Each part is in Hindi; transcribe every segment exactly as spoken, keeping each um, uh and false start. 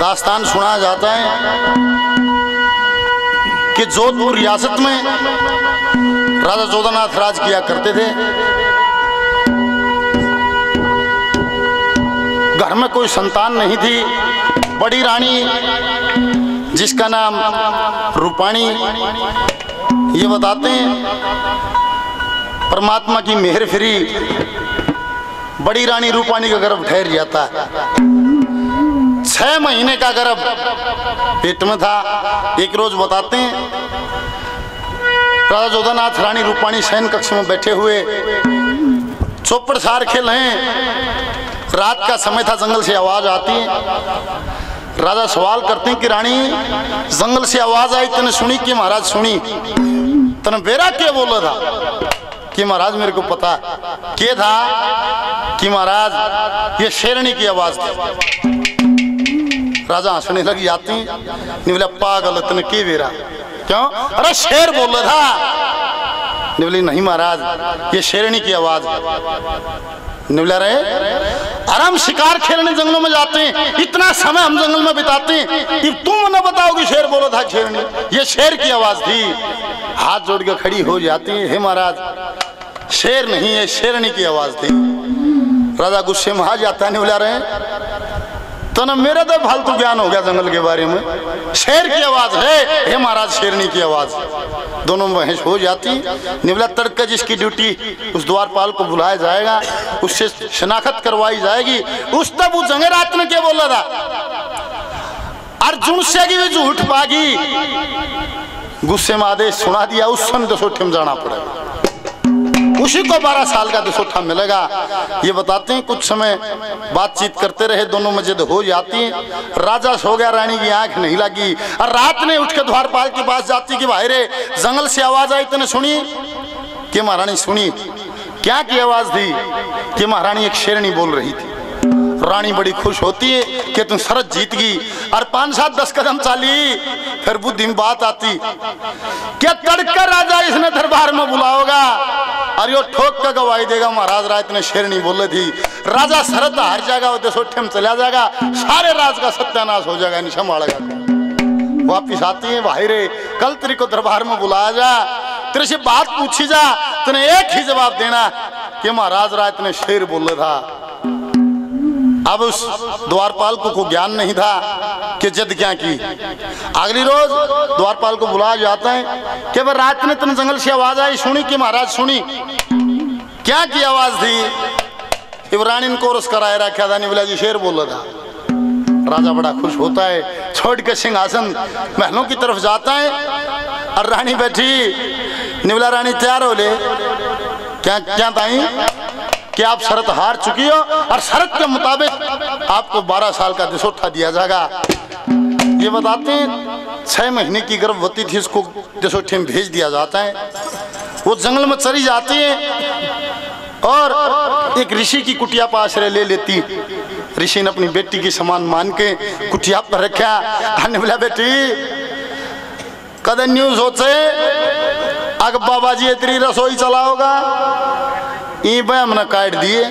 दास्तान सुना जाता है कि जोधपुर रियासत में राजा जोधानाथ राज किया करते थे। घर में कोई संतान नहीं थी। बड़ी रानी जिसका नाम रूपाणी, ये बताते हैं परमात्मा की मेहर फिरी बड़ी रानी रूपाणी का गर्भ ठहर जाता है। छह महीने का गर्भ पेट में था। एक रोज बताते हैं राजा जोधानाथ रानी रूपाणी शयन कक्ष में बैठे हुए चौपड़ सार खेल हैं। रात का समय था, जंगल से आवाज आती है। राजा सवाल करते हैं कि रानी जंगल से आवाज आई, तने सुनी? कि महाराज सुनी। तने बेरा क्या बोला था? कि महाराज मेरे को पता क्या था कि महाराज ये शेरनी की आवाज थी। राजा हंसने लगी जाती, नहीं बोला पागल तने की बेरा? क्यों? अरे शेर बोल रहा था। नहीं बोली नहीं महाराज ये शेरनी की आवाज। नहीं बोला रे अरे हम शिकार खेलने जंगलों में जाते हैं, इतना समय हम जंगल में बिताते हैं, तुम न बताओ कि शेर बोला था शेरनी? ये शेर की आवाज थी। हाथ जोड़ के खड़ी हो जाती है, हे महाराज शेर नहीं है शेरनी की आवाज थी। राजा गुस्से में आ जाता है। नहीं बोला रहे तो ना मेरा तो फालतू ज्ञान हो गया जंगल के बारे में। शेर की आवाज है, हे महाराज शेरनी की आवाज। दोनों बहस हो जाती। निवला तड़के जिसकी ड्यूटी उस द्वारपाल को बुलाया जाएगा, उससे शनाख्त करवाई जाएगी। उस तब वो जंगे रात ने क्या बोला था? अर्जुन से भी झूठ पागी। गुस्से में आदेश सुना दिया, उस सन दसोठे में जाना पड़ेगा। उसी को बारह साल का दसोठा मिलेगा। ये बताते हैं कुछ समय बातचीत करते रहे, दोनों में जिद हो जाती है। राजा सो गया, रानी की आंख नहीं लगी और रात ने उठ के द्वारपाल के पास जाती कि भाई रे जंगल से आवाज आई, तने सुनी? कि महारानी सुनी। क्या की आवाज थी? कि महारानी एक शेरनी बोल रही थी। रानी बड़ी खुश होती है कि तुम शरत जीत गई। और पांच सात दस कदम चाली, फिर बुद्धि में बात आती क्या तड़कर राजा इसने दरबार में बुलाओगा और यो ठोक कर गवाही देगा महाराज रात ने शेरनी बोले थी। राजा शरत हार जाएगा, दसोठे में चला जाएगा, सारे राज का सत्यानाश हो जाएगा, नहीं संभालेगा। वापिस आती है, भाई रे कल तेरे को दरबार में बुलाया जा, तेरे से बात पूछी जा, तूने एक ही जवाब देना कि महाराज रात ने शेर बोले था। अब उस द्वारपाल को, को ज्ञान नहीं था कि जिद क्या की। अगली रोज द्वारपाल को बुलाया जाता है कि वह रात ने तुम जंगल से आवाज आई, सुनी? कि महाराज सुनी। क्या की आवाज थी? इब्रानी ने कोरस कराया रखा था। नहीं बोला जी शेर बोला था। राजा बड़ा खुश होता है, छोड़ के सिंहासन महलों की तरफ जाता है और रानी बैठी। निवला रानी तैयार हो ले। क्या क्या ताई कि आप शरत हार चुकी हो और शरत के मुताबिक आपको बारह साल का दसोठा दिया जाएगा। ये बताते हैं छह महीने की गर्भवती थी, उसको दसोठे में भेज दिया जाता है। वो जंगल में चली जाती है और एक ऋषि की कुटिया पर आश्रय ले लेती। ऋषि ने अपनी बेटी की समान मान के कुटिया पर रखा। आने बोला बेटी कद न्यूज सोचे अग बाबा जी इतनी रसोई चलाओगा? ई भाई हमने काट दिए,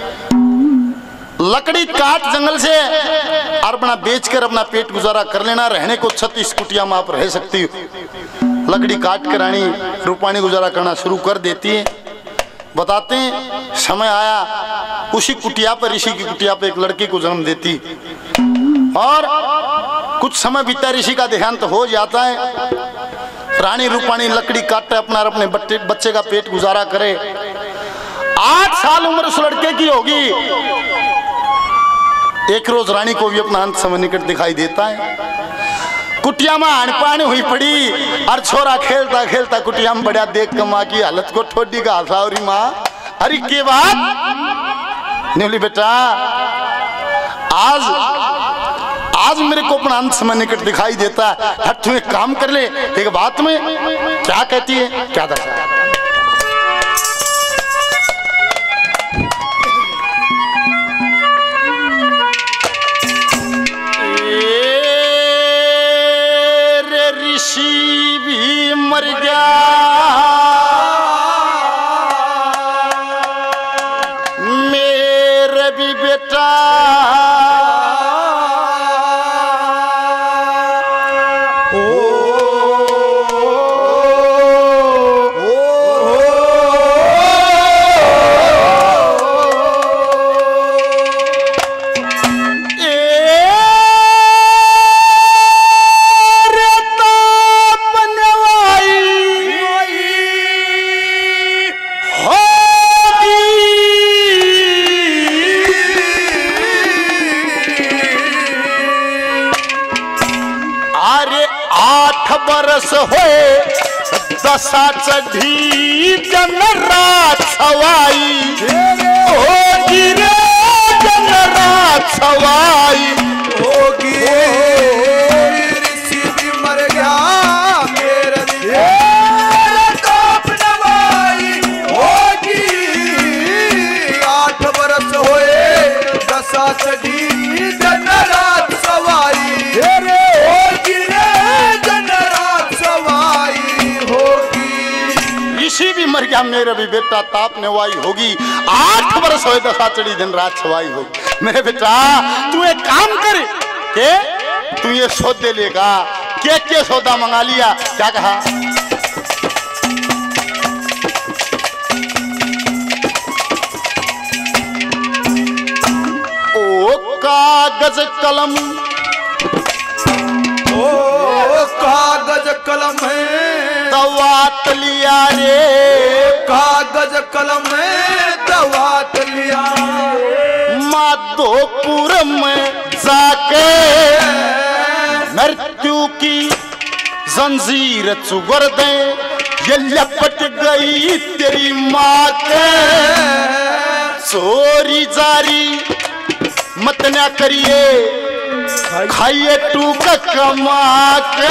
लकड़ी काट जंगल से और अपना बेचकर अपना पेट गुजारा कर लेना। रहने को छत्तीस कुटिया में आप रह सकती हो। लकड़ी काट कर रानी रूपाणी गुजारा करना शुरू कर देती है। बताते हैं समय आया, उसी कुटिया पर, ऋषि की कुटिया पर एक लड़के को जन्म देती और कुछ समय बीता, ऋषि का देहांत हो जाता है। रानी रूपाणी लकड़ी काटे अपना अपने बच्चे का पेट गुजारा करे। आठ साल उम्र उस लड़के की होगी। एक रोज रानी को भी अपना अंत समय निकट दिखाई देता है। कुटिया में आन पानी हुई पड़ी और छोरा खेलता खेलता कुटिया में बढ़िया देख के माँ की हालत को ठोडी का हाथ। माँ अरे के बात? बोली बेटा आज आज मेरे को अपना अंत समय निकट दिखाई देता है, तू एक काम कर ले। एक बात में क्या कहती है? क्या दर्शा ऋषि भी मर गया, मेरे भी बेटा बरस होए दशा चढ़ी जन रात सवाई होगी रे जन रात सवाई होगी ऋषि भी मर गया मेरे ताप नवाई होगी आठ बरस होए दशा चढ़ी जन रात सवाई होगी रे जन रात सवाई होगी ऋषि भी मर गया मेरे भी बेटा ताप नवाई होगी आठ बरस होए दशा चढ़ी दिन रात सवाई होगी मेरे बेटा तू एक काम कर के तू ये सौदे लेगा के के सौदा मंगा लिया क्या कहा ओ कागज कलम ओ कागज कलम है दवात लिया रे कागज कलम है दवात लिया माधोपुर में जाके मृत्यु की जंजीर चुगर दे ये लपट गई तेरी माँ के चोरी जारी मत न करिए खाइए टूक कमा के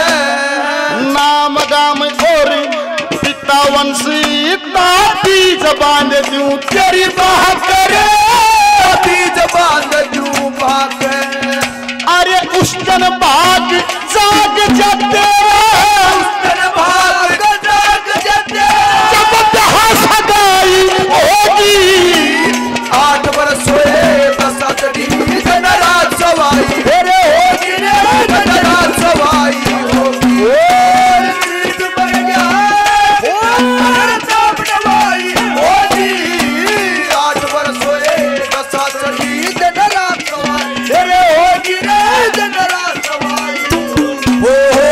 नाम गाम और पिता वंशी ताती जबान दूं तेरी बाह करे जबान दूं बाग अरे उस दिन बाग जाग जाते उस दिन भाग जाग जाते जब जहाँ सगाई होगी आठ बरस हुए दशा चढ़ी जन रात सवाई तेरे होगी रे जन रात सवाई होगी ऋषि मर गया मेरे ताप नवाई होगी आठ बरस हुए दशा चढ़ी जन रात सवाई तेरे होगी रे जन रात सवाई हो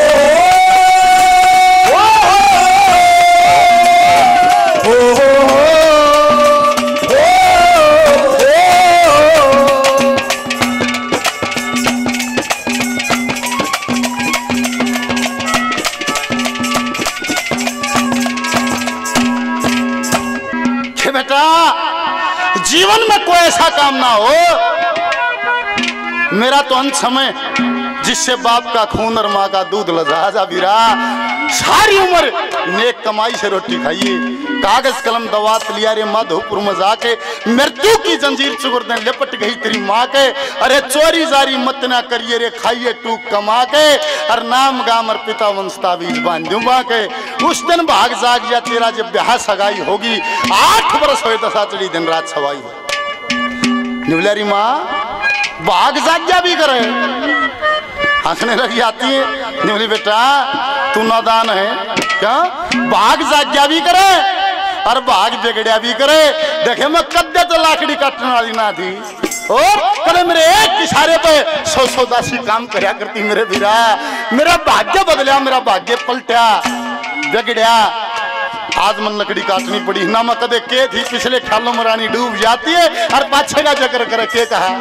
हो हो बेटा जीवन में कोई ऐसा काम ना हो मेरा तो अंत समय जिससे बाप का खून और माँ का दूध लजाजा भी रहा सारी उम्र नेक कमाई से रोटी खाइए कागज कलम दवात लिया रे माधोपुर में जाके मृत्यु की जंजीर चुगर दे लिपट गई तेरी माँ के अरे चोरी जारी मत ना करिए रे खाइए टूक कमा के और नाम गाम और पिता वंशता बीज बांधू बा के उस दिन भाग जाग जा तेरा जब ब्याह सगाई होगी आठ बरस हुए दशा चढ़ी दिन रात सवाई हो निवलारी माँ भाग जाग जा भी करे हंसने लगी आती है निवली बेटा तू नादान है क्या भाग जाग्या भी करे और भाग बिगड़िया भी करे देखे मैं कद्दे तो लाकड़ी काटने वाली ना थी और कल मेरे एक इशारे पे सौ सौ दासी काम करया करती मेरे वीरा मेरा भाग्य बदलिया मेरा भाग्य पलटिया बिगड़िया आज मन लकड़ी काटनी पड़ी ना मैं कदे के थी पिछले ख्यालों में रानी डूब जाती है और पाछे का जकर करे के कहा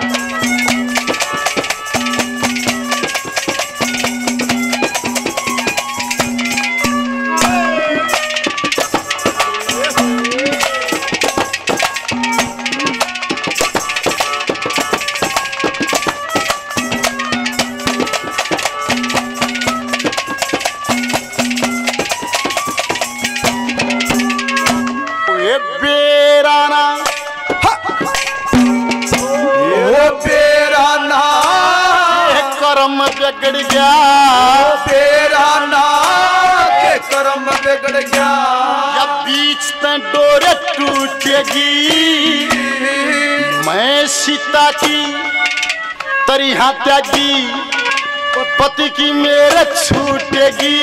बिगड़ गया तेरा नाम के कर्म बिगड़ गया या बीच ते डोरे टूटेगी मैं सीता की तरिहा त्यागी पति की मेरे छूटेगी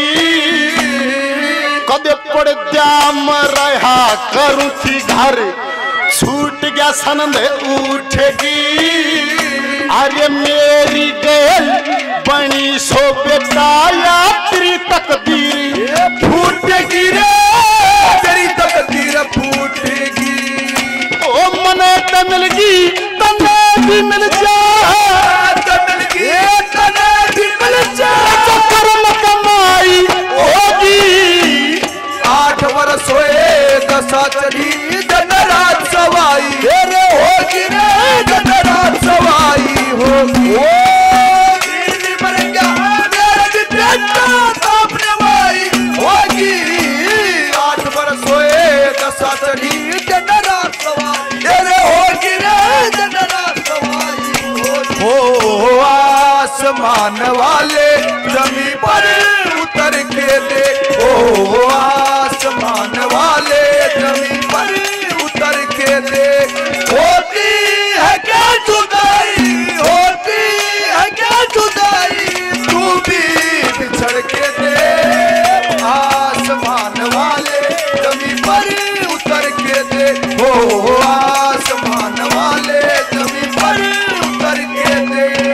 कदे पड़ द्याम रहा करूं थी घर छूट गया सनंद उठेगी अरे मेरी गैल बनी सो बेटा यात्री तकदीर फूटेगी रे तेरी तकदीर फूटेगी ओ मने ते मिलगी तने भी मिल जा तने भी तने भी मिल जा तो कर्म कमाई आसमान वाले जमीन पर उतर के देखो, आसमान वाले जमीन पर उतर के देख। होती है क्या जुदाई, होती है क्या जुदाई, तू भी बिछड़ के देख, आसमान वाले जमीन पर उतर के देखो, आसमान वाले जमीन पर उतर के देख।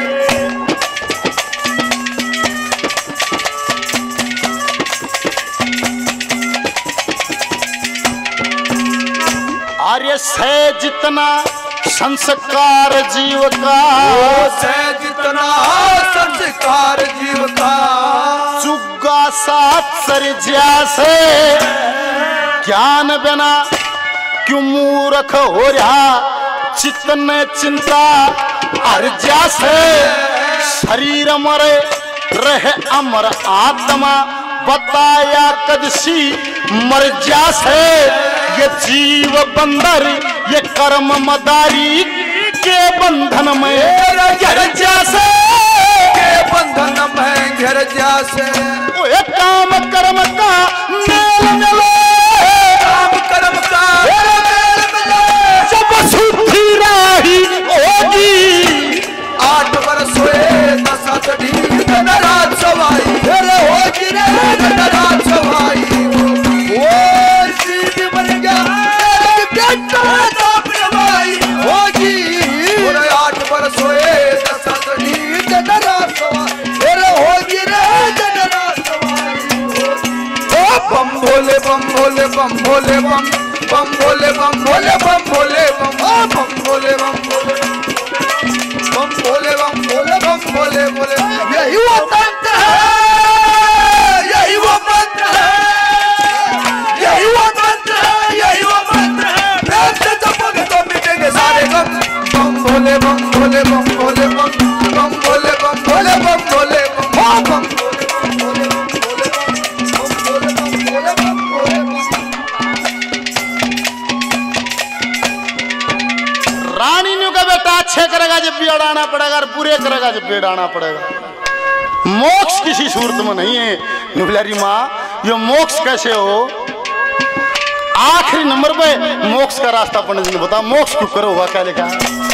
आर्य से जितना संस्कार जीव का, से जितना संस्कार जीव का, चुग्गा सात सरजा से ज्ञान बिना क्यों मूर्ख हो रहा, चित्तन चिंता अर्जा से शरीर मरे रहे अमर आत्मा, बताया कदसी मर जा से। ये जीव बंदर ये कर्म मदारी के बंधन में गिर जा से, के बंधन में गिर जा से। ओए काम कर्म का मेल मिले, काम कर्म का मेल मिले, जब शुद्धि राही होगी। आठ वर्ष हुए दस अतड़ी दिन रात सवाई, अरे होगी रे दिन रात सवाई होगी। ओ सीधी बन गया बेटा अपने भाई होगी। अरे आठ वर्ष हुए दस अतड़ी दिन रात सवाई, अरे होगी रे दिन रात सवाई होगी। ओ बम भोले बम भोले बम भोले बम बम भोले बम भोले बम भोले बम ओ बम भोले बम भोले बम भोले बम भोले बम भोले भोले। यही वो तंत्र है, यही वो मंत्र है, यही वो मंत्र है, यही वो मंत्र है। प्रेम से जपोगे तो मिटेंगे सारे गम। बम भोले बम भोले बम भोले बम बम भोले बम भोले बम भोले बम ओ बम भोले बम भोले बम भोले बम बम भोले बम भोले बम भोले बम। रानी न्यू का बेटा अच्छे करेगा जब भी अड़ाना पड़ेगा और बुरे करेगा जब भी अड़ाना पड़ेगा। मोक्ष किसी सूरत में नहीं है। नुबलारी माँ ये मोक्ष कैसे हो? आखिरी नंबर पे मोक्ष का रास्ता पंडित जी ने बताया। मोक्ष क्यों करो हुआ क्या लिखा है?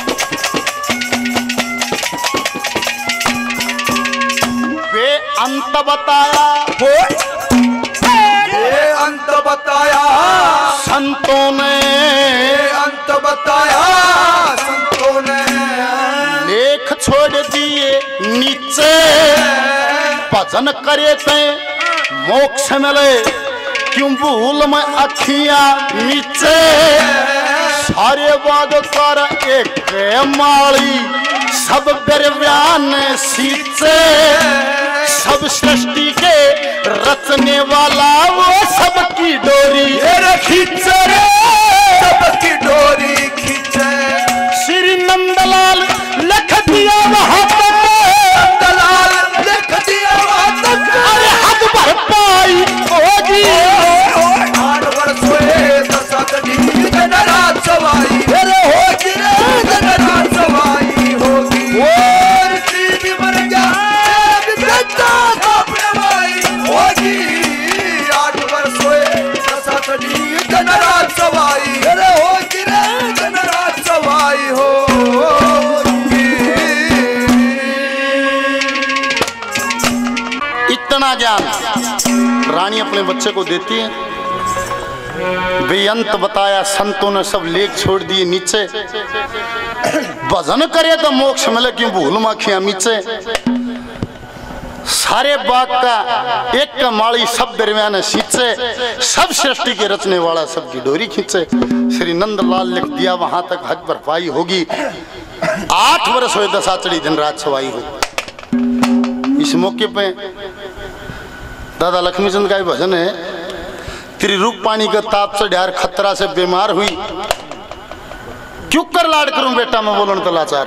वे अंत बताया हो ये अंत बताया संतों ने, ये अंत बताया संतों ने। लेख छोड़ दिए नीचे भजन करे ते मोक्ष मिले, क्यों भूल में अखियां नीचे। सारे वाद कर एक माली सब दरव्यान सींचे, सब सृष्टि के रचने वाला वो सबकी डोरी खींचे, सबकी डोरी खींचे। श्री नंदलाल लिख दिया वहां तक, नंदलाल लिख दिया वहां तक। अरे हद भर पाई होगी। आठ वर्ष हुए दस अतड़ी दिन रात सवाई, अरे होगी रे दिन रात सवाई होगी। और सीधी मर गया बेटा अपने भाई होगी। आठ वर्ष हुए दस अतड़ी दिन रात सवाई, अरे होगी रे दिन रात सवाई होगी। इतना ज्ञान रानी अपने बच्चे को देती है। बेअंत बताया संतों ने सब लेख छोड़ दिए नीचे, भजन करे तो मोक्ष मिले, क्यों भूल माखियां नीचे। सारे बाग का एक का माली सब दरमियान सींचे, सब सृष्टि के रचने वाला सबकी डोरी खींचे। श्री नंदलाल लिख दिया वहां तक हज भरपाई होगी। आठ वर्ष हुए दसाचड़ी दिन रात सवाई हो। इस मौके पे दादा लक्ष्मीचंद का भजन है। त्रिरूप पानी का ताप से ढार खतरा से बीमार हुई, क्यों कर लाड करूं बेटा मैं बोलन तो लाचार।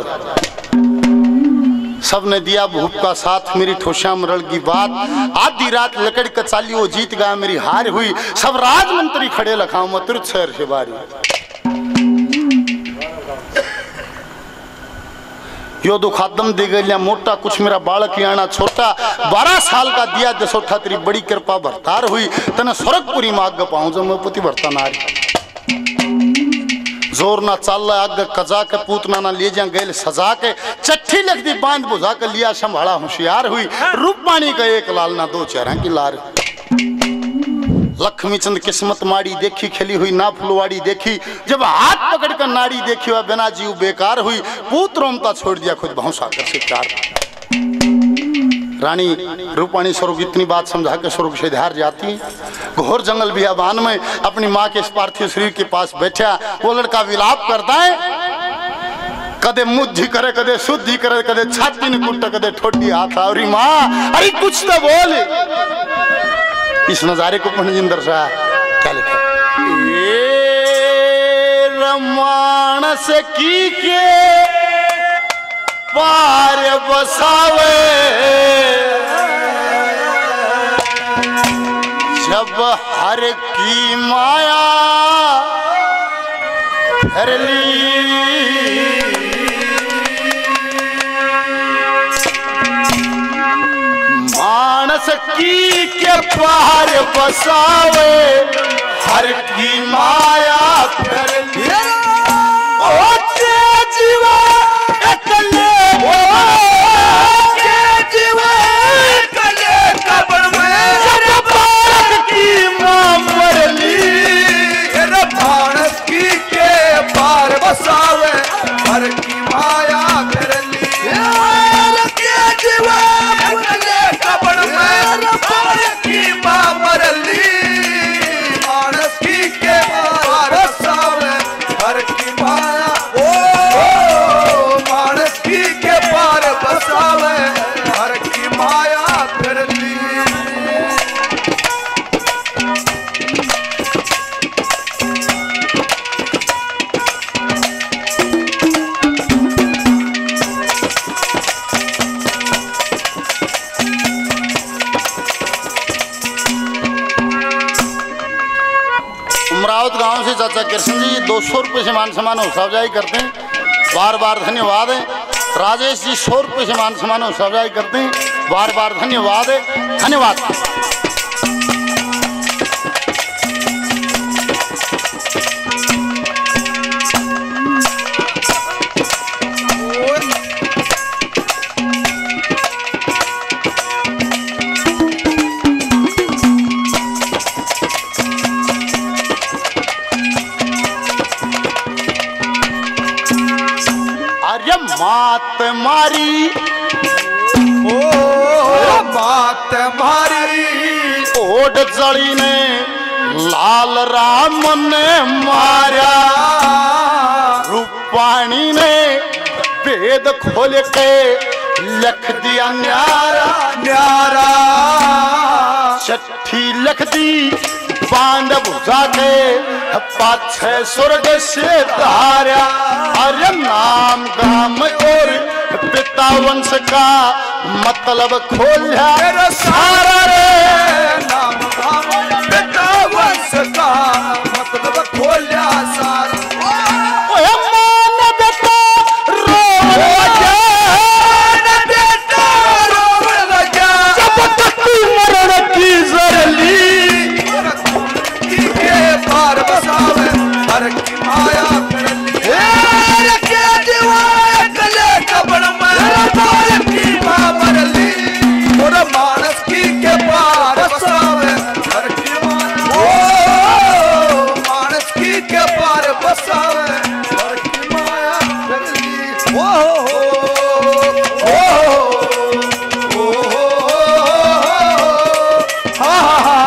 सबने दिया भूप का साथ, मेरी ठोशा मरल की बात। आधी रात लकड़ी कचाली वो जीत गया, मेरी हार हुई। सब राजमंत्री खड़े लखाऊं मैं तुरंत शहर से बारी। यो दो खादम दे गया मोटा, कुछ मेरा बालक आना छोटा, बारह साल का दिया जसोठा, तेरी बड़ी कृपा भरतार हुई, तने स्वर्गपुरी में आग पाऊं जो मैं पुति भरता नारी। जोर ना चाल आग कजा के पूतना ना ले जा गए सजा के, चट्ठी लग दी बांध बुझा के लिया संभाला होशियार हुई, रूपानी का एक लाल ना दो चेहरा की लार। लक्ष्मी चंद किस्मत माड़ी देखी, खिली हुई ना फुलवाड़ी देखी, जब हाथ पकड़ कर नाड़ी देखी वह बिना जीव बेकार हुई, पूत रोमता छोड़ दिया खुद भौसा कर से प्यार। रानी रूपाणी स्वरूप इतनी बात समझा के स्वर्ग से धार जाती है। घोर जंगल बियाबान में अपनी माँ के इस पार्थिव शरीर के पास बैठा, वो लड़का विलाप करता है, कदे मुद्धि करे, कदे शुद्धि करे, कदे छाती ने कुट्टा, कदे ठोडी हाथ। और माँ अरे कुछ तो बोल। इस नजारे को पंडित शाह क्या लिखा, रमानस की के पार बसावे, जब हर की माया हर ली, मानस की के पार बसावे, हर की माया हर ली। ओ जीवा बसावे हर की माया कर ली, जीवा कबड़ में हर की मां मर ली, मानस की के पार बसावे हर की माया, ओ मानस की के पार बसावे हर की माया कर ली। गांव से चाचा कृष्ण जी दो सौ रुपये से मान सम्मान उत्साहजाई करते हैं, बार बार धन्यवाद है। राजेश जी सौ रुपये से मान सम्मान उत्साहजाई करते हैं, बार बार धन्यवाद है, धन्यवाद। मात मारी ओ मात मारी, ओड जड़ी ने लाल राम ने मारा, रूपाणी ने वेद खोल के लिख दिया न्यारा न्यारा, चिट्ठी लिख दी बांध बुझा के, पाछे स्वर्ग से धारा, अरे नाम गाम और पिता वंश का मतलब खोला सारा रे, नाम गाम पिता वंश का मतलब खोला सारा, मान बेटा रो लगा, बेटा रो लगा, जब तक मरण की जरली, पार बसावे हर की माया कर ली, के जीवा कले कबड़ में पार की मां मर ली, और मानस की के पार बसावे हर की माया, ओ मानस की के पार बसावे हर की माया कर ली, ओ ओ ओ हा हा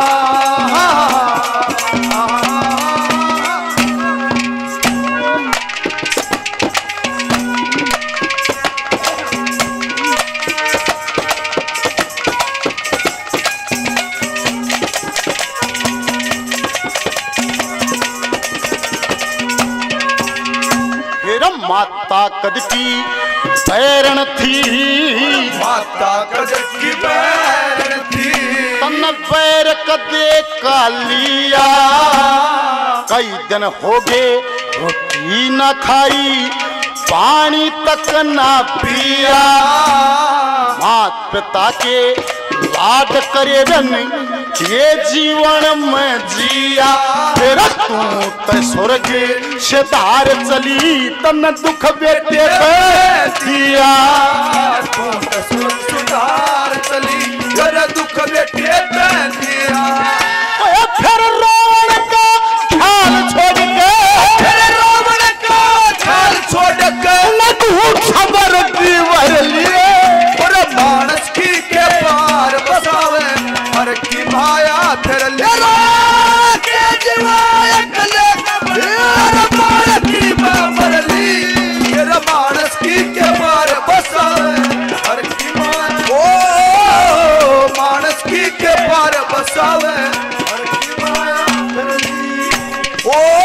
माता कद की बैरण थी, माता कद की बैरण थी, तन बैर कदे का लिया, कई दिन हो गए रोटी न खाई, पानी तक ना पिया मात पिता के लाड करे रन ये जीवन में जिया तेरा तू तो स्वर्ग से तार चली तन दुख बेटे दिया तू तो स्वर्ग से तार चली तेरा दुख बेटे दिया फिर रावण का ख्याल छोड़ के फिर रावण का ख्याल छोड़ के लघु खबर की वर लिए और मानस की के पार बसावे हर की माया फिर ले के जीवाय कले हर मानस की पार ली हर मानस की के पार बसावे हर की माया ओ मानस की के पार बसावे हर की माया फिर ली ओ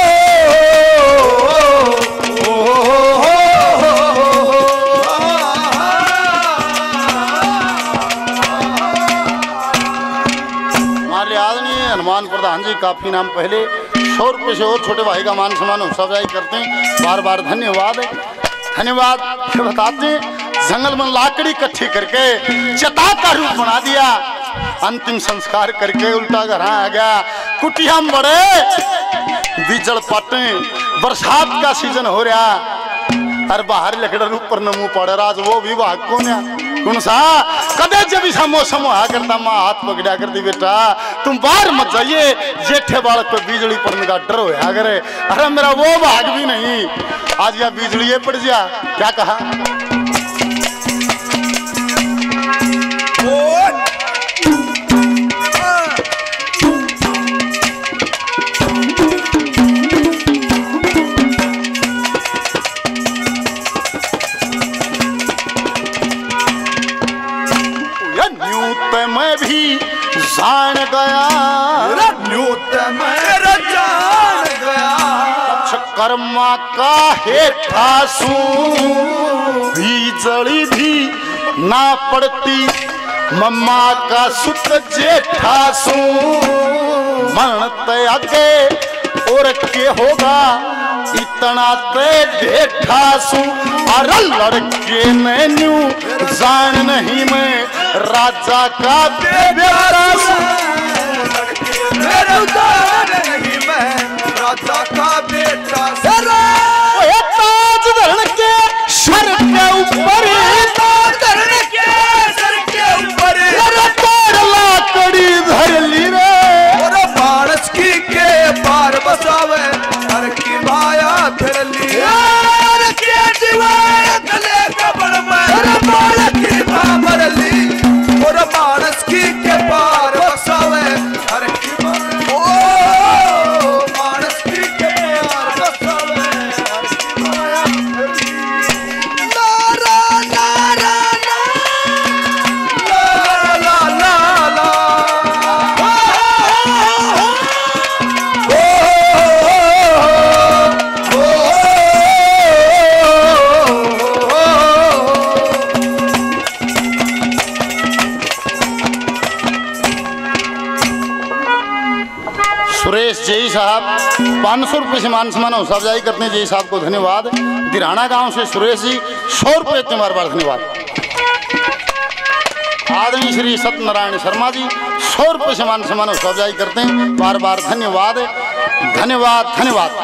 हनुमान प्रधान जी काफी नाम पहले सौ रुपये से और छोटे भाई का मान सम्मान सजाई करते हैं। बार बार धन्यवाद धन्यवाद बताते हैं। जंगल में लाकड़ी इकट्ठी करके चता का रूप बना दिया अंतिम संस्कार करके उल्टा घर आ गया कुटिया में बड़े बीजल पटे बरसात का सीजन हो रहा अरे बाहर लकड़ा ऊपर नमू पड़े राज वो भी भाग कौन है कौन सा कदे जब ऐसा मौसम हुआ करता माँ हाथ पकड़ा करती बेटा तुम बाहर मत जाइए जेठे बालक पे बिजली पड़ने का डर होया करे अरे मेरा वो भाग भी नहीं आज या बिजली पड़ जा क्या कहा मैं भी जान गया न्यूत मेरा जान गया कर्मा का हेठासू बिजली भी ना पड़ती मम्मा का सुत जेठासू मरण ते आगे और के होगा इतना ते बेठासू अरे लड़के ने न्यू जान नहीं मैं राजा का बेटा मेरा जान नहीं मैं राजा का बेटा ताज धरण के सर के ऊपर ताज धरण के सर के ऊपर लाकड़ी धर ली रे और मानस की के पार बसावे हर की माया फिर ली हर के जीवाय गले कबड़ में हर माया की पार ली और मानस की के पार बसावे हर की माया ओ मानस की के पार बसावे हर की माया फिर ली नारा नारा ला ला ला ला सुरेश जय साहब पाँच सौ रुपये से मान सम्मान सजाई करते हैं जय साहब को धन्यवाद। दिराना गांव से सुरेश जी सौ रुपये इतने बार बार धन्यवाद। आदरणीय श्री सत्यनारायण शर्मा जी सौ रुपये से मान सम्मान सजाई करते हैं बार बार धन्यवाद धन्यवाद धन्यवाद।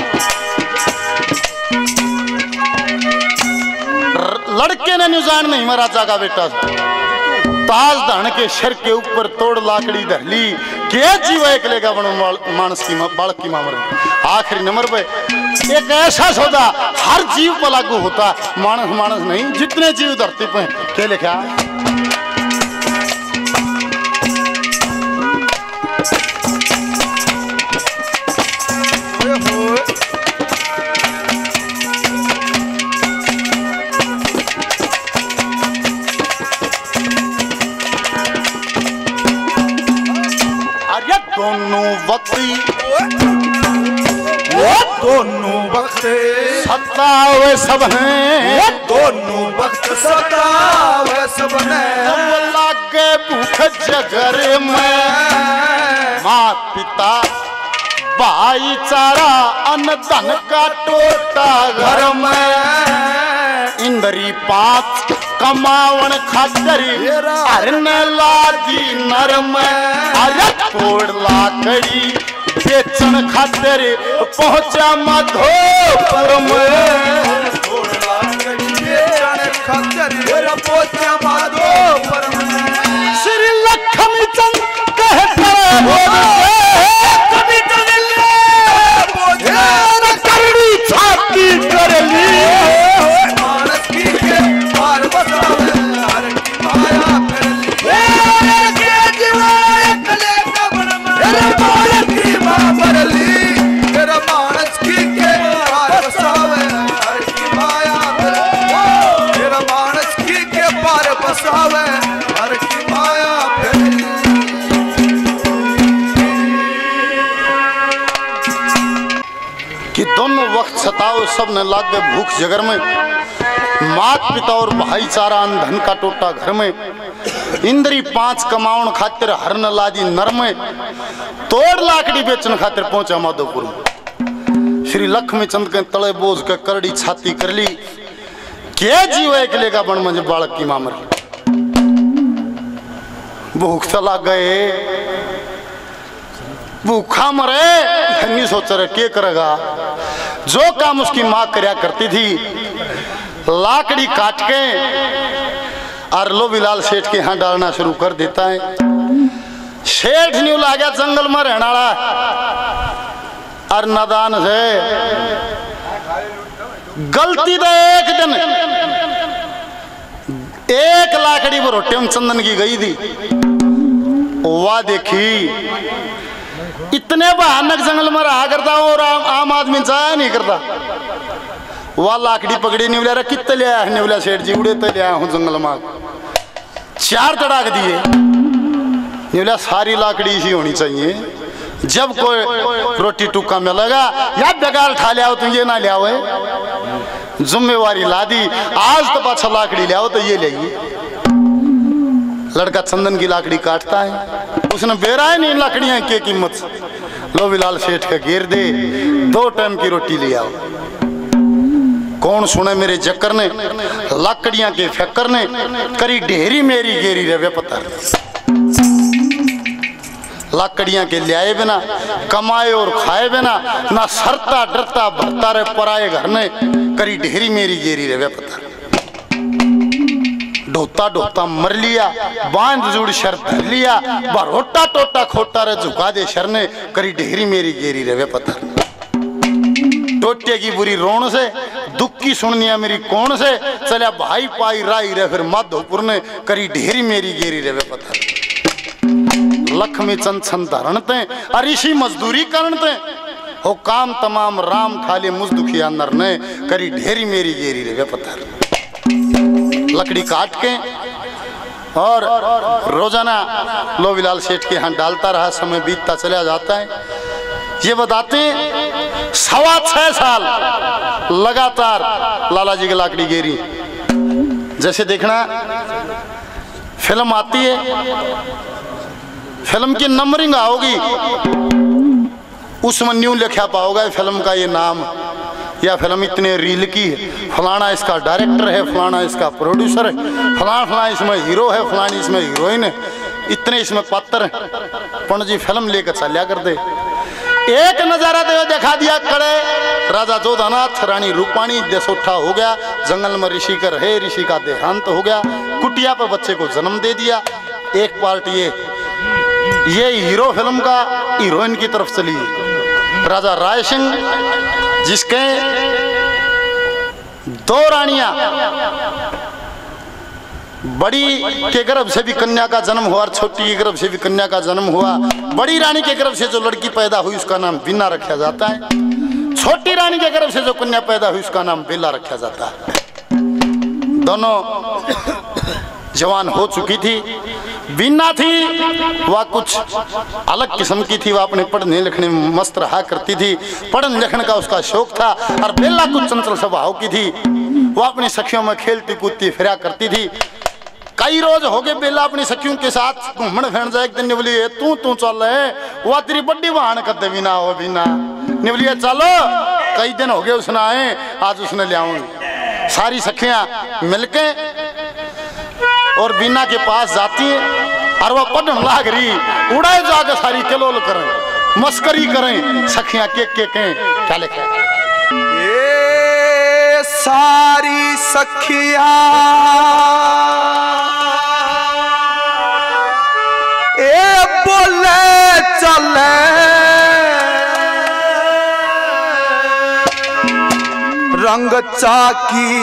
लड़के ने न्यूजान नहीं मैं राजा का बेटा ताज धन के सर के ऊपर तोड़ लाकड़ी धरली के जीव एक लेगा बनो मानस की बालक की मामर आखिरी नंबर पे एक ऐसा सौदा हर जीव पर लागू होता मानस मानस नहीं जितने जीव धरती पे क्या लिखा दोनों वक्त वो दोनों वक्त सतावे सब हैं दोनों वक्त सतावे सब हैं लागे भूख जगर में माँ पिता भाईचारा अन्न धन का टोटा घर में इंद्री पांच कमावन खातर अरन लादी नरम अरे तोड़ लाकड़ी बेचन खातर पहुंचा मधोपुर में तोड़ लाकड़ी बेचन खातर पहुंचा मधोपुर में श्री लक्ष्मी चंद कहता कभी करड़ी छाती कर ली मानस की के पार बसावे हर की माया कर ली के जीवा एकले का बनमा मानस की मां पर ली तेरा मानस की के पार बसावे हर की माया कर ली तेरा मानस की के पार बसावे हर की माया कर ली कि दोनों वक्त सताओ सब ने लागे भूख जगर में मात पिता और भाईचारा धन का टोटा घर में इंद्री पांच कमाउन खातिर हरन लादी नर में तोड़ लाकड़ी बेचन खातिर पहुंचा माधोपुर में श्री लक्ष्मी चंद के तले बोझ के करड़ी छाती कर ली के जीव एक लेगा बन मंज बालक की मामर भूख चला गए भूखा मरे नहीं सोच रहे के करेगा जो काम उसकी माँ करया करती थी लाकड़ी काट के और लोबीलाल सेठ के यहाँ डालना शुरू कर देता है। सेठ न्यू ला गया जंगल में रहना और नादान से गलती तो एक दिन एक लाकड़ी वो रोटियम चंदन की गई थी वाह देखी इतने भयानक जंगल में रहा करता और आम, आम आदमी जाया नहीं करता वह लाकड़ी पकड़ी नहीं बोला कितने ले आया नहीं बोला सेठ जी उड़े तो ले आया हूँ जंगल में चार चढ़ा के दिए नहीं बोला सारी लाकड़ी इसी होनी चाहिए जब कोई रोटी टुक्का मिलेगा या बेगार ठा लिया तो ये ना लिया हुए जिम्मेवारी ला दी आज तो पाछा लाकड़ी लिया तो ये लेगी लड़का चंदन की लाकड़ी काटता है उसने बेरा है नहीं लकड़ियां की कीमत लोबीलाल सेठ का घेर दे दो टाइम की रोटी ले आओ कौन सुने मेरे चक्कर ने लकड़ियां के फेकर ने करी ढेरी मेरी घेरी रहे पता लकड़ियां के लियाए बिना कमाए और खाए बिना ना सरता डरता भरता रहे पराए घर ने करी ढेरी मेरी घेरी रहे पता ढोता ढोता मर लिया बांध जुड़ शर धर लिया बरोटा टोटा खोटा रे झुका दे शर ने करी ढेरी मेरी गेरी रवे पता टोटे की बुरी रोण से दुख की सुननिया मेरी कौन से चलिया भाई पाई राई रे फिर माधोपुर ने करी ढेरी मेरी गेरी रवे पता लक्ष्मी चंद छन धरणते और इसी मजदूरी करते हो काम तमाम राम ठाले मुझ दुखिया नर ने करी ढेरी मेरी गेरी रवे पता लकड़ी काट के और रोजाना लोबीलाल सेठ के यहाँ डालता रहा समय बीतता चला जाता है। ये बताते हैं सवा छह साल लगातार लाला जी की लाकड़ी गेरी जैसे देखना फिल्म आती है फिल्म की नंबरिंग आओगी उसमें न्यू लिखा पाओगा फिल्म का ये नाम या फिल्म इतने रील की है फलाना इसका डायरेक्टर है फलाना इसका प्रोड्यूसर है फलाना फलाना इसमें हीरो है फलानी इसमें हीरोइन है इतने इसमें पात्र हैं पण जी फिल्म लेकर चलिया कर दे एक नजारा दे दिखा दिया कड़े राजा जोधानाथ रानी रूपाणी देशोठा हो गया जंगल में ऋषि का रहे ऋषि का देहांत हो गया कुटिया पर बच्चे को जन्म दे दिया एक पार्ट ये ये हीरो फिल्म का हीरोइन की तरफ चली राजा राय सिंह जिसके दो रानियां बड़ी के गर्भ से भी कन्या का जन्म हुआ और छोटी के गर्भ से भी कन्या का जन्म हुआ। बड़ी रानी के गर्भ से जो लड़की पैदा हुई उसका नाम बीना रखा जाता है, छोटी रानी के गर्भ से जो कन्या पैदा हुई उसका नाम बेला रखा जाता है। दोनों जवान हो चुकी थी। बीना थी वह कुछ अलग किस्म की थी, वह अपने पढ़ने लिखने में मस्त रहा करती थी, पढ़ने लिखने का उसका शौक था। और बेला कुछ चंचल स्वभाव की थी, वह अपनी सखियों में खेलती कूदती फिरा करती थी। कई रोज हो गए बेला अपनी सखियों के साथ घूमने फिरन जाए। एक दिन ने बोली तू तू चल है वह तेरी बड़ी बहन कर दे बिना हो बिना निवलिया चलो, कई दिन हो गए उसने आए, आज उसने ले आऊंगी। सारी सखियां मिलके और बीना के पास जाती है और वह पढ़ने लाग रही, उड़ाए जाके सारी किलोल करें, मस्करी करें। सखियां के के कहें क्या लिखा ये सारी सखियां ए बोले चले रंग चाकी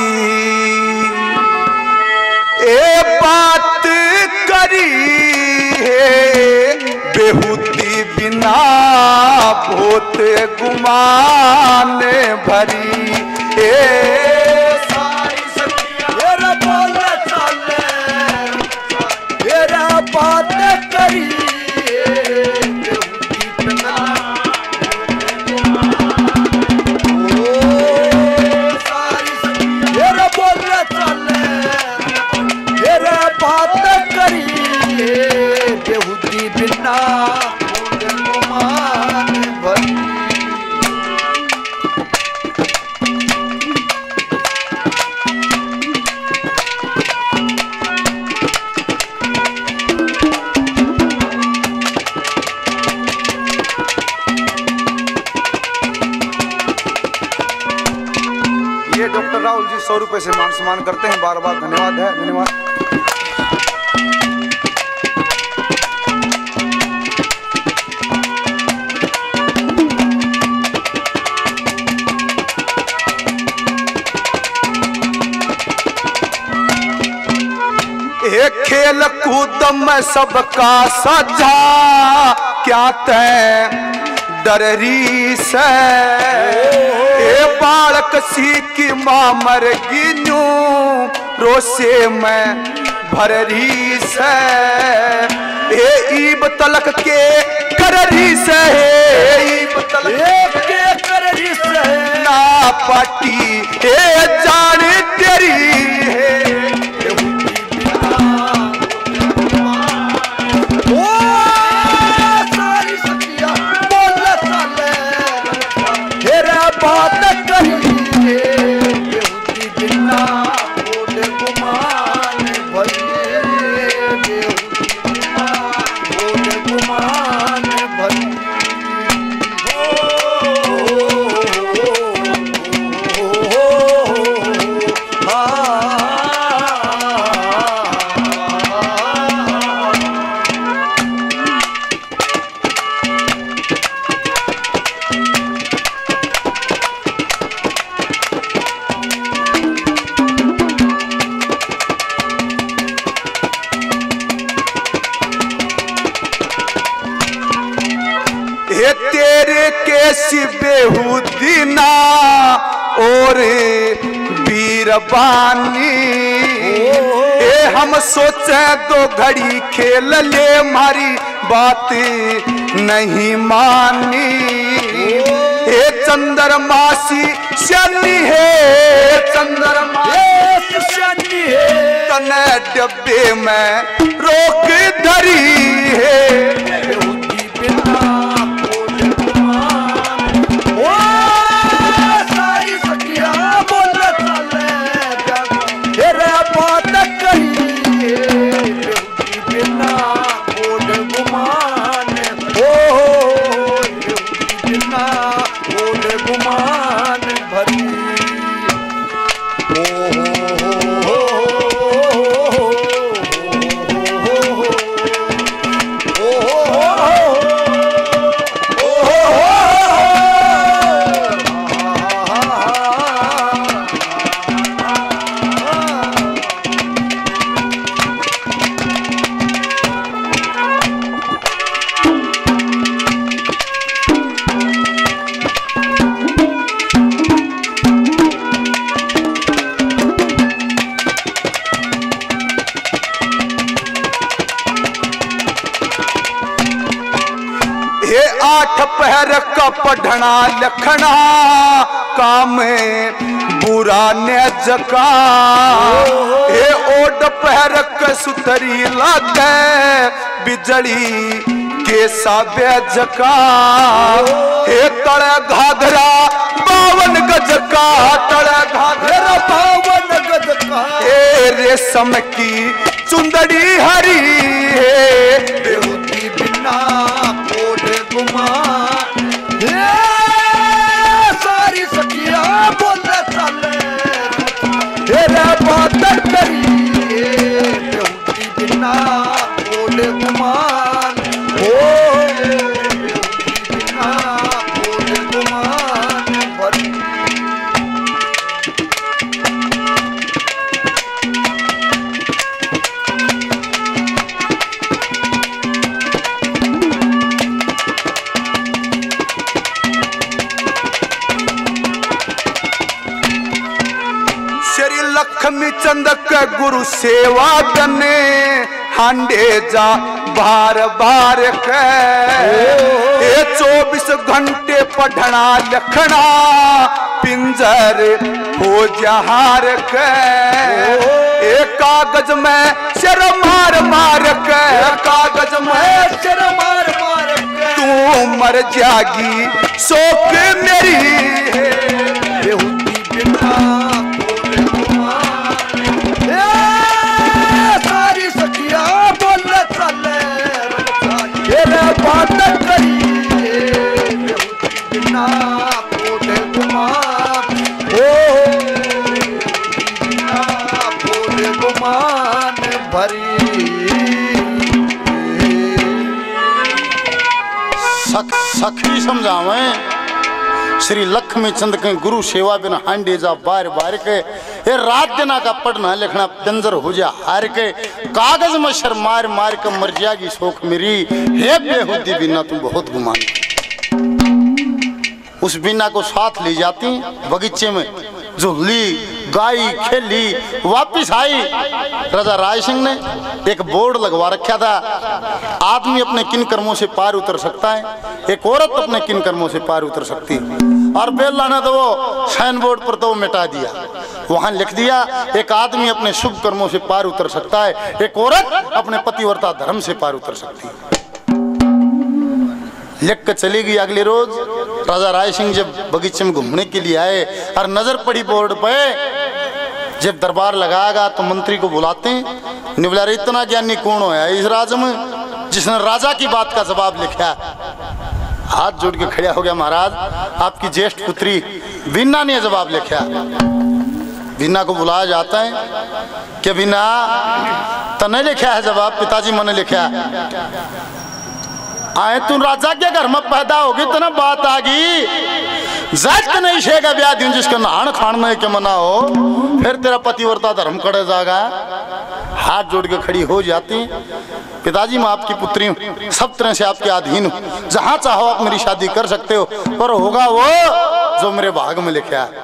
ए बात करी है बेहुती बिना बहुत गुमान भरी ए सारी सखियां मेरा बोले चले मेरा बात करी बेहुती बिना बेहुदी बिना गुमान भरी। ये डॉक्टर राहुल जी सौ रुपए से मान सम्मान करते हैं, बार बार धन्यवाद है, धन्यवाद। एक खेल कूद में सबका सजा क्या तय डररी से ए बालक सी की माँ मर गिनू रोसे में भररी से ए ईब तलक के कररी से ईब तलक के कररी से ना पाटी ए जान तेरी है बात करी बेहुदी बिना बोल गुमान भरी बेहुदी बिना बोल गुमान भरी। तेरे कैसी बेहुदी ना और बीरबानी ए हम सोचे दो घड़ी खेल ले मारी बात नहीं मानी ए चंद्रमासी शनि है चंद्रमासी शनि है तने डब्बे में रोक धरी है बेहुदी बिना गुमान भरी। आठ पहर का पढ़ना लखना काम बुरा ने जका ए ओड पहर के सुतरी लागे बिजली के साबे जका हे तड़े घाघरा बावन गज का तड़े घाघरा बावन गज का हे रेशम की चुंदड़ी हरी है बेहुती बिना कोड गुमान हे सारी सखिया बोले चले हे रे बात करी बेहुती बिना कोड गुमान हो बेहुती बिना कोड गुमान भरी लक्ष्मी चंद के गुरु सेवा बने हांडे जा बार बार के ये चौबीस घंटे पढ़ना लिखना पिंजर हो जहार के एक कागज में सिर मार मार के कागज में सिर मार मार के तू मर जागी शोक मेरी बेहुती बिना सारी सखिया बोले चले बात करी बिना कोटे गुमान हो बिना कोटे गुमान भरी सख सखी समझावे श्री लक्ष्मी चंद के गुरु सेवा बिन हांडे जा बार बार के ये रात दिना का पढ़ना लिखना पिंजर हो जा हार के कागज में शर मार मार के मर जाएगी शोक मेरी हे बेहुदी बिना तुम बहुत गुमान। उस बिना को साथ ले जाती बगीचे में झूली गाई खेली वापिस आई। राजा राय सिंह ने एक बोर्ड लगवा रखा था आदमी अपने किन कर्मों से पार उतर सकता है, एक औरत अपने किन कर्मों से पार उतर सकती है। और बेल्ला ने तो वो साइन बोर्ड पर तो मिटा दिया, वहां लिख दिया एक आदमी अपने शुभ कर्मों से पार उतर सकता है, एक औरत अपने पतिव्रता धर्म से पार उतर सकती है। लिख कर चली गई। अगले रोज राजा राय सिंह जब बगीचे में घूमने के लिए आए और नजर पड़ी बोर्ड पे, जब दरबार लगाएगा तो मंत्री को बुलाते हैं। निवला रे इतना ज्ञानी कौन होया इस राज में जिसने राजा की बात का जवाब लिखा। हाथ जोड़ के खड़ा हो गया, महाराज आपकी ज्येष्ठ पुत्री बीना ने जवाब लिखा। बीना को बुलाया जाता है कि बीना तने लिखा है जवाब, पिताजी मैंने लिखा आए तू राजा के घर में पैदा होगी तो ना बात आ गई जात नहीं शेगा ब्याह दिन जिसका नहान खान के मना हो फिर तेरा पतिव्रता धर्म करे जाएगा। हाथ जोड़ के खड़ी हो जाती, पिताजी मैं आपकी पुत्री हूँ, सब तरह से आपके अधीन हूँ, जहाँ चाहो आप मेरी शादी कर सकते हो, पर होगा वो जो मेरे भाग में लिखा है।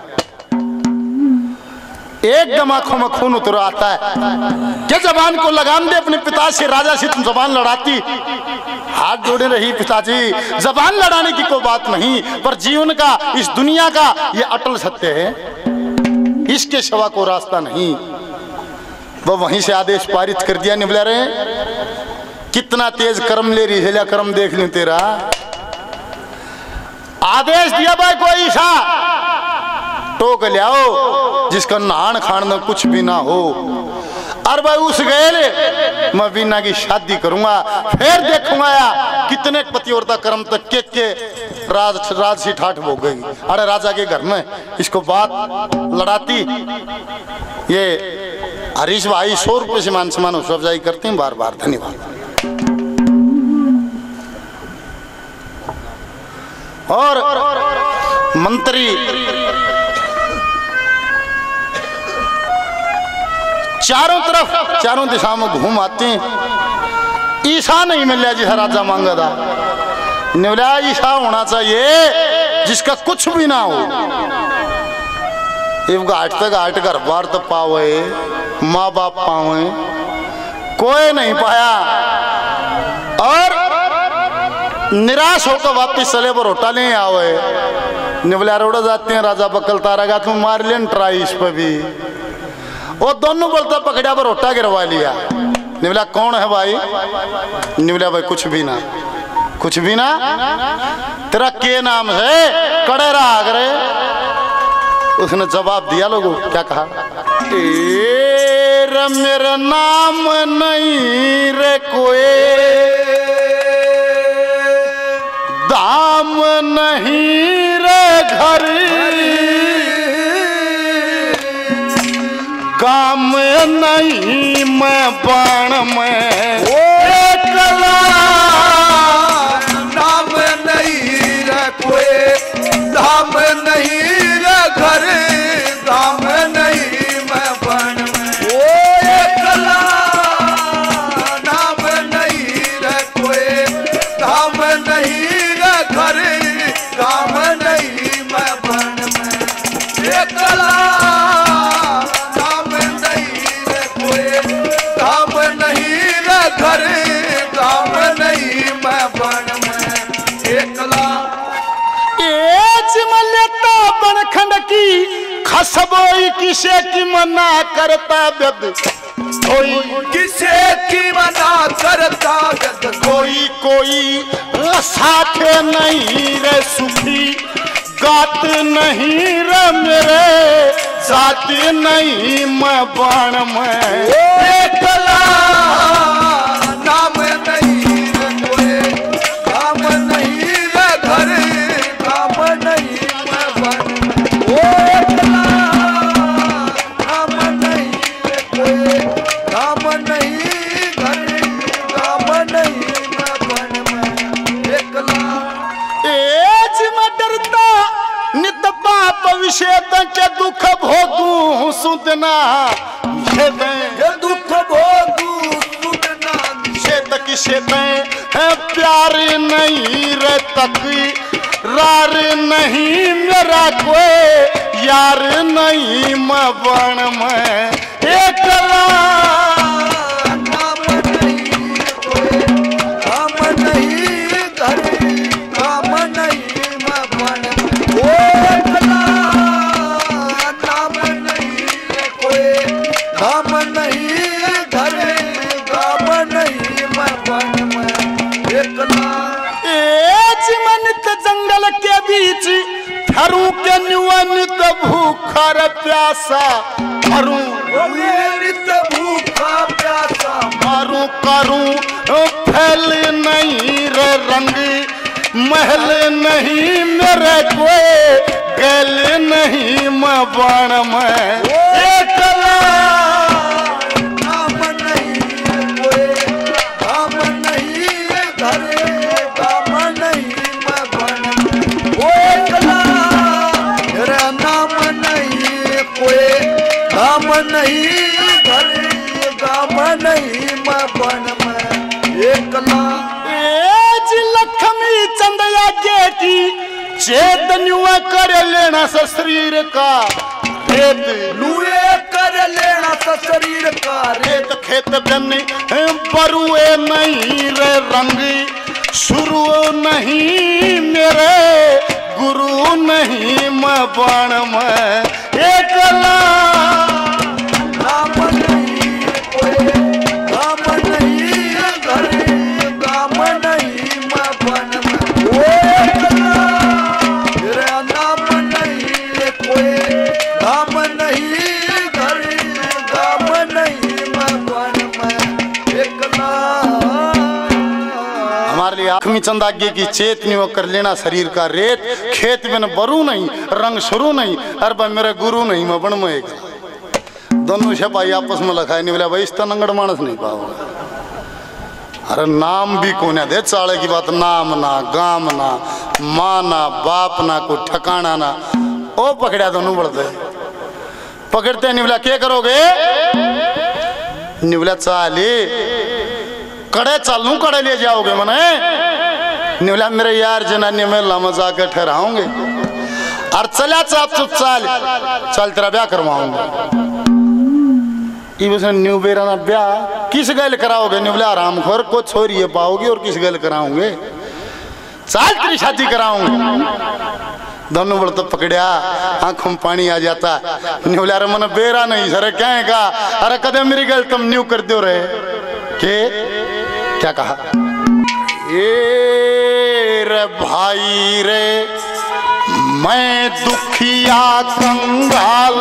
एकदम आंखों में खून उतर आता है कि जबान को लगाम दे अपने पिता से, राजा से तुम जबान लड़ाती। हाथ जोड़े रही, पिताजी जबान लड़ाने की कोई बात नहीं, पर जीवन का इस दुनिया का ये अटल सत्य है, इसके सिवा को रास्ता नहीं। वो वहीं से आदेश पारित कर दिया। निबला रहे कितना तेज कर्म ले रही है, कर्म देख लूं तेरा। आदेश दिया भाई कोई ईशा टोक ले आओ जिसका नहान खान में कुछ भी ना हो। और भाई उस गए मैं बीना की शादी करूंगा, फिर देखूंगा या कितने पतिव्रता कर्म तक के के राज राज सी ठाठ हो गई। अरे राजा के घर में इसको बात लड़ाती। ये हरीश भाई सौ रुपये से मान सम्मान अफजाई करते हैं, बार बार धन्यवाद। और मंत्री चारों तरफ चारों दिशा में घूम आते हैं, ईशा नहीं मिल रहा जिसे राजा मांगा था। निवला ईशा होना चाहिए जिसका कुछ भी ना हो। ये घाट तक घाट घर बार तो पावे, माँ बाप पावे, कोई नहीं पाया। और निराश होकर वापिस चले पर रोटा ले आवे। निवला रोड़ा जाते हैं, राजा बकलता रहेगा तुम मार लेन ट्राई इस पर भी। वो दोनों बोलता पकड़ा पर रोटा गिरवा लिया। निवला कौन है भाई? निवला भाई कुछ भी ना। कुछ भी ना। तेरा के नाम है? कड़े रहा करे। उसने जवाब दिया लोगों, क्या कहा? ए मेरा नाम नहीं रे कोई, दाम नहीं रे घर, काम नहीं मैं बाण में कला, नाम नहीं रे कोई, दाम नहीं रे घर, दाम नहीं मैं बाण में ओ कला, नाम नहीं रे कोई, दाम नहीं रे घर, काम नहीं मैं बाण में कला, घर काम नहीं मैं बन में एकला। एज मल्यता बनखंड की खसबोई किसे की मना करता व्यद, कोई किसे की मना करता व्यद, कोई कोई साथ नहीं रे सुखी, गात नहीं रे मेरे, जात नहीं मैं बाण में एकला, नाम नहीं रे कोई, काम नहीं रे घर, काम नहीं मैं बन में ओ एकला, काम नहीं रे कोई, काम नहीं घर, काम नहीं मैं बन में एकला। एज में डरता नित पाप विषेद के दुख भोगू सुतना, ये दुख भोगू सुतना, शेत की शेतें है प्यार नहीं रे तक, रार नहीं मेरा कोई, यार नहीं मैं बन में एकला, नाम नहीं कोई, काम नहीं घर, काम नहीं मैं बन में ओ एकला, नाम नहीं कोई, काम नहीं घर, काम नहीं मैं बन में एकला। एज मनित जंगल के बीच ठरू के निवनित भूखा रे प्यासा, ठरू नित भूखा प्यासा, मारू करूं फैल नहीं रे रंग, महल नहीं मेरे कोई, गैल नहीं मैं बाण में एकला, काम नहीं कोई, काम नहीं घर, काम नहीं मैं बन में ओ एकला, मेरा नाम नहीं कोई, काम नहीं घर, काम नहीं मैं बन में एकला। एज लक्ष्मी चंदया के की चेतनुआ कर लेना से शरीर का रेत, लुए कर लेना सा शरीर का रेत खेत बने बरुए नहीं रे रंग, शुरू नहीं मेरे गुरु नहीं मैं बाण में एकला, काम नहीं कोई, काम नहीं घर, काम नहीं मैं बन में ओ एकला, तेरा नाम नहीं कोई, काम नहीं घर, काम नहीं मैं बन में एकला। हमारे लिए आखमी चंदागे की चेतनी वो कर लेना शरीर का रेत, खेत में न बरू नहीं रंग शुरू नहीं, अरे मेरे गुरु नहीं मैं बन में दोनों छपाई आपस में लखाए नहीं बोला भाई इस तरह नंगड़ मानस नहीं पाओगे। अरे नाम भी कौन है दे चाले की बात, नाम ना गाम ना माँ ना बाप ना कोई ठिकाना ना, ओ पकड़ा दोनों बढ़ते पकड़ते नहीं बोला क्या करोगे, नहीं बोला चाले कड़े चालू कड़े ले जाओगे मने, नहीं बोला मेरे यार जनानी में लम जाकर ठहराओगे, और चला चाप चुप चाल चल तेरा ब्याह करवाऊंगा। न्यू बेरा ना ब्याह किस गल कराओगे, न्यू बोला आराम खोर को छोरी है पाओगे और किस गल कराओगे, चाल तेरी शादी कराऊंगे। दोनों बड़ तो पकड़िया आंखों में पानी आ जाता, न्यू बोला अरे मन बेरा नहीं सर क्या है का, अरे कदे मेरी गल तुम न्यू कर दो रहे के क्या कहा, ए रे भाई रे मैं दुखिया कंगाल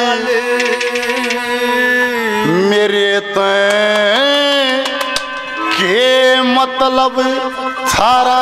मेरे ते के मतलब थारा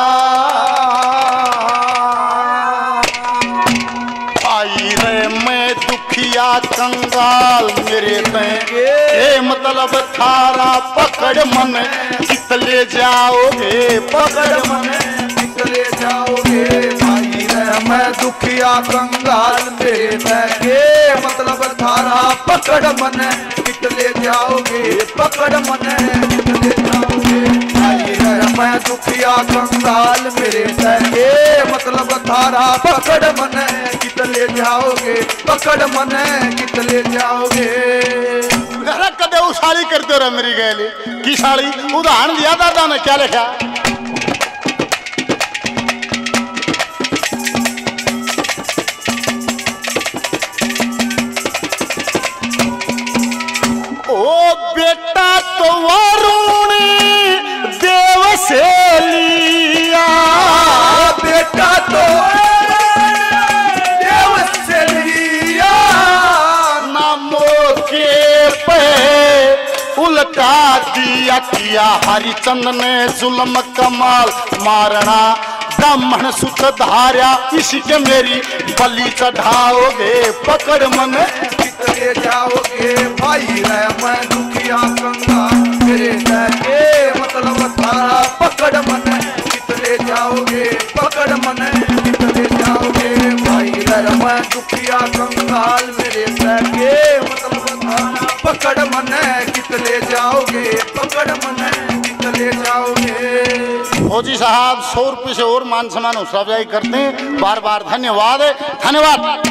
भाई रे मैं दुखिया कंगाल मेरे ते के मतलब थारा पकड़ मन कित ले जाओगे पकड़ मन कित ले जाओगे भाई रे मैं दुखिया कंगाल मेरे के मतलब थारा पकड़ मन कित ले जाओगे पकड़ मन कित ले जाओगे भाई रे मैं दुखिया कंगाल मेरे के मतलब थारा पकड़ मन कित ले जाओगे पकड़ मन कित ले जाओगे। कदे उसाली करते रहे मेरी गैली की साली उदाहरण दिया दादा ने क्या लिखा ओ बेटा तो वरुण देव से लिया बेटा तो देव से लिया नामो के पे उल्टा दिया किया हरिचंद ने जुल्म कमाल मारना ब्राह्मण सुत धारा इसके मेरी बलि चढ़ाओगे पकड़ मन कित ले जाओगे भाई रे मैं दुखिया कंगाल मेरे के मतलब थारा पकड़ मन कित ले जाओगे पकड़ मन कित ले जाओगे भाई रे मैं दुखिया कंगाल मेरे के मतलब थारा पकड़ मन कित ले जाओगे पकड़ मन कित ले जाओगे। फौजी साहब सौ रुपये से और मान सम्मान अफजाई करते हैं बार बार धन्यवाद धन्यवाद।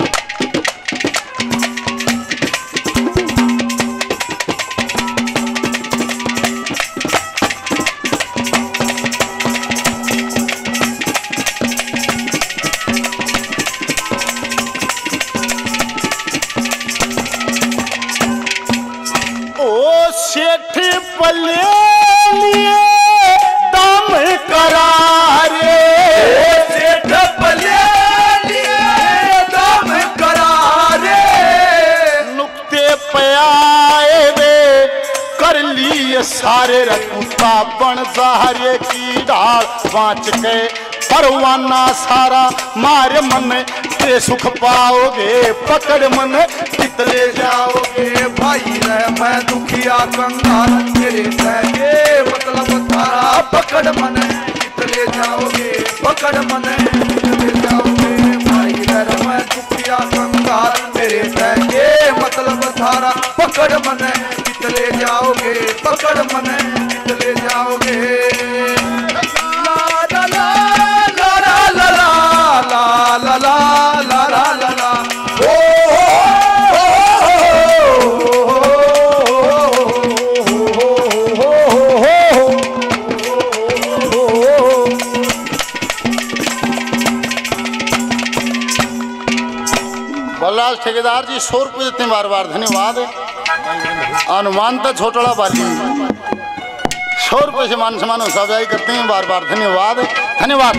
ओ सेठ पले लिए दाम करारे सेठ पले लिए दाम करारे नुक्ते पे आए वे कर लिए सारे रकुता बन जारे की ढाल बाँच के परवाना सारा मारे मन के सुख पाओगे पकड़ मन कित ले जाओगे भाई रे मैं दुखिया कंगाल मेरे के मतलब थारा पकड़ मन कित ले जाओगे पकड़ मन कित ले जाओगे भाई रे मैं दुखिया कंगाल मेरे के मतलब थारा पकड़ मन कित ले जाओगे पकड़ मन कित ले जाओगे। ला ला ला ला ला ला ला ला ला ला ला ओ बलराज ठेकेदार जी सौ रुपये देते हैं बार बार धन्यवाद। अनुमान तो छोटड़ा बाली सौ रुपये से मान सम्मान अफजाई करते हैं बार बार धन्यवाद धन्यवाद।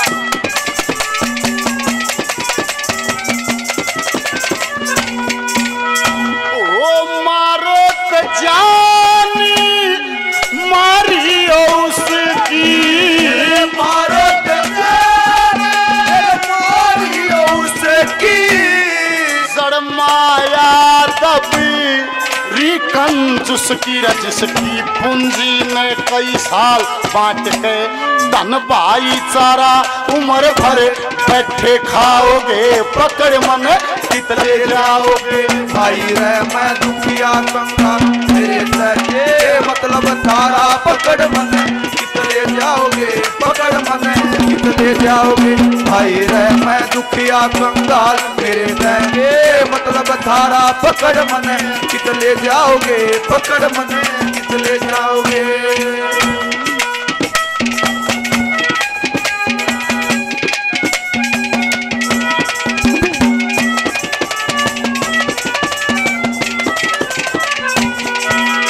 ओ मारो जानी मारी उसकी मारो मारी उसकी माया दबी कंजूस की रजिस की पूंजी ने कई साल बांट के धन भाईचारा उम्र भर बैठे खाओगे पकड़ मन कित ले जाओगे। भाई रे मैं दुखिया कंगाल तेरे सके मतलब थारा पकड़ मन कित ले जाओगे पकड़ मन कित ले जाओगे। भाई रे मैं दुखिया कंगाल मेरे सके मतलब थारा पकड़ मन कित ले जाओगे पकड़ मन कित ले जाओगे।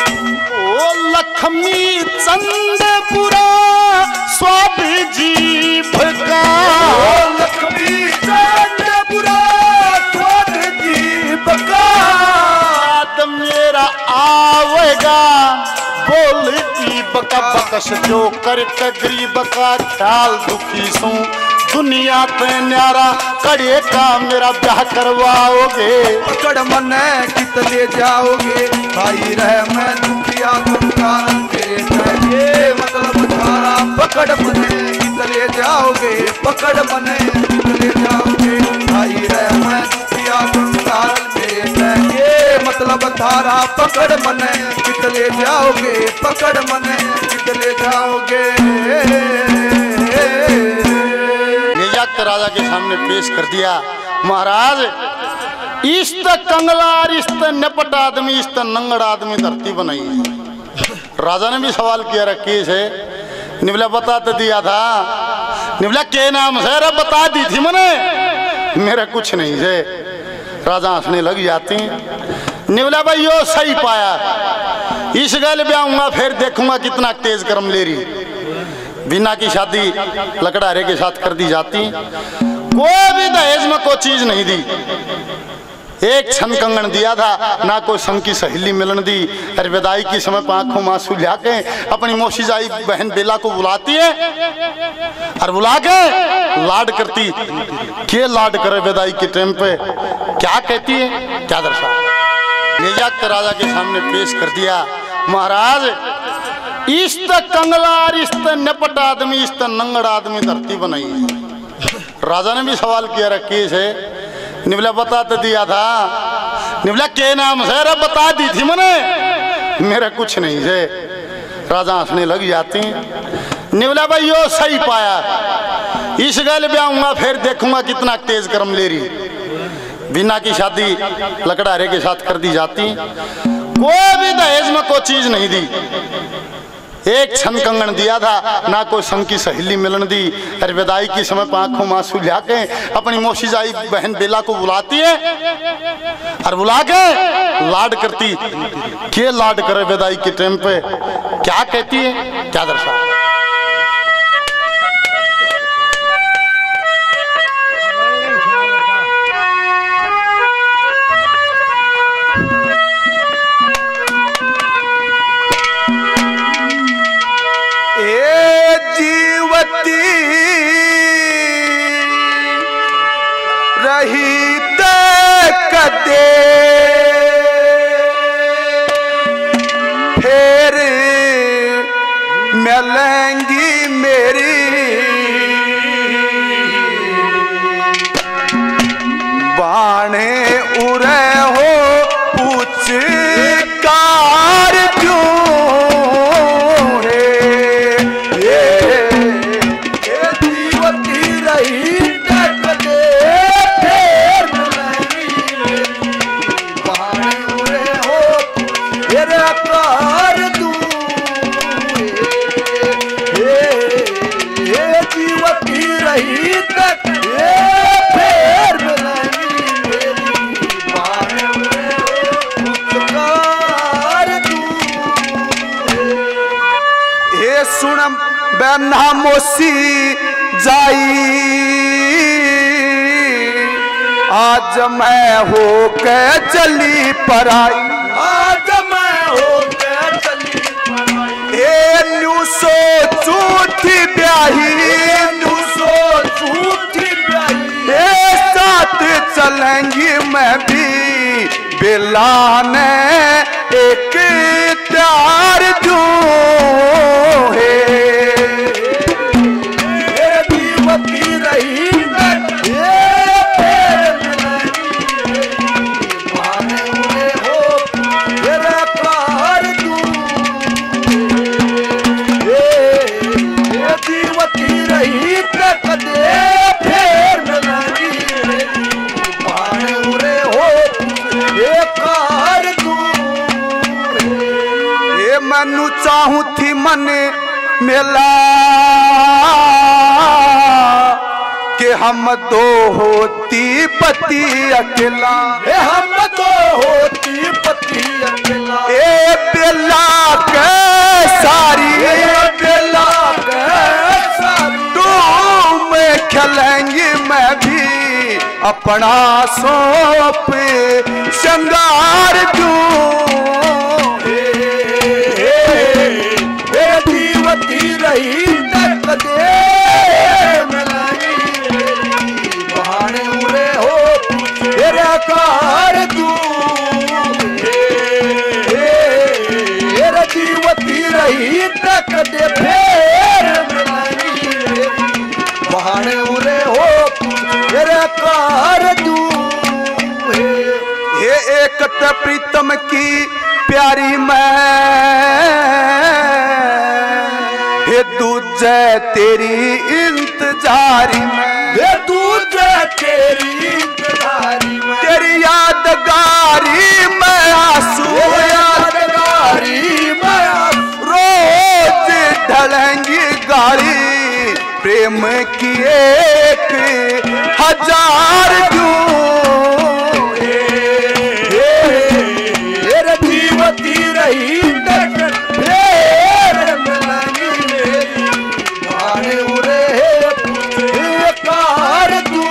लक्ष्मी चंदपुरा स्वामी जी गरीब का बकस जो करके गरीब का ख्याल दुखी सू दुनिया पे न्यारा कड़े का मेरा ब्याह करवाओगे पकड़ मने कितने जाओगे भाई रह मैं दुखिया कंगाल तेरे चाहिए मतलब थारा पकड़ मने कितने जाओगे पकड़ मने कितने जाओगे भाई रह मैं दुखिया कंगाल तेरे चाहिए मतलब थारा पकड़ मने कितने जाओगे पकड़ मने कितने जाओगे राजा के सामने पेश कर दिया। महाराज इस कंगला इस नपट आदमी इस नंगड़ आदमी धरती बनाई है। राजा ने भी सवाल किया रखी है निवला बता तो दिया था निवला के नाम से रे बता दी थी मैंने मेरा कुछ नहीं है। राजा हंसने लग जाते निवला भाई यो सही पाया इस गल भी आऊंगा फिर देखूंगा कितना तेज कर्म ले रही। बिना की शादी लकड़ारे के साथ कर दी जाती कोई भी दहेज में कोई चीज नहीं दी एक छन कंगन दिया था ना कोई संग की सहेली मिलन दी। अरे विदाई की समय आंखों में आंसू लाके अपनी मौसीजाई बहन बेला को बुलाती है और बुला के लाड करती के लाड करे विदाई के टाइम पे क्या कहती है क्या दर्शा ले जाकर राजा के सामने पेश कर दिया। महाराज इस कंगला इस नपट आदमी इस नंगड़ आदमी धरती बनाई है। राजा ने भी सवाल किया रखी है निवला बता तो दिया था निवला के नाम से रे बता दी थी मैंने मेरा कुछ नहीं है। राजा हंसने लग जाते निवला भाई यो सही पाया इस गल भी आऊंगा फिर देखूंगा कितना तेज कर्म ले रही। बिना की शादी लकड़ारे के साथ कर दी जाती कोई भी दहेज में कोई चीज नहीं दी एक छन कंगन दिया था ना कोई संग की सहेली मिलन दी। अरे विदाई की समय आंखों में आंसू लाके अपनी मौसीजाई बहन बेला को बुलाती है और बुला के लाड करती के लाड करे विदाई के टाइम पे क्या कहती है क्या दर्शा रही कदे फिर मिलेंगी मेरी बाणे उरे हो पूछ कार क्यों है ये जीवती रही सुनम बेना मोसी जाई आज मैं हो के चली पराई आज मैं हो के चली पराई ए न्यू सो झूठी ब्याही न्यू सो झूठी ब्याही ए साथ चलेंगी मैं भी बेला ने एक प्यार जो है जीवती रही जीवती रही कदे फिर मनु चाहूं थी मन मिला कि हम दो होती पति अकेला ए हम दो होती पति अकेला ए बेला के सारी बेला के सारी तुम खेलेंगी मैं भी अपना सौंप श्रृंगार क्यों रही तक दे फेर मिलनी बहाने उरे हो तेरे कार दू हे एक त प्रीतम की प्यारी मैं हे दूजे तेरी इंतजारी में हे दूजे तेरी इंतजारी में तेरी यादगारी में आंसू यादगारी में रोज ढलेंगी गाड़ी प्रेम की एक हजार क्यों जीवती रही तक फेर मिलनी मेरी उरे कार तू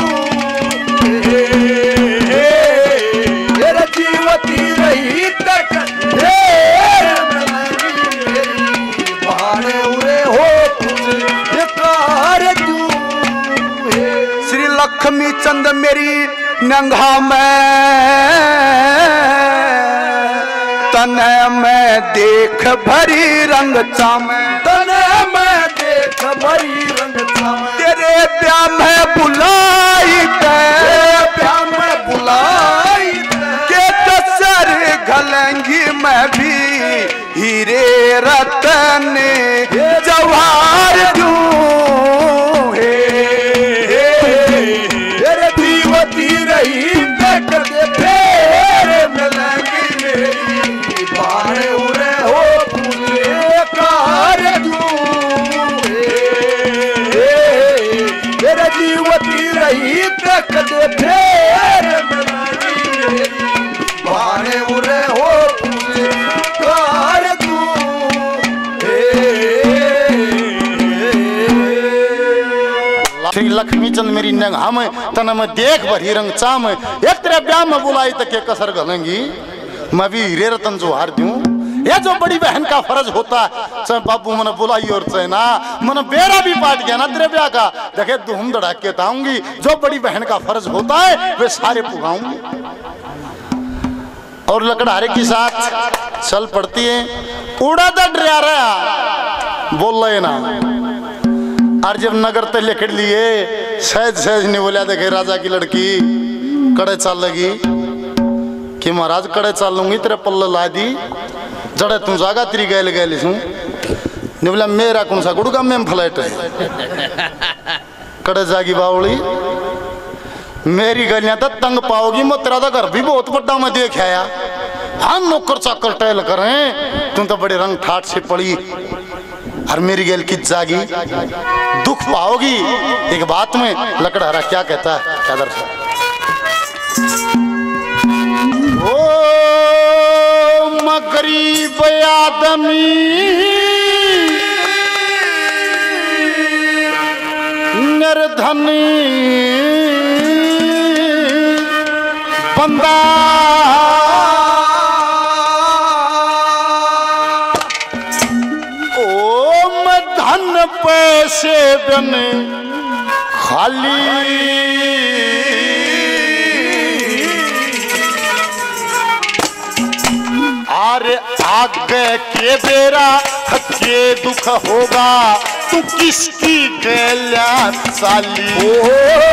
जीवती रही तक फेर मिलनी मेरी बहाने उरे हो कार तू श्री लक्ष्मी चंद मेरी नंगा में तने मैं देख भरी रंग चामे तने मैं देख भरी रंग चामे तेरे प्यार में बुलाई तेरे प्यार में बुलाई के कसर घलेंगी मैं भी हीरे रतन जवाहर क्यों तेरे दीवती रही तक दे फेर मिलेंगी मेरी बारे उरे हो तुझे कार दूं तेरे जीवती रही तक दे फेर मिलेंगी मेरी बारे उरे हो तुझे कार दूं श्री लक्ष्मी चंद मेरी नंगा में तन में देख भरी रंग चाम एक तेरे ब्याह में बुलाई तक के कसर गलेंगी मैं भी हीरे रतन जो हार दूं ये जो बड़ी बहन का फर्ज होता है चाहे बाबू मन बुलाई और चाहे ना मन बेरा भी पाट गया ना तेरे ब्याह का देखे धूम धड़ाक के ताऊंगी जो बड़ी बहन का फर्ज होता है वे सारे पुगाऊंगी और लकड़हारे की साथ चल पड़ती है उड़ा दा डरा रहा बोल रहे ना और जब नगर ते लेकर लिए सहज सहज नहीं बोलिया देखे राजा की लड़की कड़े चाल लगी कि महाराज कड़े चाल लूंगी तेरे पल्ले ला दी जड़े तू जागा तेरी गैल गैल सू नहीं बोला मेरा कौन सा गुड़गा में फ्लैट है कड़े जागी बावली मेरी गलियां तो तंग पाओगी मैं तेरा तो घर भी बहुत बड़ा मैं देख आया हाँ नौकर चाकर टहल करें तुम तो बड़े रंग ठाट से पड़ी और मेरी गैल की जागी दुख पाओगी एक बात में लकड़हारा क्या कहता है क्या दर्शक ओ मैं गरीब आदमी निर्धनी बंदा पैसे बन खाली आरे आगे के बेरा के दुख होगा तू किसकी गैल्या साली ओ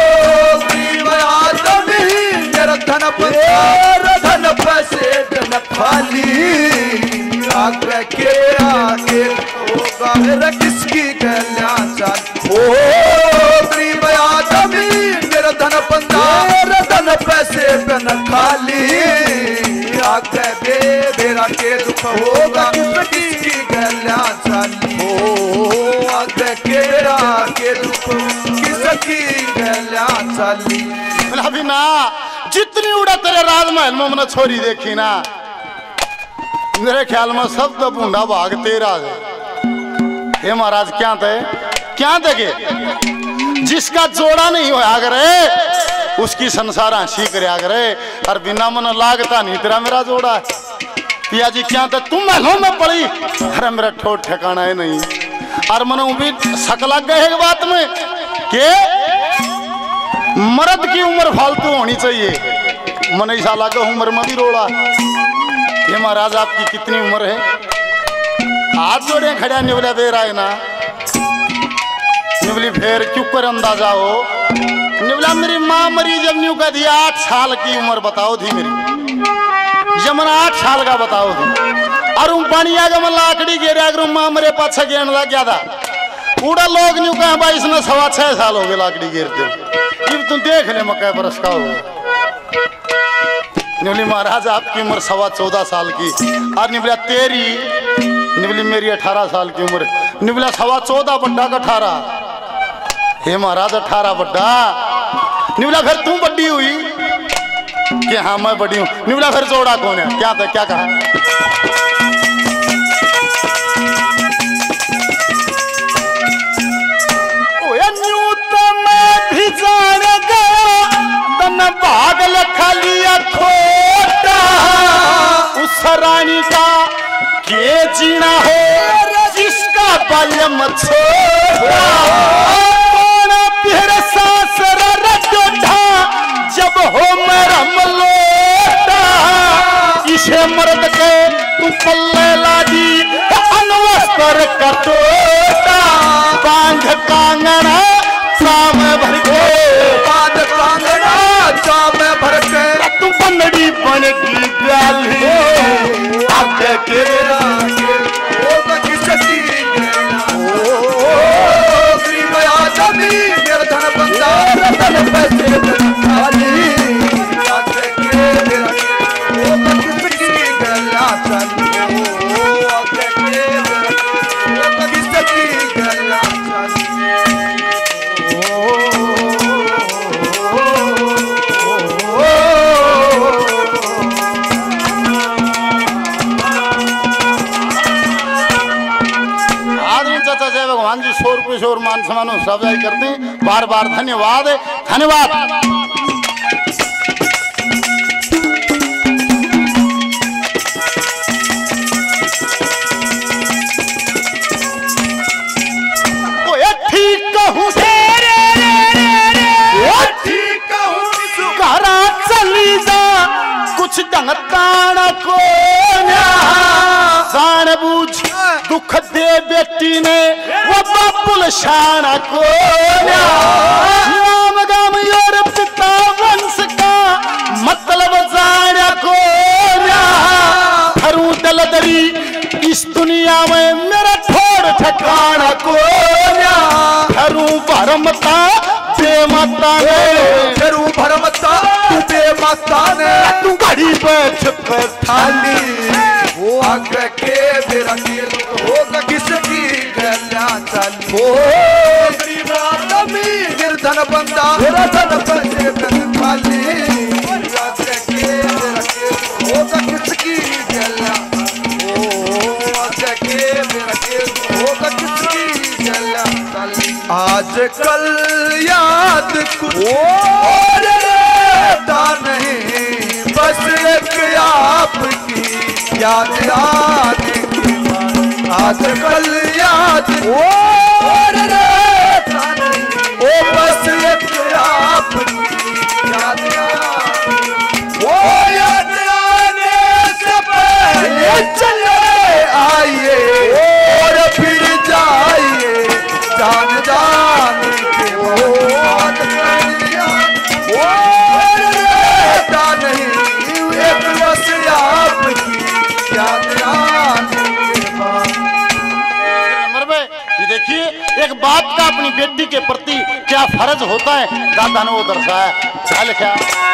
धन धन पैसे धन खाली आगे के आगे होगा मेरा किसकी गैल्या चाल ओ गरीब आदमी मेरा धन पंदार धन पैसे धन खाली आगे बे मेरा के दुख होगा किसकी गैल्या चाली ओ आगे के आगे दुख किसकी गैल्या चाली अभी ना जितनी उड़ा तेरे राजमहल में मैंने छोरी देखी ना मेरे ख्याल में सब तो बूंदा भाग तेरा है हे महाराज क्या थे क्या देखे जिसका जोड़ा नहीं होया करे उसकी संसार हंसी करया करे और बिना मन लागता नहीं तेरा मेरा जोड़ा है पिया जी क्या थे तुम महलों में पड़ी अरे मेरा ठोट ठिकाना है नहीं और मन भी शक लग गए एक बात में कि मर्द की उम्र फालतू होनी चाहिए मन ऐसा लगा उम्र में भी रोड़ा ये महाराज आपकी कितनी उम्र है हाथ जोड़े खड़ा निवला बेर आए ना निवली फेर क्यों कर अंदाजा हो निवला मेरी माँ मरी जब न्यू का दिया आठ साल की उम्र बताओ थी मेरी जमन आठ साल का बताओ थी और उन पानी आगे मैं लाकड़ी गिर अगर माँ मरे पाछा गिरने लग गया था पूरा लोग न्यू कहा भाई इसने सवा छह साल हो गए लाकड़ी गिरते ये तुम देख ले मक्का बरस का हो निवली महाराज आपकी उम्र सवा चौदह साल की और निवला तेरी निवली मेरी अठारह साल की उम्र निवला सवा चौदह बड्डा का अठारह हे महाराज अठारह बड्डा निवला फिर तू बड्डी हुई कि हाँ मैं बड़ी हूँ निवला फिर जोड़ा कौन है क्या था क्या कहा भी जान गया तन पागल खालिया खोटा उस रानी का के जीना हो जिसका बलम छोड़ा फिर सासर रटोठा जब हो मरम लोटा इसे मर्द के तू पल्ले लादी अनवस्तर कटोटा बांध कांगना साम भर के बांध कांगना साम भर के तू बनड़ी बन की गाली आके के ओ किसकी ओ गरीब आदमी निर्धन बंदा रतन पैसे खाली आके के ओ किसकी गला चली ओ आके के ओ किसकी गला चली भगवान जी शोर पे शोर मान सम्मान सब जारी करते हैं बार बार धन्यवाद धन्यवाद ठीक कहूँ ठीक कहूँ करा चली जा कुछ ढंगताना को जान बूझ दुख दे बेटी ने वो बापुल शाना को नाम गाम योर पिता वंश का मतलब जाना को थरू दलदरी इस दुनिया में मेरा थोड़ ठिकाना को थरू भरमता बेमता ने थरू भरमता तू बेमता ने तू घड़ी बैठ कर थाली वो आगे के मेरा दिल होगा किसकी गला चली ओ गरीब आदमी निर्धन बंदा निर्धन पैसे खाली आगे के मेरा दिल होगा किसकी गला ओ आगे के मेरा दिल होगा किसकी गला चली आजकल याद कुछ और रहता नहीं बस एक आपकी याद आने के बाद आजकल याद और रहता नहीं ओ बस एक आपकी याद वो याद आने से पहले चले आइए और फिर जाइए जान जाने के बाद वो रहता नहीं एक बस आपकी ये देखिए एक बाप का अपनी बेटी के प्रति क्या फर्ज होता है दादा ने वो दर्शाया क्या लिखा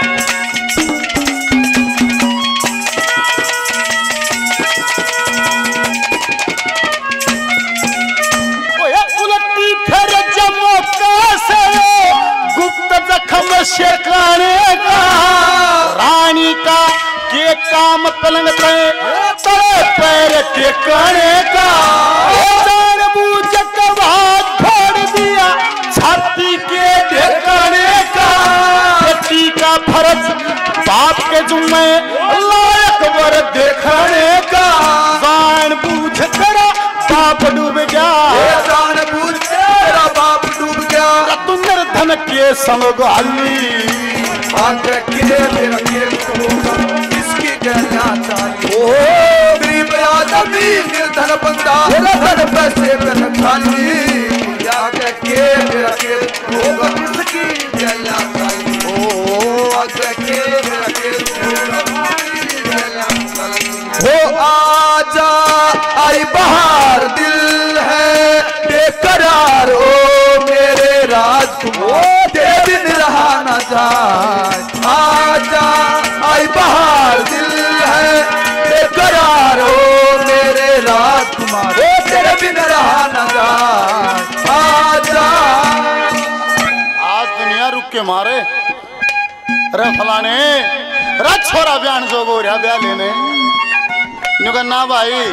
उलटी फिर जमो कैसे गुप्त जख्म शेखाने का रानी का के काम पलंग पे तले पैर टेकाने का जान बूझ के बात छोड़ दिया छाती के टेकाने का बेटी का फर्ज बाप के जुम्मे लायक वर देखने का जान बूझ तेरा बाप डूब गया जान बूझ तेरा बाप डूब गया तू निर्धन के संग गाली आगे के मेरा किसकी कहना चाहिए ओ गरीब आदमी निर्धन बंदा धन पैसे कर खाली आगे के मेरा के होगा किसकी जला खाली ओ आगे के मेरा के होगा किसकी जला खाली हो आजा आई बहार दिल है बेकरार ओ मेरे राजकुमार तेरे बिन रहा न जाए आजा आई बहार दिल है बेकरार ओ मेरे राजकुमार ओ तेरे बिन रहा न जाए आजा। आज दुनिया रुक के मारे रे फलाने रे छोरा बयान जो गो रहा ब्याह लेने नुका ना भाई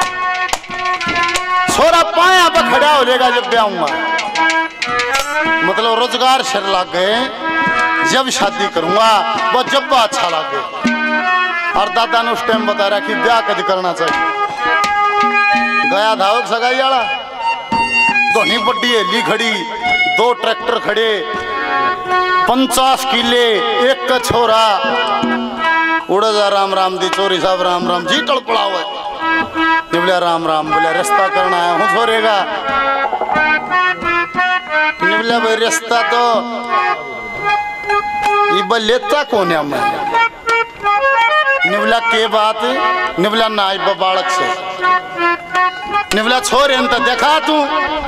छोरा पाया पर खड़ा हो जाएगा जब ब्याहूंगा मतलब रोजगार सिर लग गए जब शादी करूंगा वो जब अच्छा लगे। और दादा ने उस टाइम बता रहा कि ब्याह कद करना चाहिए। गया था सगाई वाला दोनी बड्डी हेली खड़ी दो ट्रैक्टर खड़े पंचास किले एक का छोरा उड़ा जा राम राम दी चोरी साहब राम राम जी टल पड़ा हुआ बोलिया राम राम बोलिया रिश्ता करना है हूँ छोरेगा बोलिया भाई रिश्ता तो ये लेता कौन है मैं निवला के बात निवला ना आई बालक से निवला छोरे तो देखा तू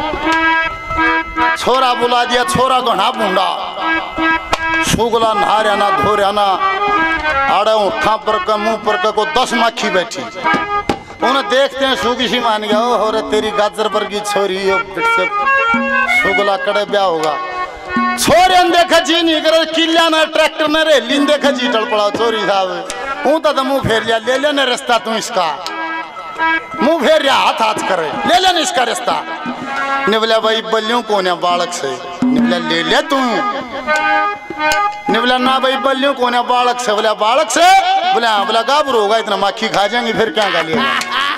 छोरा बुला दिया छोरा घना बूंदा सुगला नहारिया ना धोरिया ना आड़े उठा पर का मुंह पर का को दस माखी बैठी उन्हें देखते हैं सुगी सी मान गया हो रे तेरी गाजर पर की छोरी सुगला कड़े ब्याह होगा छोरे देखा जी नहीं करे किला ना ट्रैक्टर ने रेली देखा जी टल पड़ा चोरी साहब हूं तो मुंह फेर लिया ले लेने रिश्ता तू इसका मुंह फेर लिया हाथ हाथ करे ले लेने इसका रिश्ता निवला भाई बल्लियों कौन है बालक से निवला ले ले तू निवला ना भाई बल्लियों कौन है बालक से बोला बालक से बोला बोला गाबरू होगा इतना माखी खा जाएंगे फिर क्या गालिएगा।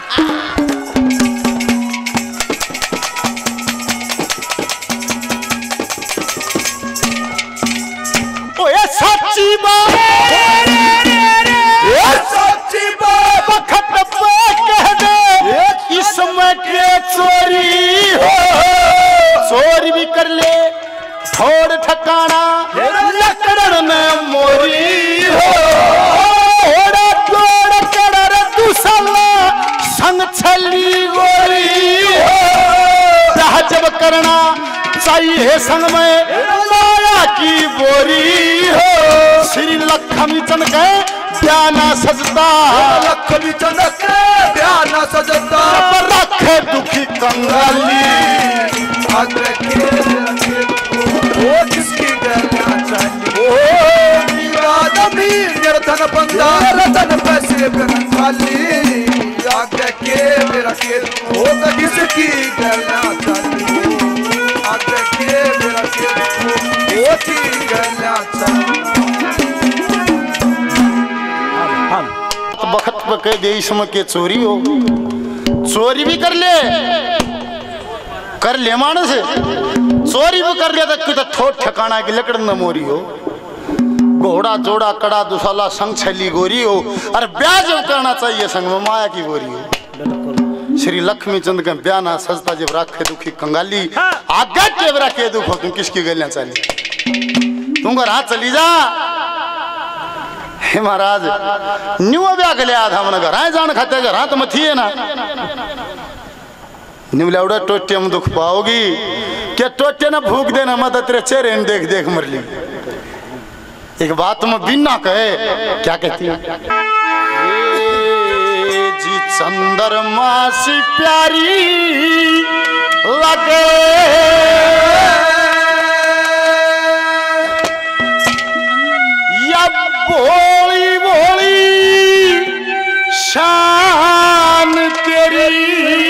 सच्ची बात सच्ची बात वक्त पे कह दे इसमें के चोरी हो चोरी भी कर ले थोड़ ठकाना लकड़न में मोरी हो थोड़ा तोड़ कर दूसरा संग छली गोरी हो जब करना चाहिए संग में माया की बोरी हो श्री लक्ष्मी चंद के प्याना सजता लक्ष्मी चंद के प्याना सजता रखे दुखी कंगाली आगे के वो किसकी करना चाहिए ओ आदमी निर्धन बंदा रतन पैसे कर खाली आगे के मेरा के वो किसकी करना चाहिए आगे के मेरा के वो की करना चाहिए। वक्त पर कह दे इसमें के चोरी हो चोरी भी कर ले कर ले मानस चोरी भी कर लिया तो ठोट ठिकाना की लकड़ न मोरी हो घोड़ा जोड़ा कड़ा दुसाला संग छली गोरी हो और ब्याह जब करना चाहिए संग में माया की गोरी हो श्री लक्ष्मी चंद का ब्याह ना सजता जब राखे दुखी कंगाली आगे जब राखे दुख हो तुम किसकी गलियां चली तुम घर हाथ चली जा हे महाराज न्यू ब्याह के लिया था मन घर आए जान खाते घर हाथ में थी है ना निवला टोटे में दुख पाओगी क्या टोटे ना भूख देना मत तेरे चेहरे में देख देख मर ली एक बात में बिना कहे क्या कहती है जी चंद्रमा सी प्यारी लगे या भोली भोली शान तेरी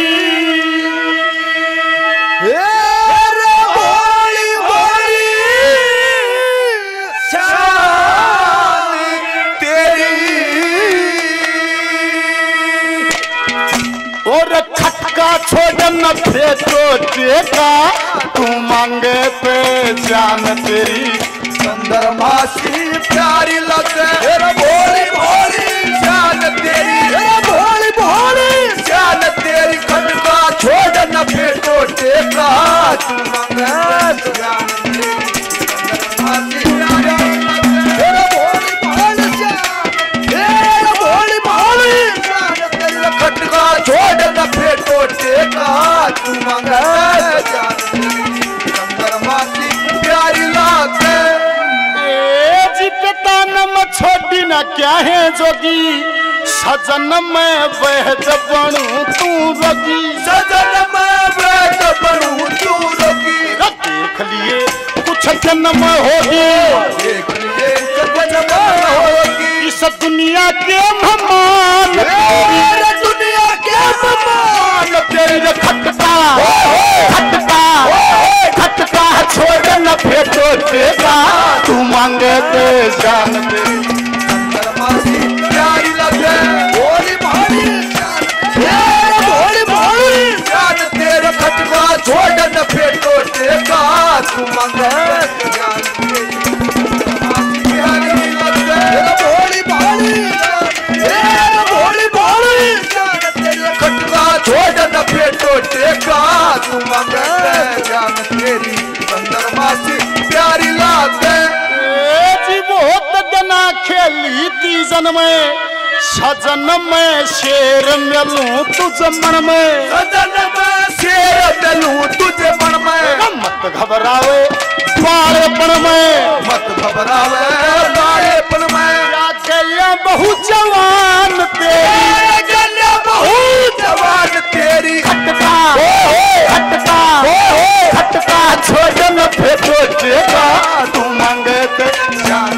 छोड़न फेटो का तू मांगे पे जान तेरी चंद्रमा सी प्यारी लगे भोली भोली जान तेरी भोली भोली जान जान तेरी खटका छोड़ न फेंको टेका तू मंगे जान तेरा भोली भाल जान तेरा भोली भाल जान तेरी खटका छोड़ न फेंको टेका तू मंगे जान चंद्रमा की प्यारी लागे ए जी पिता नम छोड़ी ना क्या है जोगी सजन में वह बनू तू रोगी सजन में वह बनू तू रोगी देख लिए कुछ जन्म होगी देख लिए कुछ जन्म होगी इस दुनिया के मेहमान तेरे दुनिया के मेहमान तेरे खटका खटका खटका छोड़ न फेंको टेका तू मांगे ते जान दे प्यारी लगे भोली भाली जान भोली भाली जान तेरे खटका छोड़ न फेंको टेका तू मंगे जान प्यारी लगे भोली भाली जान भोली भाली जान तेरे खटका छोड़ न फेंको टेका तू मंगे जान तेरी चंद्रमा सी प्यारी लगे जी बहुत जना खेली तीजन में सजन में शेर मिलूं तुझ मन में सजन में शेर मिलूं तुझे मन में मत घबरावे बाड़ेपन में मत घबरावे बाड़ेपन में गया बहु जवान तेरी गया बहु जवान तेरी खटका खटका खटका छोड़ न फेंको टेका तू मांगे ते जान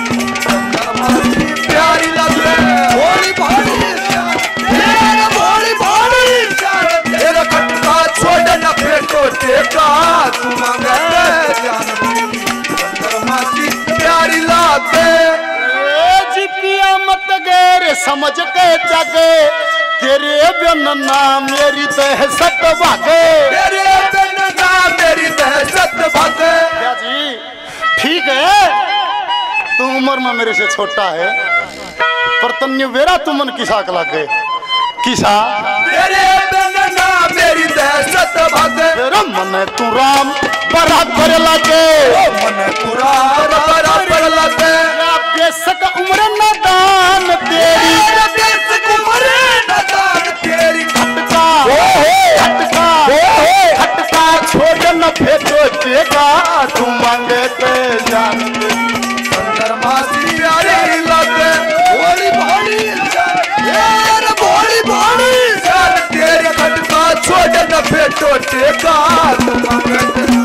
प्यारी लगे भोली भाली तेरा भोली भाली जान तेरा खटका छोड़ न फेंको टेका तू मांगे जान चंद्रमा की प्यारी लगे जी पिया मत गैर समझ के जागे तेरे बिन ना मेरी दहशत भागे तेरे बिन ना मेरी दहशत भागे क्या जी ठीक है तू उम्र में मेरे से छोटा है पर तन्यु वेरा तू मन किसा के लागे किसा तेरे बिन ना मेरी दहशत भागे तेरा मन तू राम बराबर लागे मन पूरा बराबर लगे बेशक उम्र नादान तेरी बेशक उम्र नादान तेरी खटका खटका खटका छोड़ न फेंको टेका तू मांगे ते जान दे चंद्रमा सी प्यारी लगे भोली भाली यार भोली भाली जान तेरी खटका छोड़ न फेंको टेका तू मांगे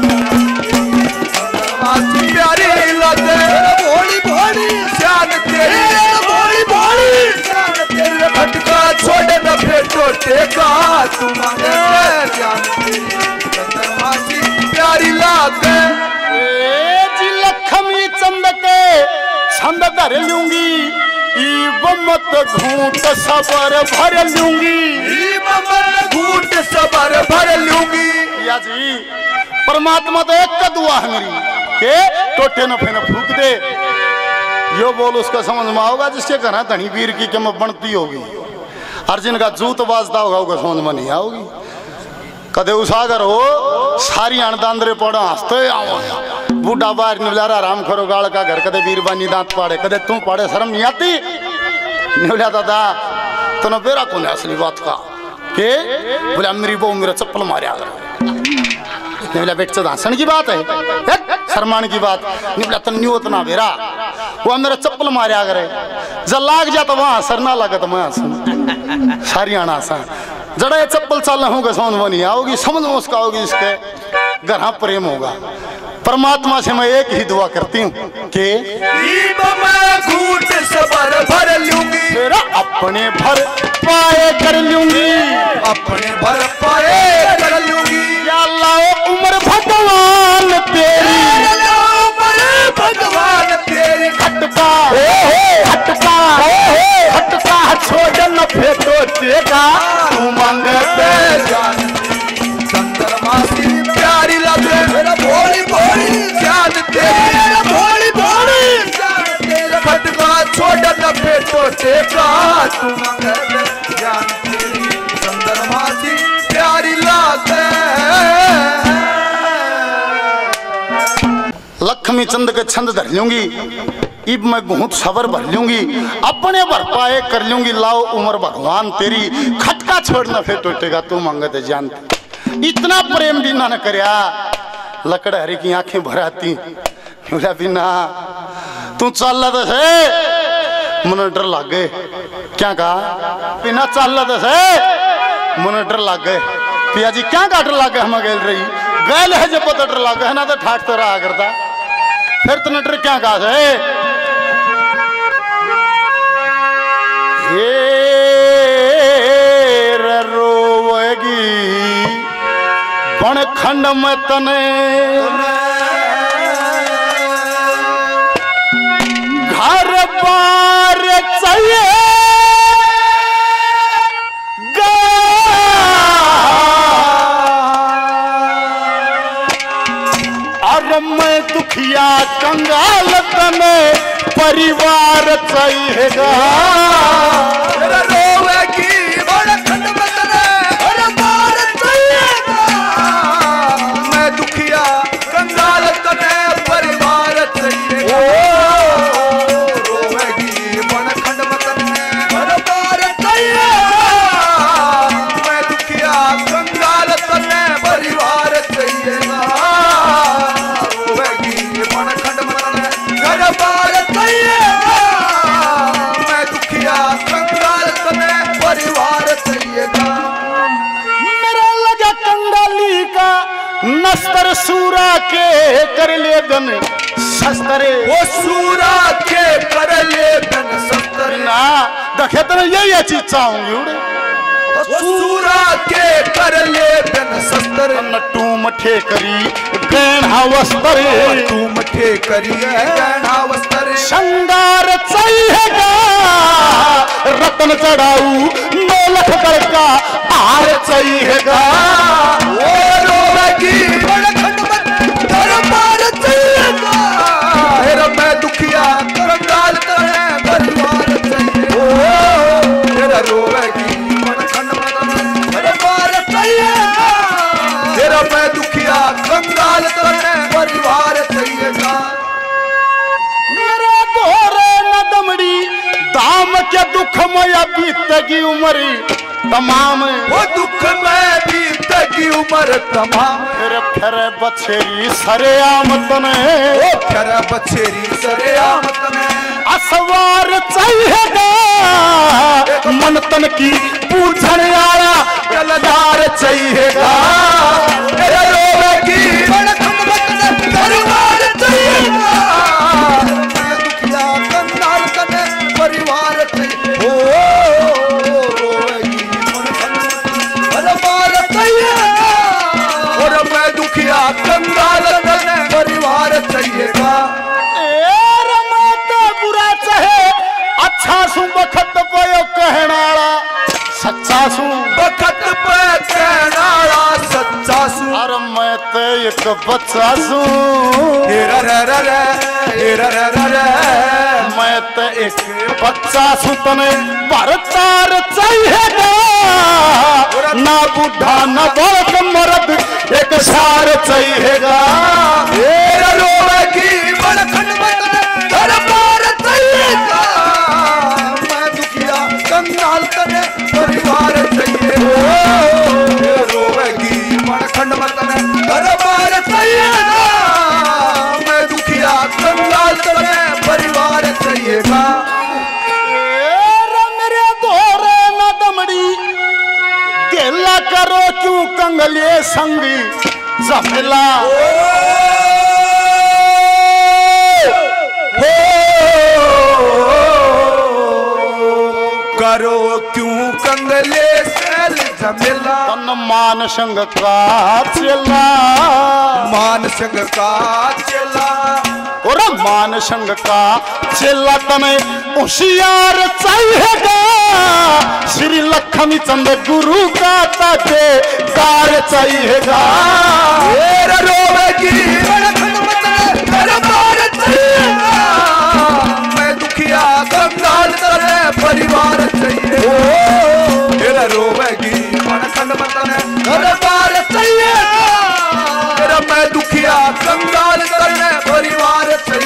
चंद्रमा सी प्यारी लगे भोली भाली जान तेरी भोली भाली जान तेरी खटका छोड़ न फेंको टेका तू मांगे जान चंद्रमा सी प्यारी लगे जी लक्ष्मी चंद के छंद धर लूंगी ई मत घूट सबर भर लूंगी घूट सबर भर लूंगी या जी परमात्मा तो एक का दुआ है मेरी के टोटे न फेन फूक दे यो बोल उसका समझ में आओगा जिसके घर धनी वीर की कीमत बनती होगी और जिनका जूत बाजता होगा उसका समझ में नहीं आओगी कदे उसागर हो सारी अणदांदरे पड़ा हंसते आओ बूढ़ा बाहर निवलारा राम खरो गाड़ का घर कदे वीरबानी दांत पाड़े कदे तू पाड़े शर्म नहीं आती निवला दादा तो न बेरा कौन है असली बात का के बोले मेरी बहू मेरा चप्पल मारे आ निवला बेट से हंसन की बात है शर्मान की बात निवला तन्नी उतना बेरा वो मेरा चप्पल मारे आ गए जब लाग जाता वहां असर ना लगा तो मैं हंसन सारी आना हंसा जड़ा ये चप्पल चालना होगा समझ में नहीं आओगी समझ में उसका होगी इसके गहरा प्रेम होगा परमात्मा से मैं एक ही दुआ करती हूँ कि घूट सबर भर लूंगी मेरा अपने भर पाए कर लूंगी अपने भर पाए कर लूंगी या अल्लाह उम्र भगवान तेरी भगवान तेरी खटका खटका खटका छोड़ न फेंको टेका तू मांगते जान चंद्रमा की प्यारी लगे मेरा भोली भोली जान तेरी भोली भोली जान तेरा खटका छोड़ न फेंको टेका तू मांगते जान तेरी चंद्रमा चंद के छंद धर लूंगी, इब मैं बहुत सबर भर लूंगी, अपने भरपाए कर लूंगी, लाओ उम्र भगवान तेरी, खटका छोड़ना फिर टूटेगा तू मंगते जानते। इतना प्रेम भी ना न करया, लकड़ हरी की आंखें भराती बिना तू चल तो से मन डर लग गए, क्या कहा बिना चल तो से मन डर लग गए, पिया जी क्या का डर लग गए, हम गैल रही गैल है जब पता डर लग गया ना तो ठाक तो रहा करता, फिर तो डर क्या कहा से रोवेगी बण खंड में तने घर बार चाहिए और मैं दुखिया कंगाल तने परिवार चाहिएगा, रोवेगी बड़ खंड में तने परिवार चाहिएगा, मैं दुखिया कंगाल तने परिवार चाहिएगा, रोवेगी बड़ खंड में तने परिवार चाहिएगा, मैं दुखिया कंगाल तने परिवार चाहिएगा, रोवेगी बड़ खंड में तने घर बार चाहिएगा, मैं दुखिया कंगाल तने परिवार चाहिएगा। मेरा लगा कंगाली का नस्तर सूरा के कर ले गन शस्त्रे, वो सूरा के कर ले गन शस्त्र ना देखे तो यही चीज चाहूंगी उड़े, सूरा के कर ले गन शस्त्र, नट्टू मठे करी गहना वस्त्र, तू मठे करी गहना वस्त्र, श्रृंगार चाहिएगा रतन चढ़ाऊ नौ लख का हार चाहिएगा, वो रोवेगी बड़ खंड में दरबार चाहिएगा, हेरा मैं दुखिया कंगाल तने परिवार चाहिए, हेरा रोवेगी बड़ खंड में दरबार चाहिएगा, हेरा मैं दुखिया कंगाल तने परिवार चाहिएगा। मेरा गोरे न दमड़ी दाम के दुख में बीतेगी उम्र तमाम, वो दुख में बीतेगी उम्र तमाम, फिर फिर बछेरी सरे आमत ने, वो फिर बछेरी सरे आमत में, असवार चाहिएगा मन तन की पूछन आया गलदार चाहिएगा, मेरा रोवेगी बड़ खंड में परिवार चाहिएगा, मैं दुखिया कंगाल तने परिवार चाहिए, ओ रोवेगी बड़ खंड में परिवार चाहिएगा, और मैं दुखिया कंगाल तने परिवार चाहिएगा। बुरा चाहे अच्छा सु बखत पयो कहनाला सच्चा सु, बखत पे कहनाला सच्चा सु, अरे मैं तो एक बच्चा सु, हेरा रे रे रे हेरा रे रे रे, मैं तो एक बच्चा सु तने भरतार चाहिएगा, ना बुढ़ा ना बड़क मर्द एक सार चाहिएगा, हेरा रोवेगी बड़ खंड में दरबार चाहिएगा, मैं दुखिया कंगाल तने परिवार चाहिए, हेरा रोवेगी बड़ खंड में दरबार चाहिएगा, मैं दुखिया कंगाल तने परिवार चाहिएगा। मेरे दोरे न दमड़ी गेला करो क्यों कंगले संगी जफला, करो क्यों कंगले सैल झमेला, तन मान संग का चला, मान संग का चला, और मान संग का चला तने होशियार चाहिएगा, श्री लक्ष्मी चंद गुरु का ताके कार चाहिएगा, हेरा रोवेगी बड़ खंड में दरबार चाहिएगा, मैं दुखिया कंगाल तने परिवार चाहिए, हेरा रोवेगी बड़ खंड में दरबार चाहिएगा, हेरा मैं दुखिया कंगाल तने परिवार चाहिए।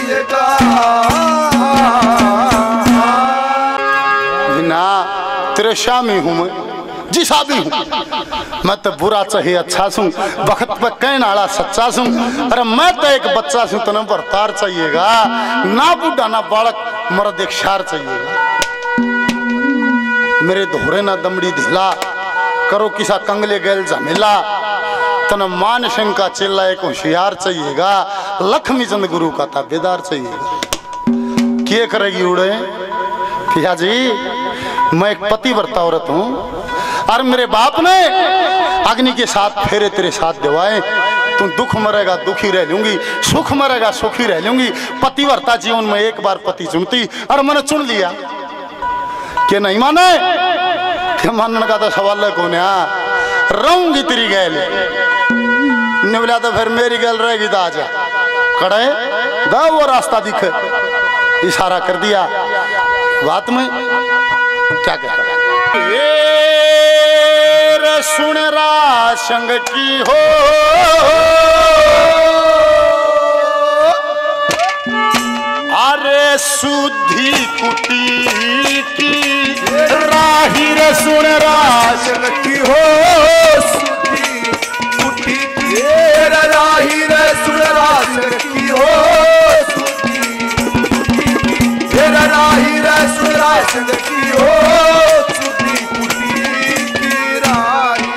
श्यामी हूं मैं जिसा भी हूं मैं तो बुरा चाहे अच्छा सू वक्त पर कहने वाला सच्चा सू। अरे मैं तो एक बच्चा सू तो बरतार चाहिएगा ना बूढ़ा ना बालक मर्द एक शार चाहिएगा। मेरे दोहरे ना दमड़ी ढीला करो किसा कंगले गैल झमेला तन मान सिंह का चेला एक होशियार चाहिएगा। लक्ष्मी चंद गुरु का ताबेदार चाहिएगा। क्या करेगी उड़े पिया जी मैं एक पतिव्रता औरत हूँ और मेरे बाप ने अग्नि के साथ फेरे तेरे साथ दिवाए। तुम दुख मरेगा दुखी रह लूंगी सुख मरेगा सुखी रह लूंगी। पतिव्रता जीवन में एक बार पति चुनती और मैंने चुन लिया कि नहीं माने कि मानने का तो सवाल है कौन रहूंगी तेरी गैल निवला तो फिर मेरी गैल रहेगी तो आजा कड़े दा वो रास्ता दिखे इशारा कर दिया बात में क्या कहता सुन रा संग की हो अरे सुधी कुटी की राही रे सुन रा संग की हो सुधी कुटी की राही रे सुन रा संग की हो सुधी राही रे सुन रा संग की हो सुधी कुटी की राही।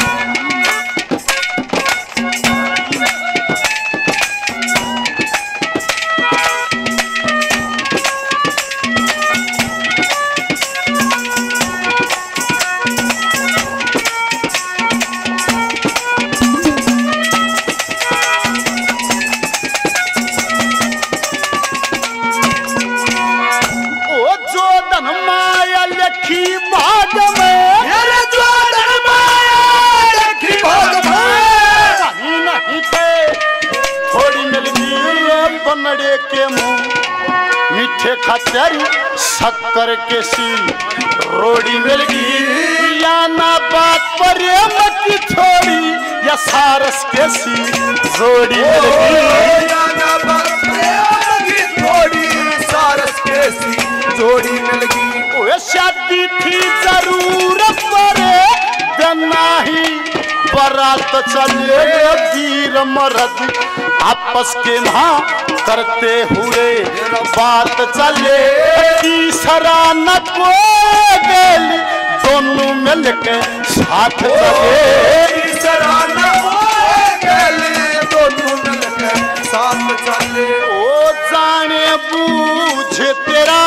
के मुंह मीठे खचरी शक्कर के सी रोड़ी मिल गई या ना बात प्रेम की छोड़ी या सारस के सी जोड़ी मिल गई या ना बात प्रेम की छोड़ी सारस के सी जोड़ी मिल गई। ओए शादी थी जरूरत पड़े नहीं बारात चले वीर मर्द आपस के मां करते हुए बात चले तीसरा न कोई दोनों मिलके साथ चले तीसरा न कोई दोनों मिलके साथ चले। ओ जाने बूझ तेरा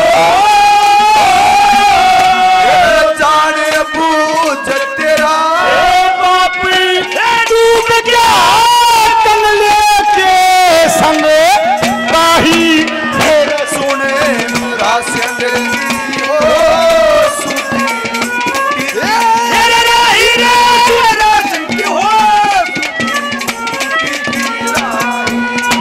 जाने बूझ तेरा डूब गया कंगले के संग राही फिर सुने राशन हो सुधी तेरे राही रे राशन की हो सुधी राही।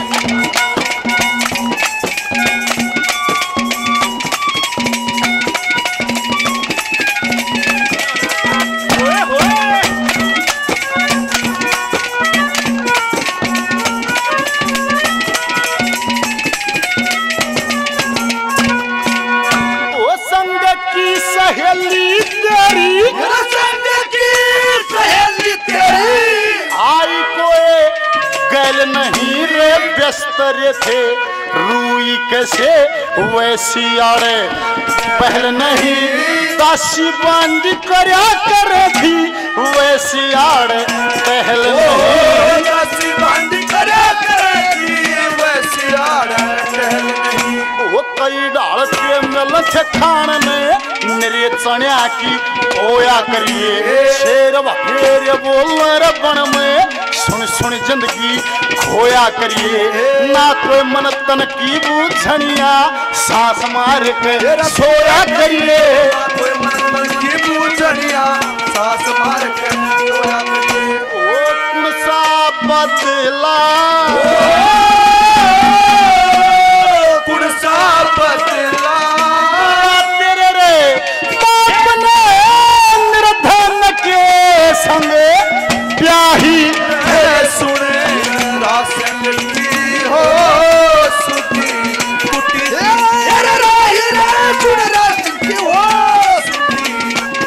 सहेली तेरी संग की सहेली तेरी आई कोई गैल नहीं रे व्यस्त रे थे रूई कैसे वैसी आड़े पहल नहीं दासी बंद करया करे थी वैसी आड़े पहल नहीं दासी बंद करया करे थी वैसी आड़े पहल नहीं। वो कई डाल के मिल खान में मेरे चण्या की होया करिए शेर बखेर बोल बन में सुन सुन जिंदगी खोया करिए ना कोई मन तन की बूझनिया सांस मार के सोया करिए कोई मन तन की बूझनिया सांस मार के सोया करिए। ओ कौन सा बदला कौन सा बदला संग ब्याही सुने राशन की हो सुधी कुटी राही रे सुन राशन की हो सुधी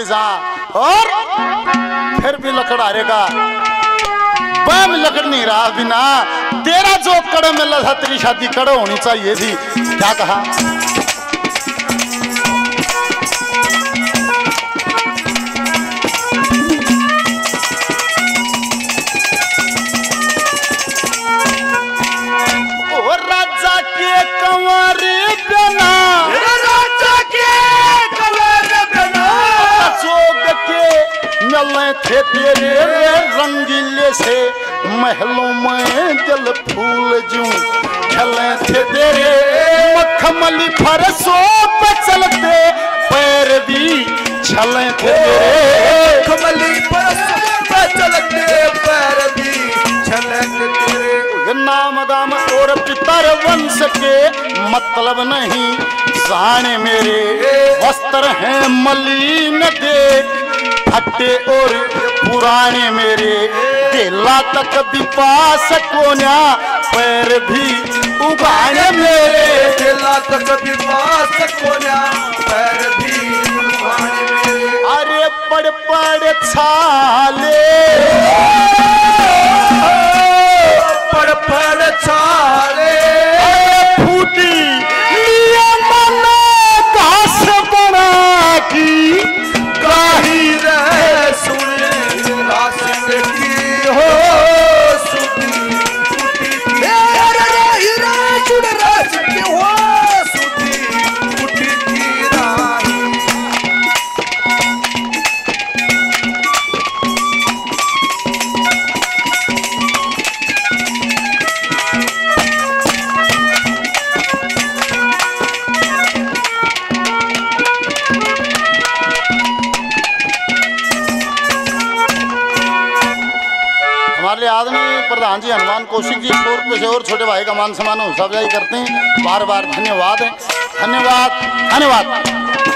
ले जा और फिर भी लकड़ारे का बम लकड़ नहीं रहा बिना तेरा जो कड़ मिला था तेरी शादी कड़ होनी चाहिए थी। क्या कहा ओ राजा के कंवारे बिना राजा के कंवारे बिना जोग के मिलने थे तेरे रंगीले से महलों में दिल फूल जूं खिले थे तेरे मखमली फरसों पे चलते पैर भी छले थे तेरे मखमली फरसों पे चलते पैर भी छले थे तेरे। नाम दाम और पितर वंश के मतलब नहीं जाने मेरे वस्त्र हैं मलिन देख फटे और पुराने मेरे दिला तक भी पास कोन्या पैर भी उगाने मेरे दिला तक भी पास कोन्या पैर भी उगाने मेरे। अरे पड़ पड़ छाले पड़ पड़ छाले फूटी लिया मन घास बना की काही रह सुने रासिंग की हो सुधी कुटी की राही रह सुन रासिंग की हो सुधी कुटी की राही। हमारे आदरणीय प्रधान जी हनुमान कौशिक जी सौ रुपये से और छोटे भाई का मान सम्मान हो सब जारी करते हैं। बार बार धन्यवाद है धन्यवाद धन्यवाद।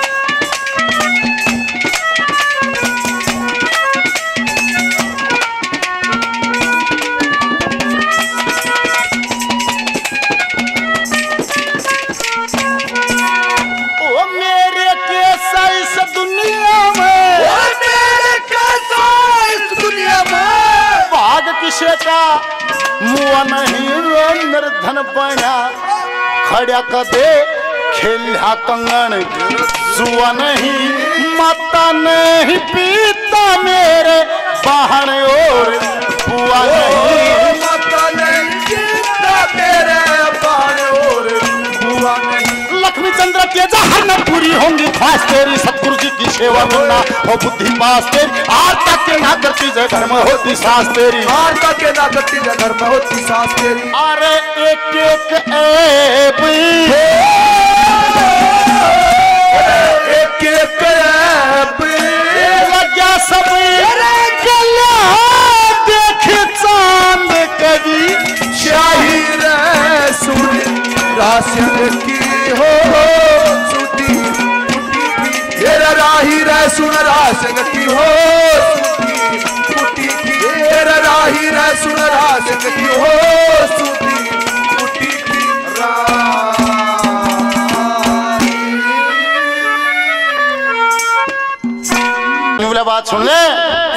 ओ मेरे कैसा इस दुनिया में ओ मेरे कैसा इस दुनिया में भाग किसे का मुआ नहीं वो निर्धन बना खड़ा कदे खेला कंगन जुआ नहीं माता नहीं पीता मेरे बहन और बुआ नहीं माता नहीं पीता मेरे बहन और बुआ नहीं। लक्ष्मी चंद्र तेजा हर न पूरी होंगी ख्वाहिश तेरी सतगुरु जी की सेवा करना और बुद्धि पास तेरी आर तक के ना करती जय घर में होती सास तेरी आर तक के ना करती जय घर में होती सास तेरी। अरे एक एक ऐब एक एक ऐब लगा सब गला देख चांद कभी शाही रह सुन रासिंग की हो सुधी कुटी की तेरा राही रह सुन रासिंग की हो सुधी कुटी की तेरा राही रह सुन रासिंग की हो सुधी कुटी की राही। बोले बात सुन ले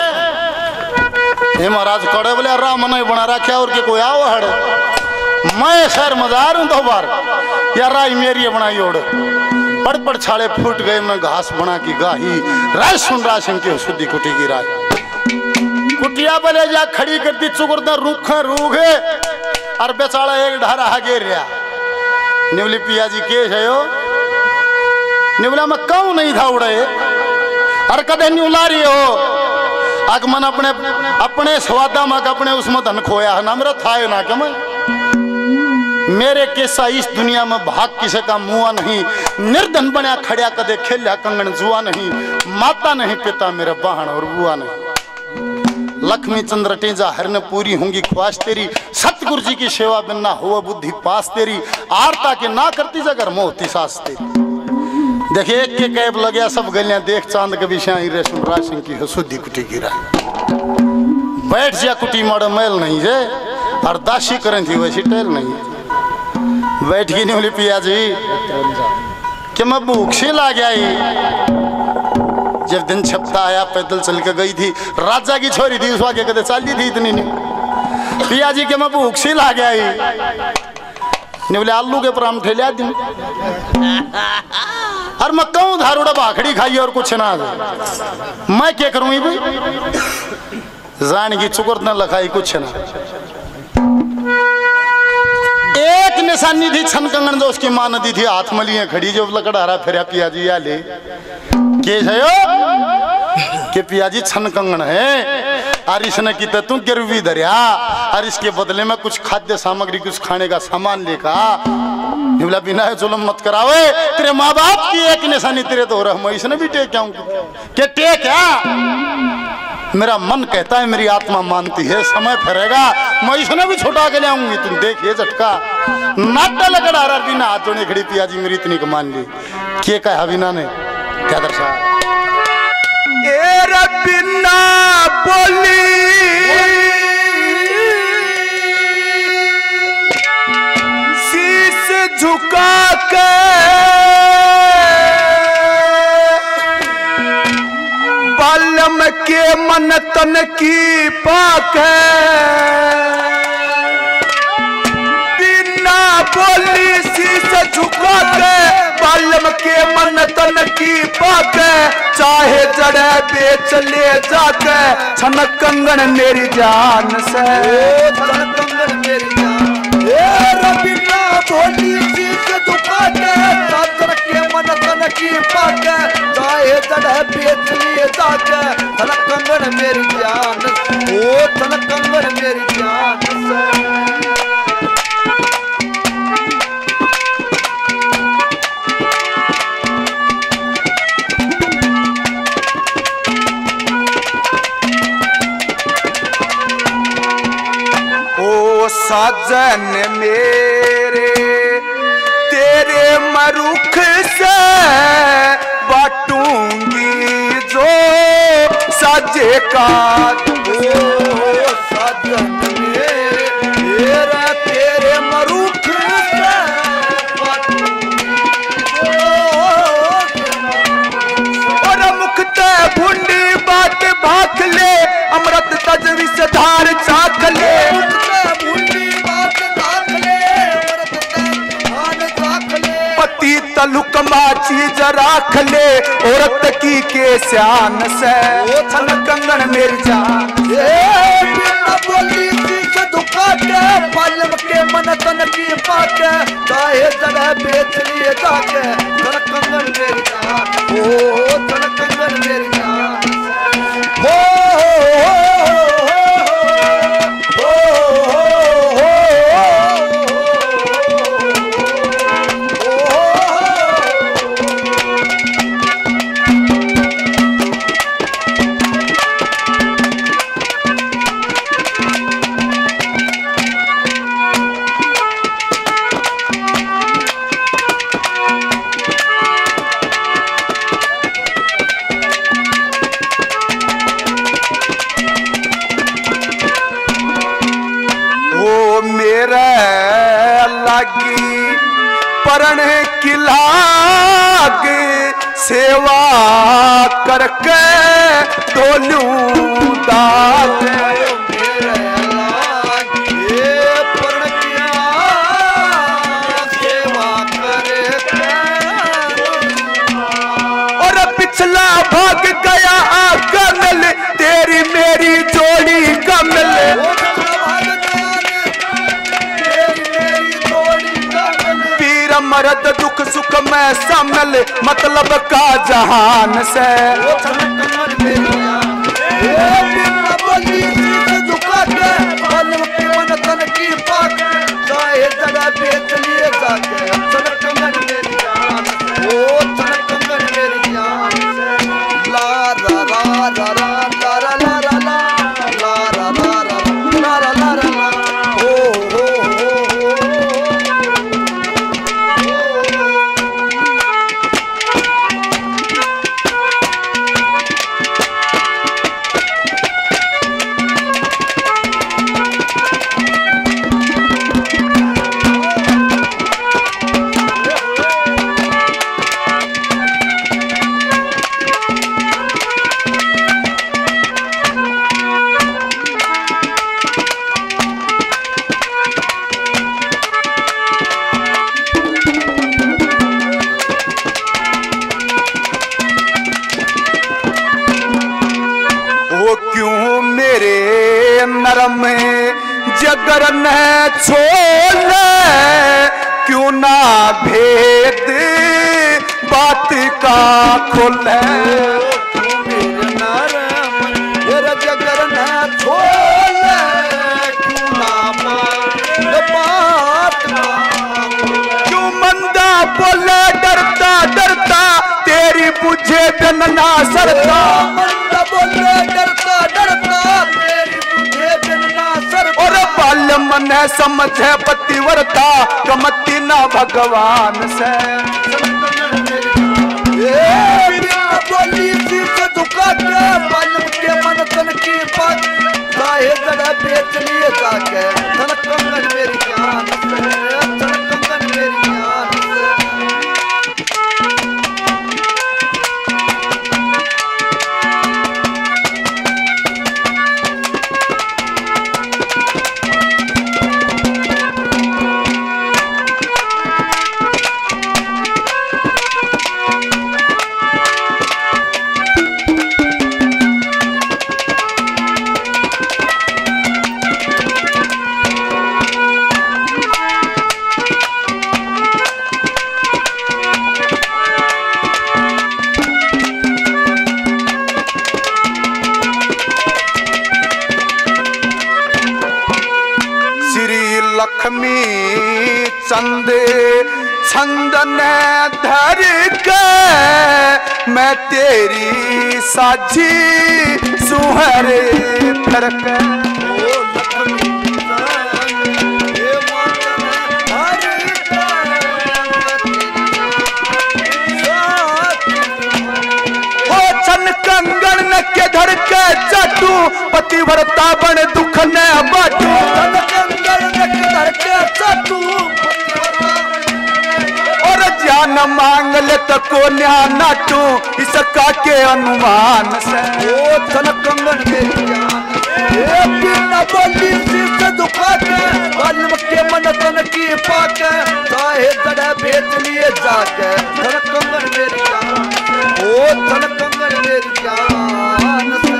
हे महाराज कड़े बोले राम नहीं बना रखा और के कोई आओ हड़ मैं शहर मजार हूं दो बार यार राई मेरी बनाई ओढ़ पड़ पड़ छाले फूट गए मैं घास बना की गाही राय सुन राशन की शुद्धि कुटी की राय कुटिया बोले जा खड़ी कर दी चुकुरदा रूख रूखे और बेचारा एक ढारा आगे रहा निवली पिया जी के है यो निवला मैं कहूं नहीं था उड़े और कदे न्यूला रही हो आगमन अपने अपने स्वादा में अपने उसमें धन खोया है ना मेरा था ना क्या मैं मेरे कैसा इस दुनिया में भाग किसे का मुआ नहीं निर्धन बना खड़ा कदे खेलिया कंगन जुआ नहीं माता नहीं पिता मेरा बहन और बुआ नहीं। लक्ष्मी चंद्र टेजा हर ने पूरी होंगी ख्वाहिश तेरी सतगुरु जी की सेवा बिना हुआ बुद्धि पास तेरी आरता के ना करती जगर मोहती सास तेरी। देखिए एक के कैब लग गया सब गलियां देख चांद के विषय रेशम राज सिंह की शुद्धि कुटी की राय बैठ जा कुटी मड़ मैल नहीं जे अरदासी करें थी वैसी टेल नहीं बैठ गई नहीं पिया जी कि मैं भूख सी ला गया जब दिन छपता आया पैदल चल के गई थी, राजा की छोरी थी उस वाके कदे चाली थी इतनी नहीं। पिया जी के मैं भूख सी ला गया ही ने बोले आलू के परांठे लिया दिन और मैं कहूँ धारूड़ा भाखड़ी खाई और कुछ ना मैं क्या करूँ भाई जान की चुकर न लखाई कुछ ना। एक निशानी थी छन कंगन जो उसकी मां नदी थी हाथ मलिए खड़ी जो लकड़ा रहा फिर पिया जी या ले के के पिया जी छन कंगन है और इसने की तू गिरवी धरिया और इसके बदले में कुछ खाद्य सामग्री कुछ खाने का सामान लेका बोला बिना जुल्म मत करावे तेरे माँ बाप की एक निशानी तेरे तो हो रहा मैं इसने भी टेक आऊँ के टेक क्या मेरा मन कहता है मेरी आत्मा मानती है समय फिरेगा मैं इसने भी छुटा के ले आऊंगी तुम देखिए झटका नाटा लगा रहा बिना हाथ जोड़े खड़ी पिया जी मेरी इतनी मान ली के कहा बिना ने क्या दर्शा बिना बोली शीश झुका के बालम के मन तन की पाक बिना बोली शीश झुका के बालम के मन तन की पाक चाहे जड़े बेच ले जाके छन कंगन मेरी जान से छन कंगन मेरी जान ए बिना बोली शीश झुका के चादर के मन तन की पाक चाहे जड़े बेच ले जाके छन कंगन मेरी जान ओ छन कंगन मेरी जान से। साजन मेरे तेरे मरुख से बाटूंगी जो साजे का ओ साजन मेरे तेरे मरुख से बाटूंगी और मुखते भुंडी बात भाख ले अमृत तजवी से धार चाख ले तलुक चीज राख ले औरत की के श्यान से छन कंगन मेरी जान बिना बोली चीज दुखा के बालम के मन तन की पाक चाहे जगह बेच लिए जाके छन कंगन मेरी जान ओ छन कंगन मेरी जान हो परण की लाग सेवा करके डोलूं दात मेरे लागे परण की सेवा करके और पिछला भाग गया कमल तेरी मेरी जोड़ी कमल मरद दुख सुख में शामिल मतलब का जहान से झुका के मन तन की पाक चाहे जगह बेच लिए जाके छन कंगन मेरी जान ओ छन कंगन मेरी जान ला रा रा रा रा रा ला रा ला ला रा रा रा ला ला ला ओ हो छोले क्यों ना भेद बात का खोले मेरा जगर न छोले क्यों ना बात क्यों मंदा बोले डरता डरता तेरी बुझे बिन ना सरता मंदा बोले डरता डरता तेरी बुझे बिन ना सरता और बाल मन समझे पतिव्रता कमती ना भगवान से बोली से दुखा के बाल के मन तन की बात गाए जड़ा बेच लिए जाके धन कंगन मेरी जान से धन कंगन मेरी जान से लक्ष्मी चंद छंदन धर के मैं तेरी साझी सुहरे फरक कंगन के धर के चटू पतिव्रता बन दुख न बाटू और जान मांग ले तो को नाटू इसका के अनुमान से ओ धन कंगन मेरी जान ए बिना बोली से दुखा के बल के मन तन की पाके काहे जड़ा बेच लिए जाके धन कंगन मेरी जान ओ धन कंगन मेरी जान से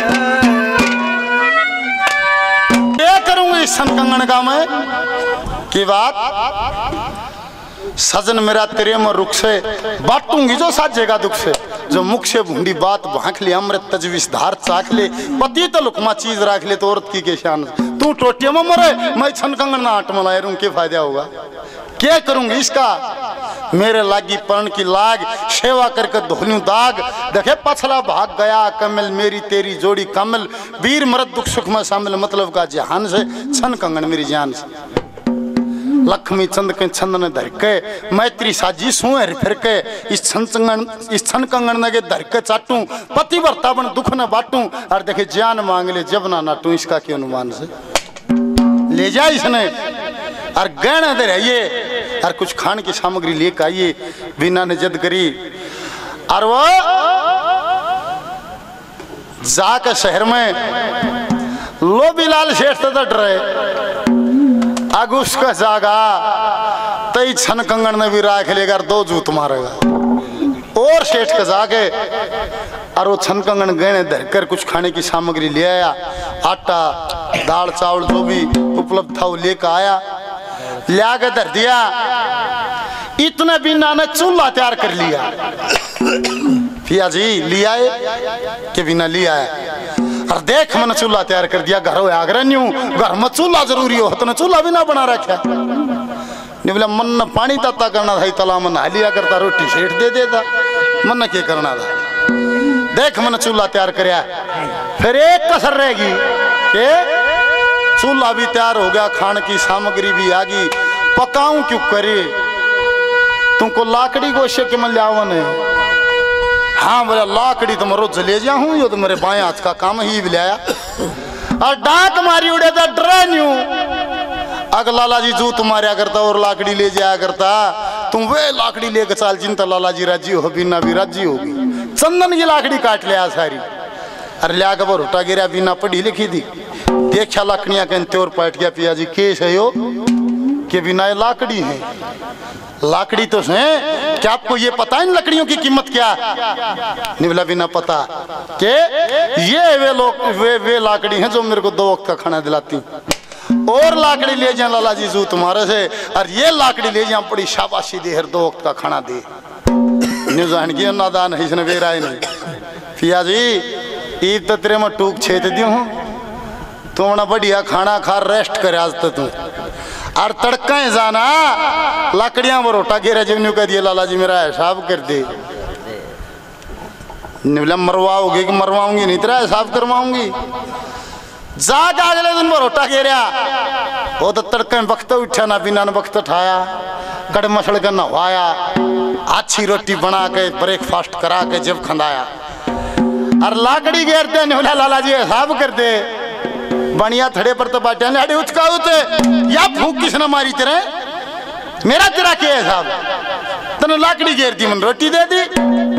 क्या करूंगी सन कंगन का मैं की बात सजन मेरा तेरे में रुख से बांटूंगी जो साजेगा दुख से जो मुख से भूंडी बात भांख ले अमृत तजवीस धार चाख ले पति तो लुकमा चीज राख ले तो औरत की के शान तू टोटिया में मरे मैं छन कंगन ना आट मलाई रूं के फायदा होगा क्या करूंगी इसका मेरे लागी पर्ण की लाग सेवा करके धोलू दाग देखे पछला भाग गया कमल मेरी तेरी जोड़ी कमल वीर मरद दुख सुख में शामिल मतलब का जहान से छन कंगन मेरी जान से लक्ष्मी चंद के छंद ने धर के मैत्री साजी सुर फिर के इस छन कंगन इस छन कंगन ने के धर के चाटू पतिव्रता बन दुख न बाटू और देखे जान मांग ले जब ना नाटू इसका क्यों अनुमान से ले जाए इसने और गहना दे रहिए और कुछ खाने की सामग्री लेकर आइए बिना ने जद करी और वो जाकर शहर में लो बिलाल शेठ तो डरे आगुस का जागा तई छन कंगन ने भी राख लेकर दो जूत मारेगा और शेठ का जाके और वो छन कंगन गहने धरकर कुछ खाने की सामग्री ले आया आटा दाल चावल जो भी उपलब्ध था वो लेकर आया ले आकर धर दिया इतने बिना ने चूल्हा तैयार कर लिया पिया जी लिया के बिना लिया है और देख मैंने चूल्हा तैयार कर दिया घर आगरा नहीं हूँ घर में चूल्हा जरूरी हो तो चूल्हा भी ना बना रखा नहीं बोला मन न पानी तत्ता करना था तला मन नहा लिया करता रोटी सेठ दे देता मन न क्या करना था देख मैंने चूल्हा तैयार कराया फिर एक कसर रहेगी के चूल्हा भी तैयार हो गया खाने की सामग्री भी आ गई पकाऊं क्यों करे तुमको लाकड़ी गोशे के मैं लियावन है हाँ बोला लाकड़ी तो मैं रोज ले जा हूँ यो तो मेरे बाएं हाथ का काम ही भी लाया और डांक मारी उड़े तो डरा नहीं हूँ अगर लाला जी जूत मारा करता और लाकड़ी ले जाया करता तुम वे लाकड़ी लेकर चाल चिंता लाला जी राजी हो बिना भी राजी होगी चंदन की लाकड़ी काट लिया सारी अरे लिया कर वो रोटा गिरा बिना पढ़ी लिखी थी देखा लकड़ियां के त्योर पाट गया पिया जी केस है यो के बिना लाकड़ी है लाकड़ी तो है क्या आपको ये पता है लकड़ियों की कीमत क्या निवला बिना पता के ये वे लोग वे वे लाकड़ी हैं जो मेरे को दो वक्त का खाना दिलाती और लाकड़ी ले जा लाला जी जू तुम्हारे से, और ये लाकड़ी ले जा बड़ी शाबाशी दे, हर दो वक्त का खाना दे। न्यूजान की नादान है इसने बेरा ही नहीं। पिया जी ईद तो तेरे में टूक छेत दी हूँ, तू ना बढ़िया खाना खा रेस्ट कर आज तो तू, और तड़का जाना लकड़ियां वो रोटा घेरा जिन्हों कह दिया लाला जी मेरा हिसाब कर दे। निवला मरवाओगे कि मरवाऊंगी नहीं, तेरा हिसाब करवाऊंगी। जाग अगले दिन वो रोटा घेरा, वो तो तड़के में वक्त उठा ना बिना वक्त उठाया, कड़ मसल कर नहवाया, अच्छी रोटी बना के ब्रेकफास्ट करा के जब खंदाया, और लाकड़ी घेरते निवला लाला जी हिसाब कर दे। बढ़िया थड़े पर तो बाटे लाड़ी उचका होते या फूक किसने मारी तेरे, मेरा तेरा क्या हिसाब, तने लाकड़ी घेरती मन रोटी दे दी,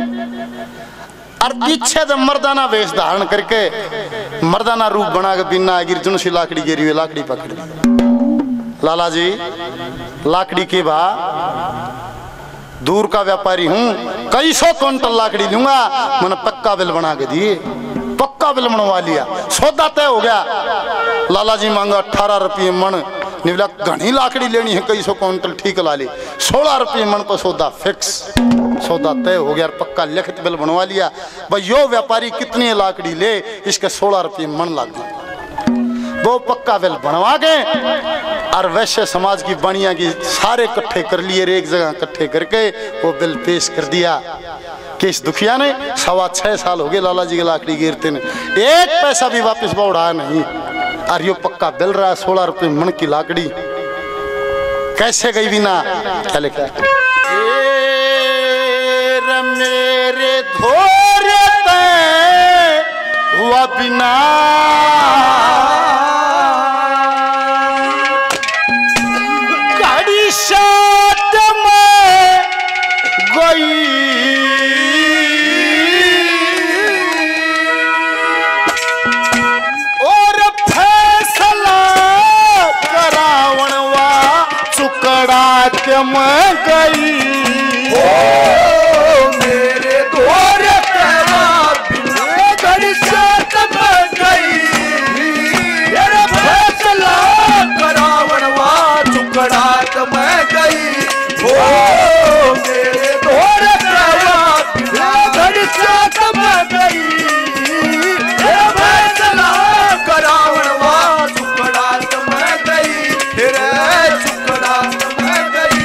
और पीछे तो मर्दाना वेश धारण करके मर्दाना रूप बना के बिना गिर जुनसी लाकड़ी घेरी हुई लाकड़ी पकड़ ली। लाला जी लाकड़ी के बा दूर का व्यापारी हूं, कई सौ क्विंटल लाकड़ी लूंगा, मैंने पक्का बिल बना के दिए, पक्का बिल बनवा लिया, सौदा तय हो गया। लाला जी मांगा अठारह रुपये मन, निवला घनी लाकड़ी लेनी है कई सौ क्विंटल, ठीक ला ली, सोलह रुपये मन पर सौदा फिक्स, सौदा तय हो गया, पक्का लिखित बिल बनवा लिया। भाई यो व्यापारी कितनी लाकड़ी ले, इसके सोलह रुपये मन लग गए। वो पक्का बिल बनवा गए, और वैश्य समाज की बनिया की सारे इकट्ठे कर लिए, एक जगह इकट्ठे करके वो बिल पेश कर दिया। किस दुखिया ने सवा छह साल हो गए लाला जी के लाकड़ी गिरते ने, एक पैसा भी वापस उड़ाया नहीं, और यो पक्का बिल रहा सोलह रुपये मन की लाकड़ी। कैसे गई बिना, क्या लिखा मेरे धोरे हुआ बिना गाड़ी शाद में गई, और फैसला करावणवा चुकड़ा के मैं गई। ओ मेरे दोरे तेरा बिना घड़ी साथ में गई, तेरा फैसला करावणवा चुकड़ा के मैं गई। ओ मेरे दोरे तेरा बिना घड़ी साथ में गई, तेरा फैसला करावणवा चुकड़ा के मैं गई, तेरे चुकड़ा के मैं गई।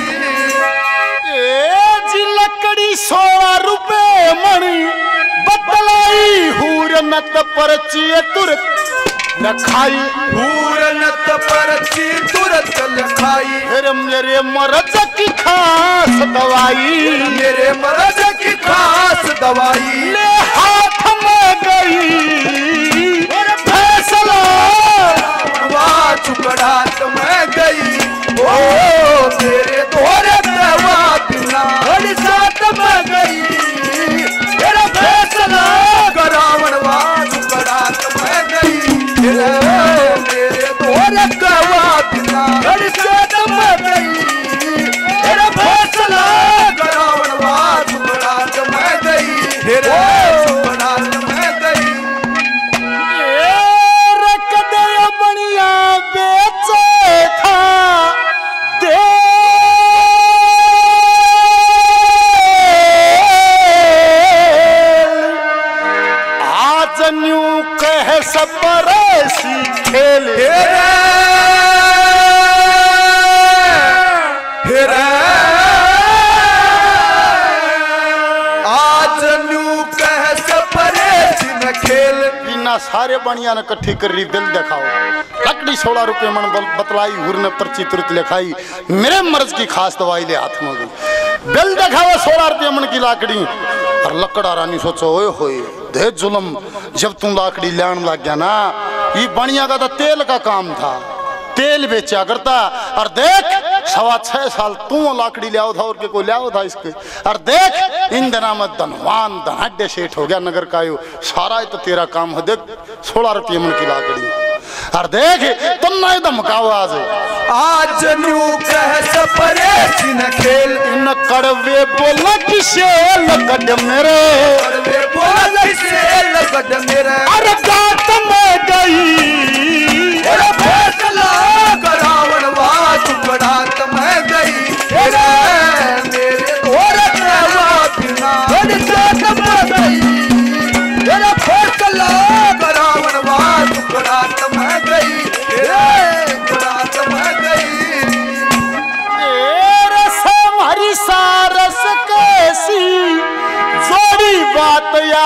सोलह रुपए मणि बतलाई हूर नत परची तुरंत न खाई, हूर नत परची तुरंत न खाई, फिर मेरे मर्ज की खास दवाई, मेरे मर्ज की खास दवाई ले हाथ में गई, फैसला वहाँ चुकड़ा तो मैं गई। ओ मेरे दोरे दवा बिना घड़ी साथ में गई, तेरा फैसला करावण वहाँ चुकड़ा तो मैं गई, मेरे दोरे दवा बिना घड़ी साथ में गई, तेरा फैसला करावण वहाँ चुकड़ा तो मैं गई, तेरा चुकड़ा तो मैं गई। रख दे बनिया बेचे खा दे, आज न्यू कह सबरेसी खेल हेरे हेरे आज न्यू कह सबरेसी में खेल। बिना सारे बनिया ने इकट्ठी कर रही, बिल दिखाओ, लकड़ी सोलह रुपये मन बतलाई, हुर ने पर्ची तुरंत लिखाई, मेरे मर्ज की खास दवाई ले हाथ में गई। बिल दिखाओ सोलह रुपये मन की लाकड़ी, और लकड़ा रानी सोचो ओए होए दे जुल्म, जब तुम लाकड़ी लेने लग गया ना, ये बनिया का तो तेल का काम था, तेल बेचा करता, और देख सवा छह साल तू लाकड़ी ले आओ था और के कोई ले आओ था इसके, और देख इन दिना में धनवान धनाढ़ सेठ हो गया नगर का, यो सारा तो तेरा काम है, देख सोलह रुपये मन की लाकड़ी, और देख तुम ना धमकाओ आज आज न्यू कह सबरेसी न खेल, इन कड़वे बोला किसे लगड मेरे, कड़वे बोला किसे लगड मेरे, अरे गात में गई, तेरा फैसला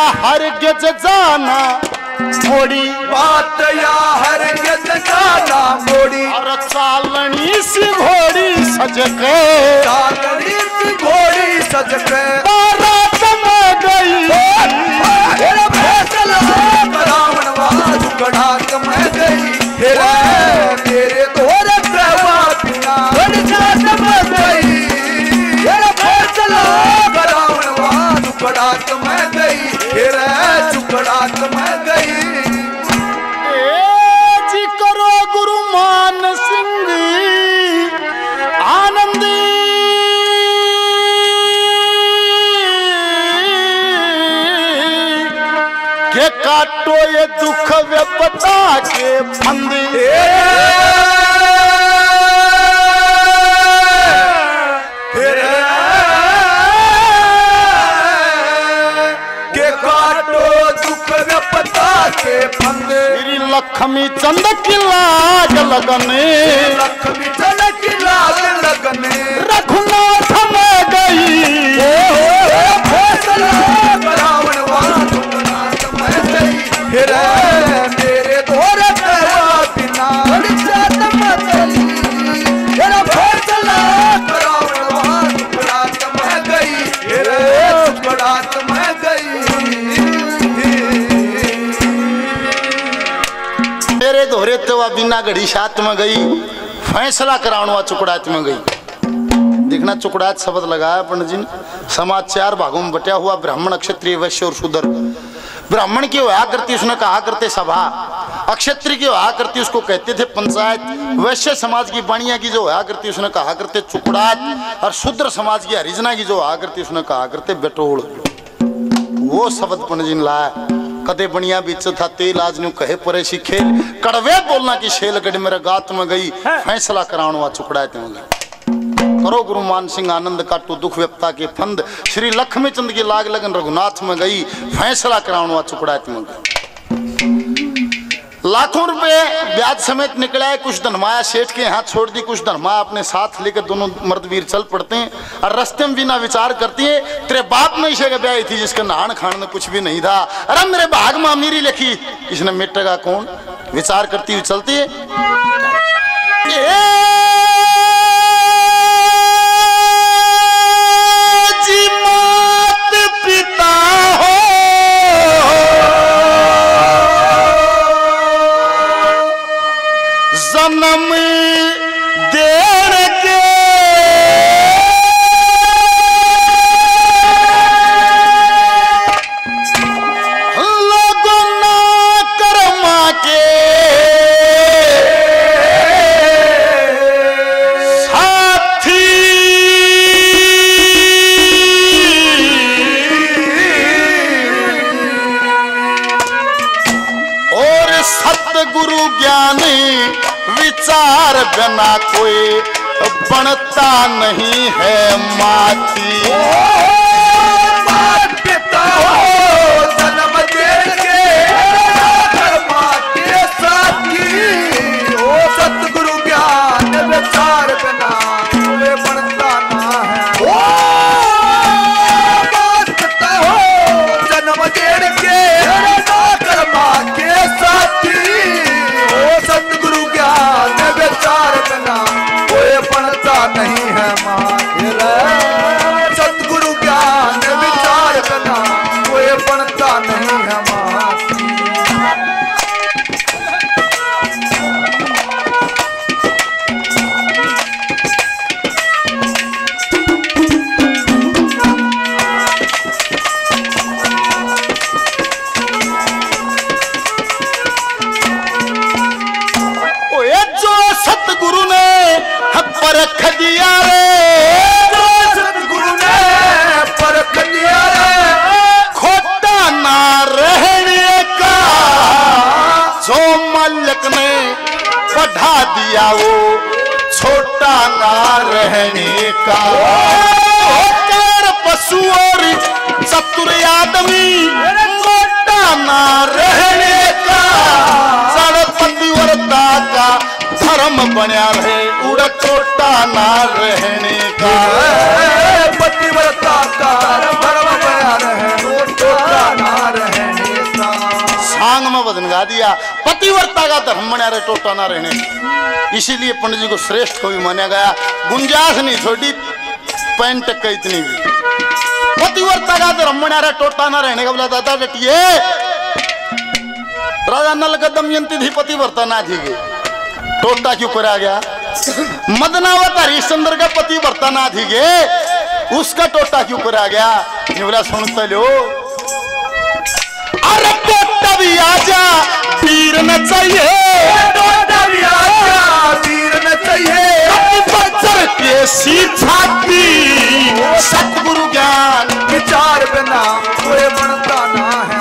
हरगिज जाना मोड़ी, बात या हरगिज जाना मोड़ी। और चालनी सी घोड़ी सज के, चालनी सी घोड़ी सज के बारात में गई। तेरा फैसला रावण वाला दुखड़ाक में गई। तेरा मेरे तोरे प्रभा बिना दुखड़ाक में गई। तेरा फैसला रावण वाला दुखड़ाक में गई। तेरा दुखड़ाक में गई। जी करो गुरु मान सिंह आनंदी, के काटो ये दुख विपदा के फंदे। के काटो दुख विपदा के फंदे। श्री लक्ष्मी चंद की लाग लगने, लक्ष्मी चंद की लाग लगने रघुनाथ में गई। फैसला रावण वाला दुखनाथ में गई। फिर मेरे तोरे प्रभा बिना दुखनाथ में गई। तेरा फैसला रावण वाला दुखनाथ में गई। फिर दुखनाथ में गई। मेरे दोहरे तो बिना घड़ी साथ में गई, फैसला कराउनवा चुकड़ात में गई। देखना चुकड़ात शब्द लगाया पंडित जी ने। समाज चार भागों में बटा हुआ, ब्राह्मण, क्षत्रिय, वैश्य और शूद्र। ब्राह्मण की होया करती उसने कहा करते सभा, अक्षत्रिय की होया करती उसको कहते थे पंचायत, वैश्य समाज की बाणिया की जो होया करती उसने कहा करते चुकड़ात, और शूद्र समाज की हरिजना की जो होया करती उसने कहा करते बेटोड़। वो शब्द पंडित जी ने लाया। कदे बनिया बीच था तेल आज न्यू कहे परे सी खेल, कड़वे बोलना की शेल गढ़ मेरे गात में गई। फैसला कराउनवा चुकड़ात में गई। करो गुरु मान सिंह आनंद काटो दुख विपदा के फंद। श्री लक्ष्मी चंद की लाग लगन रघुनाथ में गई। फैसला कराउनवा चुकड़ात में गई। लाखों रुपए ब्याज समेत निकला है। कुछ धनमाया सेठ के हाथ छोड़ दी, कुछ धनमाया अपने साथ लेकर दोनों मर्दवीर चल पड़ते हैं। और रास्ते में बिना विचार करती है, तेरे बाप में इसे के ब्याह थी जिसका नहान खान में कुछ भी नहीं था। अरे मेरे भाग में अमीरी लिखी, इसने मिटेगा कौन? विचार करती हुई चलती है। जी मात पिता हो जन्म देने के, लोगों ना कर्मा के साथी। और सतगुरु ज्ञानी विचार बिना कोई बनता नहीं है माती। मात पिता हो जन्म देके कर्मा के साथी। ओ सतगुरु ज्ञान विचार बिना कोई बनता ना है। ओ मात पिता हो जन्म देके कर्मा के साथी। ओ सतगुरु ज्ञान विचार बिना कोई बनता नहीं है मातेरा। सतगुरु ज्ञान विचार बिना कोई बनता नहीं है माती। सतगुरु ने परख दिया रे, सतगुरु ने परख दिया रे। खोटा ना रहने का जो मालिक ने बढ़ा दिया वो छोटा ना रहने का। होकर पशु और चतुर आदमी मोटा ना रहने का। पतिव्रता का धर्म बना रहे उड़ छोटा ना रहने का। पतिव्रता का धर्म बना रहे छोटा ना रहे। दिया। पतिव्रता का धर्म बना रहे, टोटा ना रहने। इसीलिए पंडित जी को श्रेष्ठ कवि माना गया। गुंजाइश नहीं छोड़ी पैंट का इतनी भी। पतिव्रता का धर्म बना रहे, टोटा ना रहने का बोला दादा बेटिए। राजा नल का दमयंती थी, पतिव्रता ना थी, टोटा क्यों करा गया? मदनावत हरिश्चंद्र का पतिव्रता ना थी गे, उसका टोटा क्यों करा गया? ये बोला सुनते लो, अरे टोटा भी आजा पीर न चाहिए, टोटा भी आजा पीर न चाहिए। बच्चर के छाती सतगुरु ज्ञान विचार बिना कोई बनता ना है।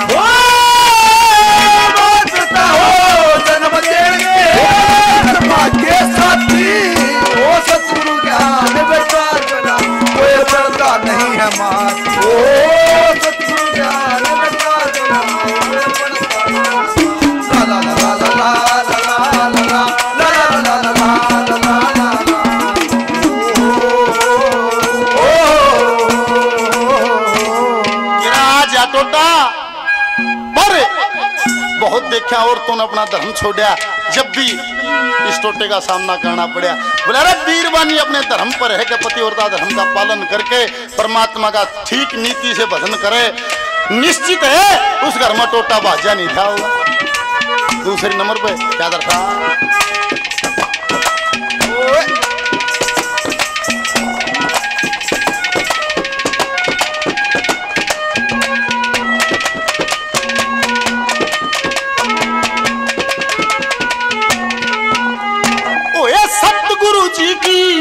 जन्म देंगे के साथी ओ सतगुरु ज्ञान विचार बिना कोई बनता नहीं है मां। ओ सतगुरु ज्ञान विचार बिना कोई बनता नहीं। ला ला ला ला ला ला ला ला ला ला ला ला। टोटा पर बहुत देखा औरतों ने अपना धर्म छोड़ा, जब भी इस टोटे का सामना करना पड़ा। बोला अरे वीरवानी अपने धर्म पर है कि पतिव्रता धर्म का पालन करके परमात्मा का ठीक नीति से भजन करे। निश्चित है उस घर में टोटा बाजा नहीं था होगा। दूसरे नंबर पे क्या दरता सतगुरु जी की,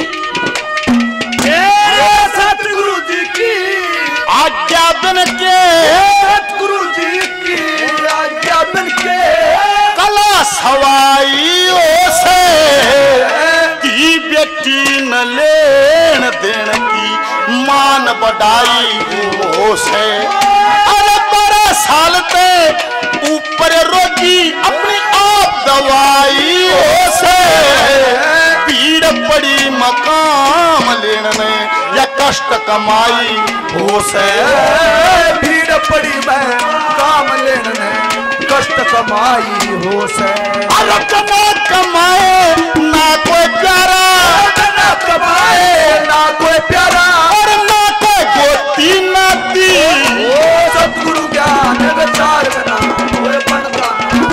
सतगुरु जी की आज्ञा बन के, सतगुरु जी की आज्ञा बन के कला सवाइयों से की बेटी न लेन देन की मान बढ़ाई वो से। अरे बारह साल ते ऊपर रोगी अपनी आप दवाइयों से पीड़ पड़ी मकाम लेने या कष्ट कमाई हो से। भीड़ पड़ी मैं काम लेने कष्ट कमाई हो से। अलग ना कमाए ना कोई प्यारा, ना कमाए ना कोई प्यारा और ना कोई गोती नाती। ओ सतगुरु ज्ञान विचार बिना कोई बनता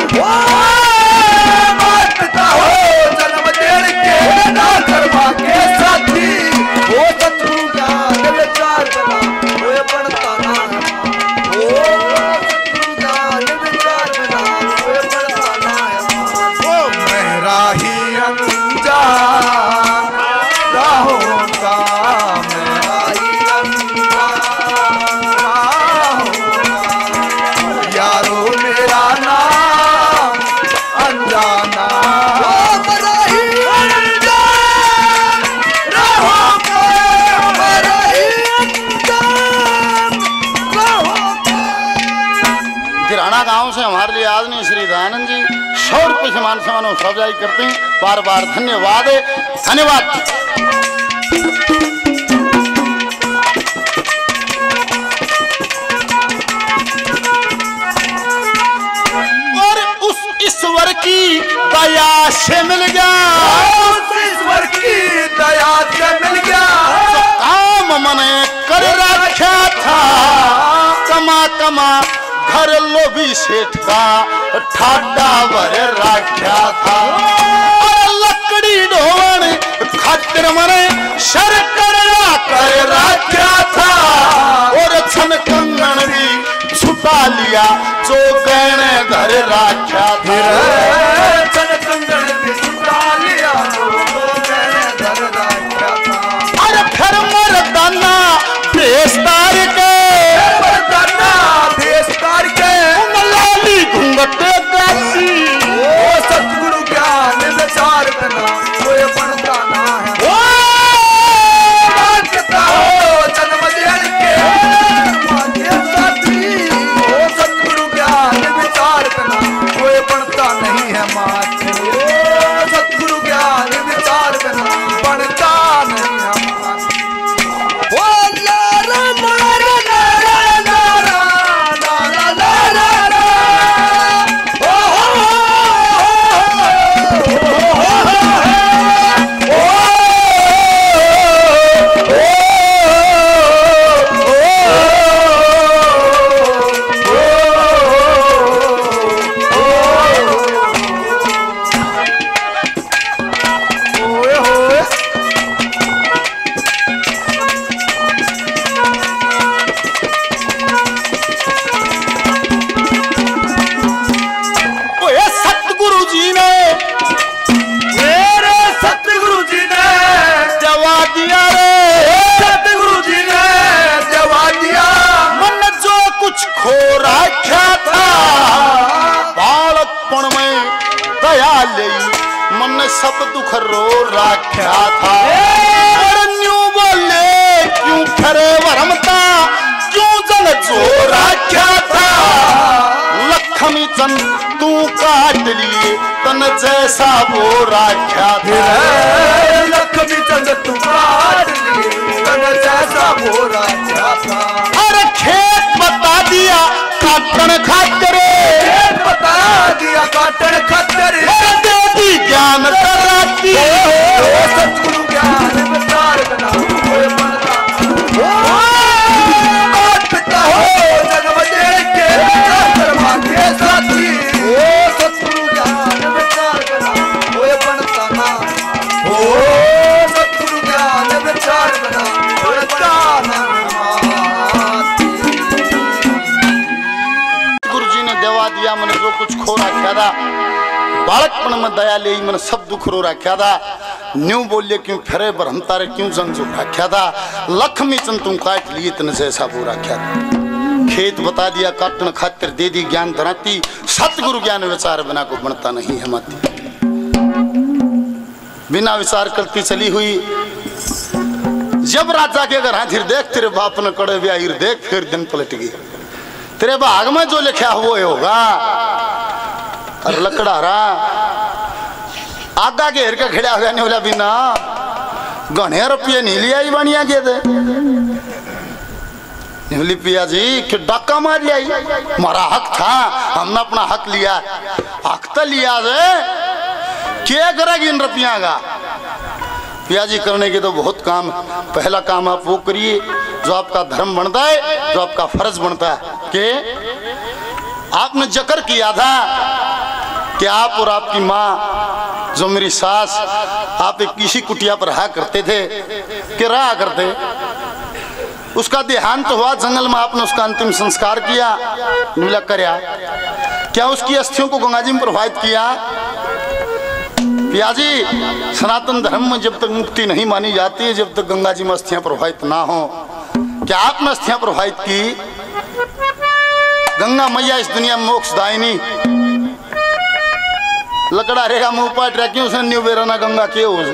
मानता हो। जन्म देने के ना करवा के साथी ओ सतगुरु ज्ञान विचार बिना कोई बनता ना। ओ सतगुरु ज्ञान विचार बिना कोई बनता ना। ओ मेरा ही अनजान राहों का, मेरा ही अनजान राहों का, यारो मेरा नाम अनजाना। ओ मेरा ही अनजान राहों का, मेरा ही अनजान राहों का। गिराना गांव से हमारे लिए आज नहीं श्री दयानंद जी सौ रुपये समान समान सौजाई करते हैं। बार बार धन्यवाद धन्यवाद। और उस ईश्वर की दया से मिल गया, उस ईश्वर की दया से मिल गया काम मने कर रखा था। कमा कमा घर लोभी सेठ का ठाडा भर रखा था। और लकड़ी ढोवन खातिर मने शर कर कर रखा था। और छन कंगन भी छुपा लिया जो गहने घर रखा था। चन कंगन भी छुपा लिया जो गहने घर रखा था। अरे फिर मर्दाना बेस्तार के, मर्दाना बेस्तार के लाली घूंघटे दासी। ओ सतगुरु ज्ञान विचार बिना कोई बनता ना है। ओ बनता हो खरो राख्या था। और न्यू बोले क्यों खरे भरमता, क्यों जन जो राख्या था। लक्ष्मी चंद तू काट लिए तन जैसा वो राख्या था। लक्ष्मी चंद तू काट लिए तन जैसा वो राख्या था। अरे खेत बता दिया काटन खातिर, खेत बता दिया काटन खातिर। दे दी ज्ञान कराती, सतगुरु ज्ञान विचार बना होए बनता। पिता हो जन्म दे के कर्मा के साथी। ओ सतगुरु ज्ञान विचार बना होए बनता ना। ओ सतगुरु ज्ञान विचार बना होए बनता। देवा दिया मैंने जो कुछ खो रखा था, बालकपन में दया ले मैंने सब दुख रो रखा था। न्यू बोलिए क्यों फिरे पर हम तारे क्यों जंग जो रखा था। लक्ष्मी चंद तुम काट लिए तन जैसा वो रखा था। खेत बता दिया काटन खातिर, दे दी ज्ञान धराती। सतगुरु ज्ञान विचार बिना को बनता नहीं है माती। बिना विचार करती चली हुई जब राजा के अगर हाजिर देख तेरे बाप ने कड़े ब्याह देख फिर दिन पलट गई। तेरे भाग में जो लिखा हुआ होगा। और लकड़ा रहा आगा घेर के खड़ा हुआ नहीं बोला बिना गणे रुपये नहीं लिया ही बनिया के दे। बोली पिया जी कि डाका मार लिया ही? हमारा हक था, हमने अपना हक लिया। हक तो लिया दे, क्या करेगी इन रुपया का? पिया जी करने के तो बहुत काम। पहला काम आप वो करिए जो आपका धर्म बनता है, जो आपका फर्ज बनता है। कि आपने जिक्र किया था कि आप और आपकी माँ जो मेरी सास, आप एक किसी कुटिया पर रहा करते थे कि रहा करते। उसका देहांत तो हुआ जंगल में, आपने उसका अंतिम संस्कार किया, मिला करया। क्या उसकी अस्थियों को गंगा जी में प्रवाहित किया? पिया जी सनातन धर्म में जब तक मुक्ति नहीं मानी जाती है, जब तक गंगा जी में अस्थियां प्रवाहित ना हो। क्या आपने अस्थियां प्रवाहित की? गंगा मैया इस दुनिया में मोक्षदायिनी। लकड़ा रहेगा मुंह पाट रहा क्यों उसने न्यू बेरा ना गंगा के हो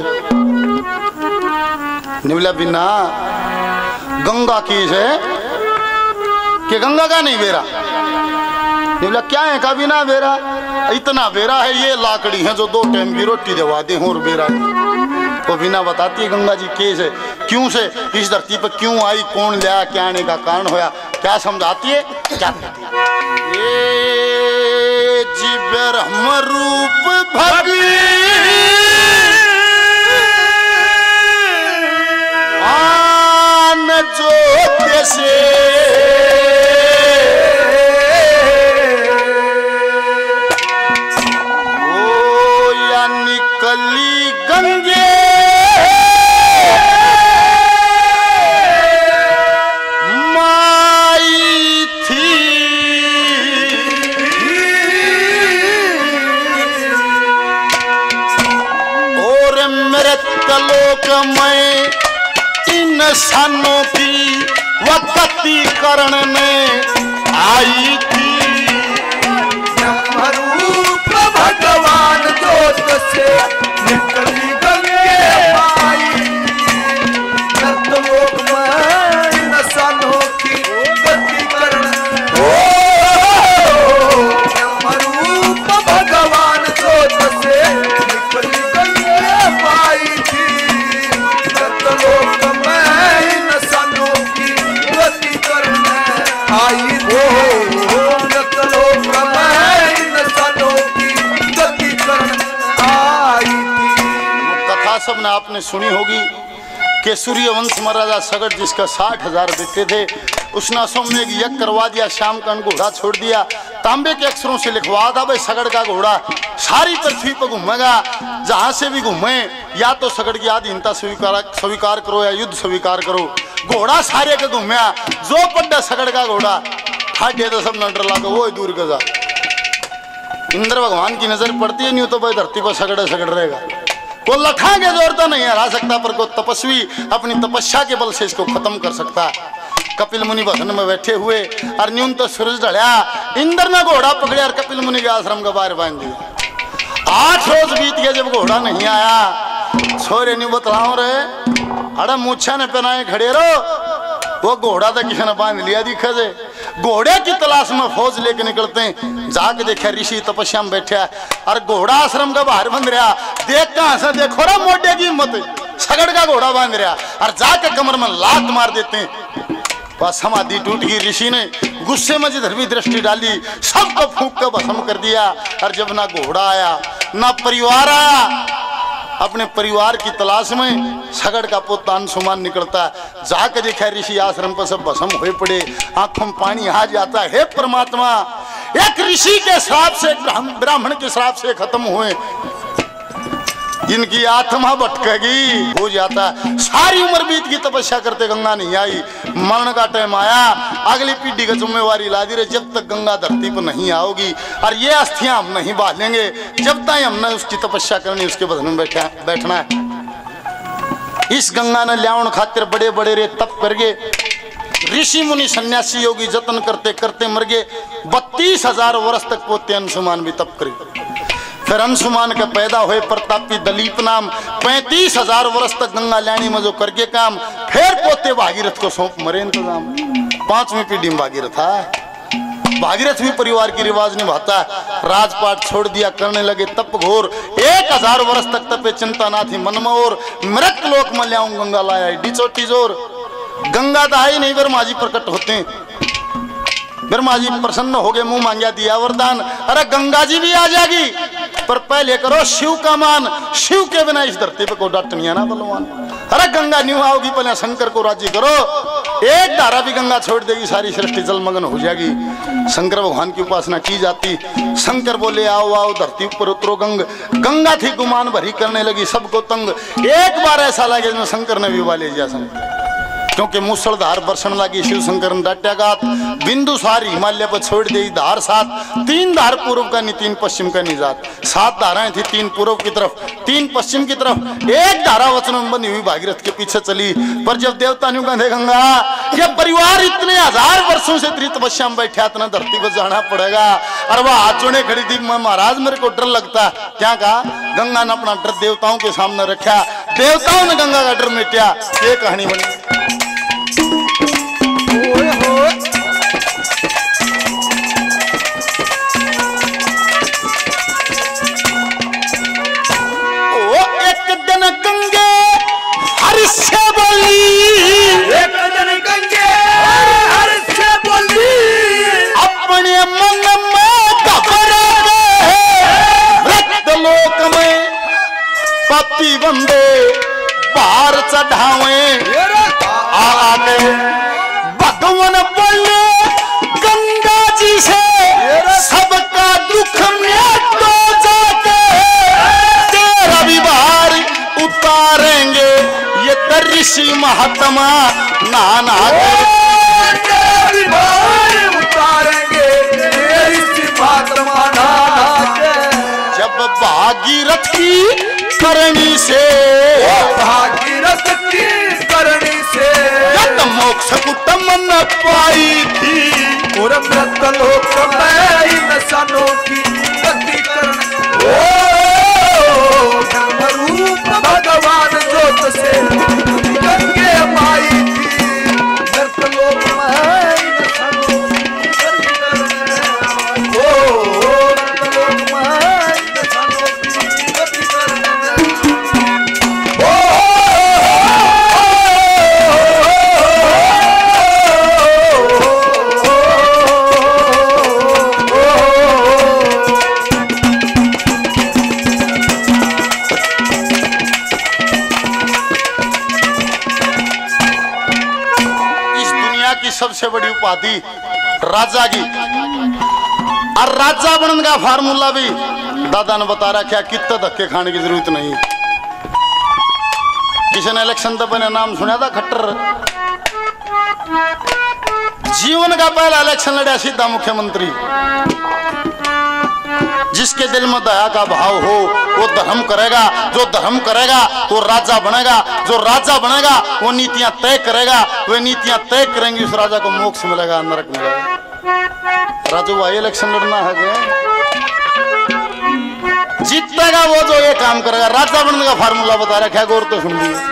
निवला बिना गंगा की है कि गंगा का नहीं बेरा। निवला क्या है का बिना बेरा? इतना बेरा है ये लाकड़ी है जो दो टाइम की रोटी दवा दे और बेरा तो बिना बताती है गंगा जी केस है क्यों से इस धरती पर क्यों आई, कौन लिया, क्या आने का कारण होया, क्या समझाती है? क्या ये जीवर हम रूप भगी आन जो कैसे कली गंगे माई थी और मेरे तलोक में इंसानों की वक्ती करण में आई थी। रूप भगवान जोत से निकली गंगे माई, नर्तलोक में इंसानों की गति करण। रूप भगवान जोत से निकली गंगे माई थी, नर्तलोक में इंसानों की गति करण आई थी। नर्तलोक में इंसानों की गति करण आई थी। कथा सबने आपने सुनी होगी कि सूर्यवंश महाराजा सगड़ जिसका साठ हजार बेटे थे, उसने सौम्य की यज्ञ करवा दिया, शाम का घोड़ा छोड़ दिया, तांबे के अक्षरों से लिखवा था भाई सगड़ का घोड़ा सारी पृथ्वी पर घूमेगा, जहां से भी घूमे या तो सगड़ की आधीनता स्वीकार स्वीकार करो या युद्ध स्वीकार करो। घोड़ा सारे के घूमया जो पड्डा सगड़ का घोड़ा फाटे तो सब नडर लागो वो दूर का जा। इंद्र भगवान की नजर पड़ती है नहीं तो भाई धरती पर सगड़े सगड़ रहेगा। वो लखा के जोर तो नहीं हरा सकता, पर को तपस्वी अपनी तपस्या के बल से इसको खत्म कर सकता है। कपिल मुनि भवन में बैठे हुए और न्यून तो सूरज ढलिया, इंद्र ने घोड़ा पकड़े और कपिल मुनि के आश्रम का बाहर बांध दिया। आठ रोज बीत गए जब घोड़ा नहीं आया छोरे नहीं बतलाओ रे, अरे मूछा ने पहनाए खड़े रहो। वो घोड़ा तो किसी ने बांध लिया दिखा जे। घोड़े की तलाश में फौज लेके निकलते हैं, जाके देखा ऋषि तपस्या में बैठा और घोड़ा आश्रम का बाहर बंद रहा। देख कहां से देखो रा मोटे की हिम्मत, सगड़ का घोड़ा बांध रहा और जाके कमर में लात मार देते हैं। बस समाधि टूट गई। ऋषि ने गुस्से में जिधर भी दृष्टि डाली सबको फूंक कर भस्म कर दिया। और जब ना घोड़ा आया ना परिवार आया, अपने परिवार की तलाश में सगड़ का पुत्र अंशुमान निकलता है। जाकर देखा ऋषि आश्रम पर सब भस्म हुए पड़े, आंखों में पानी आ जाता है। हे परमात्मा, एक ऋषि के श्राप से, ब्राह्मण के श्राप से खत्म हुए, इनकी आत्मा भटकेगी हो जाता। सारी उम्र बीत की तपस्या करते गंगा नहीं आई। मरण का टाइम आया, अगली पीढ़ी का जिम्मेवारी ला दी रहे। जब तक गंगा धरती पर नहीं आओगी और ये अस्थियां हम नहीं बांधेंगे, जब तक हमने उसकी तपस्या करनी, उसके बदन में बैठा बैठना है। इस गंगा ने ल्यावण खातिर बड़े बड़े रे तप करके ऋषि मुनि सन्यासी योगी जतन करते करते मर गए। बत्तीस हजार वर्ष तक पोते अंशुमान भी तप करे। फिर अंशुमान के पैदा हुए प्रतापी दलीप नाम, पैंतीस हजार वर्ष तक गंगा लैनी में जो करके काम, फिर पोते भागीरथ को सौंप मरे इंतजाम। पांचवी पीढ़ी में भागीरथ है। भागीरथ भी परिवार की रिवाज निभाता, राजपाट छोड़ दिया, करने लगे तप घोर। एक हजार वर्ष तक तपे, चिंता ना थी मन में और। मृत लोक में ल्याऊं गंगा लाया डिचोटी जोर। गंगा तो आई नहीं, ब्रह्मा जी प्रकट होते हैं। ब्रह्मा जी प्रसन्न हो गए, मुंह मांगा दिया वरदान, अरे गंगा जी भी आ जाएगी, पर पहले करो शिव का मान। शिव के बिना इस धरती पे कोई डट नहीं है ना बलवान। अरे गंगा न्यू आओगी, पहले शंकर को राजी करो। एक धारा भी गंगा छोड़ देगी, सारी सृष्टि जलमग्न हो जाएगी। शंकर भगवान की उपासना की जाती। शंकर बोले आओ आओ धरती ऊपर उतरो गंग। गंगा थी गुमान भरी, करने लगी सबको तंग। एक बार ऐसा लगे जिसमें शंकर ने भी वाले दिया शंकर, क्योंकि मूसलधार बरसन लगी। शिव शंकर ने डाट्याघात, बिंदु सार हिमालय पर छोड़ दी धार सात। तीन धार पूर्व का नहीं, तीन पश्चिम का निजात। सात धाराएं थी, तीन पूर्व की तरफ, तीन पश्चिम की तरफ। एक धारा वचनों में बनी हुई भागीरथ के पीछे चली। पर जब देवता ने कहा गंगा ये परिवार इतने हजार वर्षों से तेरी तपस्या में बैठा, इतना धरती पर जाना पड़ेगा। और वह हाथ जोड़े खड़ी थी, महाराज मेरे को डर लगता। क्या कहा? गंगा ने अपना डर देवताओं के सामने रखा, देवताओं ने गंगा का डर मिटाया। ये कहानी बनी। पति बंदे बाहर चढ़ावे आगे भगवान बोले गंगा जी से सबका दुख मिटो जाके तेरा भी बाहर उतारेंगे ये तो ऋषि महात्मा नाना के उतारेंगे ऋषि महात्मा नाना के। जब भागीरथ की करनी से भागीरथ की करनी से जब मोक्ष कुटम न पाई थी, पूरा लोक में इंसानों की गति करने। ओ धर्म रूप भगवान ज्योत से गंगे माई थी, धरत लोक में इंसानों की गति करने। ओ धरत लोक में इंसानों की गति करने। सबसे बड़ी उपाधि राजा की, और राजा बनने का फार्मूला भी दादा ने बता रखा। कितना धक्के खाने की जरूरत नहीं। किसी ने इलेक्शन तो मैंने नाम सुना था खट्टर, जीवन का पहला इलेक्शन लड़ा सीधा मुख्यमंत्री। जिसके दिल में दया का भाव हो वो धर्म करेगा, जो धर्म करेगा वो राजा बनेगा, जो राजा बनेगा वो नीतियां तय करेगा, वे नीतियां तय करेंगी, उस राजा को मोक्ष मिलेगा, नरक मिलेगा। राजू भाई इलेक्शन लड़ना है क्या? जीतेगा वो जो ये काम करेगा। राजा बनने का फार्मूला बता रखा है, गौर तो सुन लीजिए।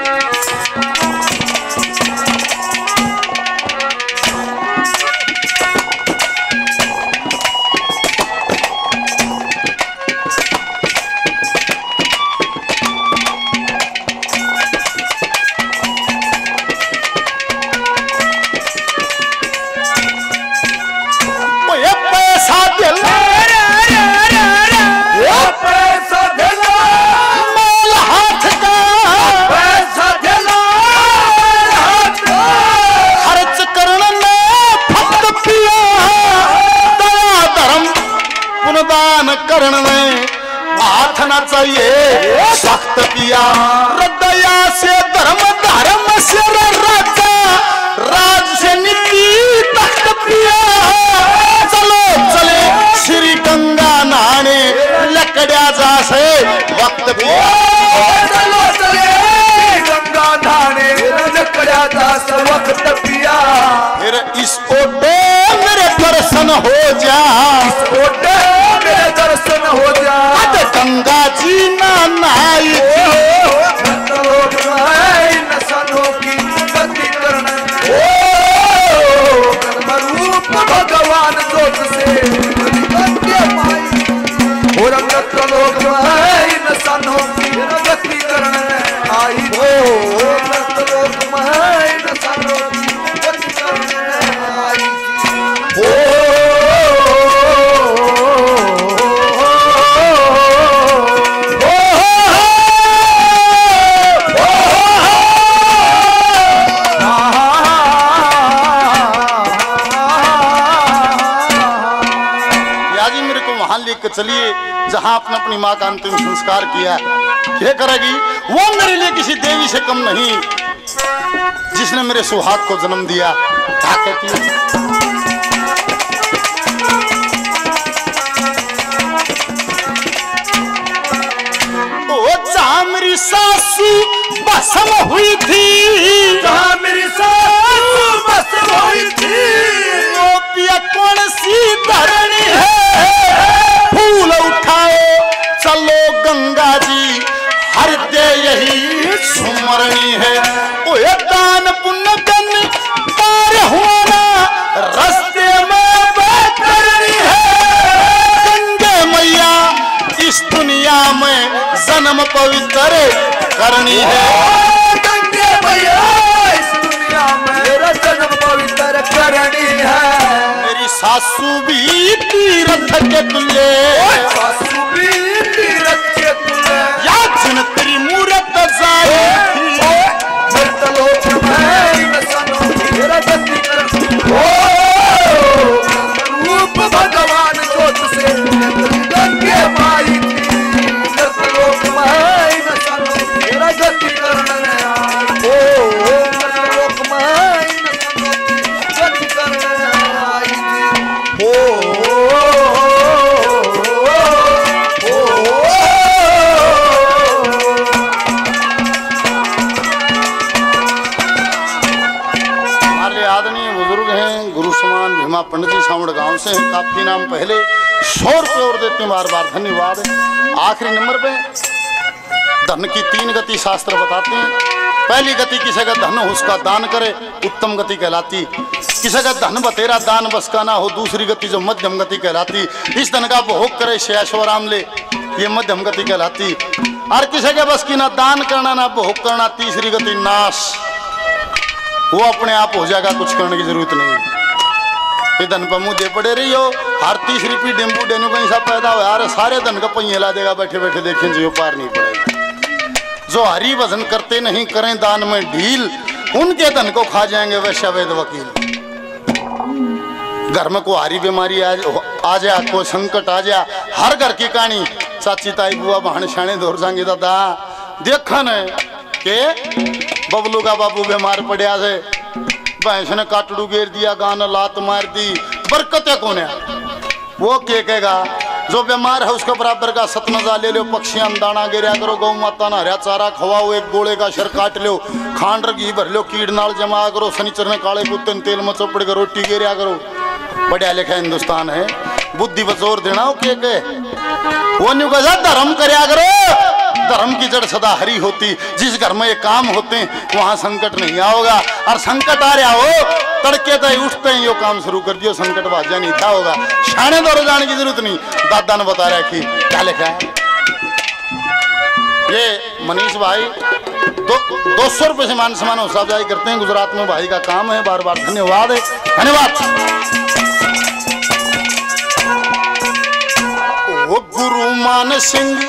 करण में हाथ ना चाहिए सख्त पिया, दया से धर्म, धर्म से राजा, राज से नीति तख्त पिया। चलो चले श्री गंगा नहाने लकड़िया जा से वक्त पिया। चलो चले गंगा नहाने लकड़िया जा से वक्त पिया। फिर इस ओटे मेरे दर्शन हो जा, इस ओटे मेरे दर्शन हो जा। गंगा जी ना नहाई भगवान जोत से और लोग नशानों की गति करने आई। लोग नशानों की गति करने आई। चलिए जहां आपने अपनी मां का अंतिम संस्कार किया, क्या करेगी वो मेरे लिए किसी देवी से कम नहीं, जिसने मेरे सुहाग को जन्म दिया। क्या कहती है? ओ जहां मेरी सासू बसम हुई थी, जहां मेरी सासू बसम हुई थी, वो पिया कौन सी धरणी है, फूल उठाओ चलो गंगा जी, हर दे यही सुमरणी है। ओए दान पुण्य गन पार होना रास्ते में बेकरनी है। गंगे मैया इस दुनिया में जन्म पवित्र करनी है। गंगे मैया इस दुनिया में मेरा जन्म पवित्र करनी है। मेरी सासू भी तीरथ के तुल्य, सासू भी तीरथ के तुल्य, या जिन तेरी मूरत जाए मृतलोक में नशानों की गति कर। रूप भगवान जोत से गंगे माई थी, मृतलोक में नशानों की गति करने आई। मृतलोक में नशानों की गति करने आई थी। पंडित जी सावड़ गांव से हैं, काफी नाम पहले सौ रुपये और देते हैं, बार बार धन्यवाद। आखिरी नंबर पे धन की तीन गति शास्त्र बताते हैं। पहली गति किसी का धन हो उसका दान करे, उत्तम गति कहलाती। किसी का धन बतेरा दान बस का ना हो, दूसरी गति जो मध्यम गति कहलाती। इस धन का भोग करे से ऐशोराम ले, ये मध्यम गति कहलाती। और किसी के बस की ना दान करना ना भोग करना, तीसरी गति नाश, वो अपने आप हो जाएगा, कुछ करने की जरूरत नहीं। धन पर मुँह दे पड़े रही हो, हर तीसरी पी डेंगू डेनू कहीं सब पैदा हो यार, सारे धन का पहिए ला देगा, बैठे बैठे देखें जो पार नहीं पड़ेगा। जो हरि भजन करते नहीं करें दान में ढील, उनके धन को खा जाएंगे वैश्य वेद वकील। घर में कोई हरी बीमारी आ, आ जा, कोई संकट आ जा, हर घर की कहानी चाची ताई बुआ बहन शाने दौर जाएंगे दादा देखा न के बबलू का बाबू बीमार पड़ा से, भैंस ने काटड़ू घेर दिया, गाना लात मार दी, बरकत है कौन है वो के कहेगा। जो बीमार है उसके बराबर का सतनजा ले लो, पक्षियां दाना गिरा करो, गौ माता ना हरा चारा खवाओ, एक गोले का शर काट लो, खांड घी भर लो, कीड़ नाल जमा करो, शनिचर में काले कुत्ते तेल में चौपड़ कर रोटी गिरा करो। बढ़िया लिखा हिंदुस्तान है, बुद्धि पर जोर देना हो के, के। वो न्यू कहा धर्म करया करो, धर्म की जड़ सदा हरी होती। जिस घर में ये काम होते हैं वहां संकट नहीं आओगा, और संकट आ रहा हो तड़के तय उठते हैं यो काम शुरू कर दियो, संकट भाजा नहीं था होगा। शाने दौर जाने की जरूरत नहीं, दादा ने बता रहा कि क्या लिखा है। ये मनीष भाई दो दो सौ रुपये से मान सम्मान हिसाब जारी करते हैं, गुजरात में भाई का काम है, बार बार धन्यवाद है, धन्यवाद। ओ गुरु मान सिंह,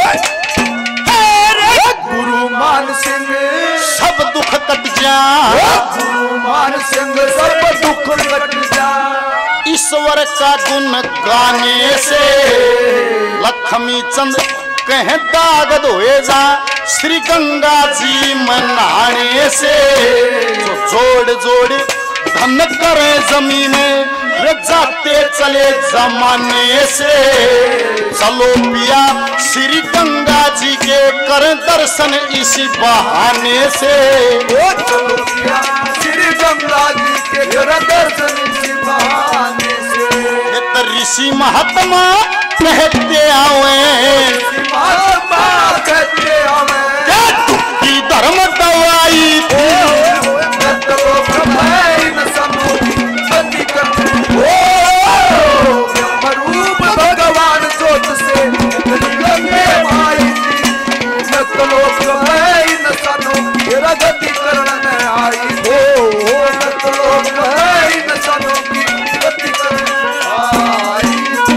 गुरु मान सिंह सब दुख कट जा, गुरु मान सिंह सब दुख कट जा। ईश्वर का गुण गाने से लक्ष्मी चंद कह दाग धोए जा, श्री गंगा जी मनाने से जो जोड़ जोड़ धन करे जमीन वे जाते चले जमाने से। चलो पिया श्री गंगा जी के कर दर्शन इसी बहाने से। ओ चलो पिया श्री गंगा जी के कर दर्शन इसी बहाने से। ये तो ऋषि महात्मा कहते आवे, महात्मा कहते आवे, की धर्म दवाई भगवान सोच से माई गति करण आई हो, गति आई।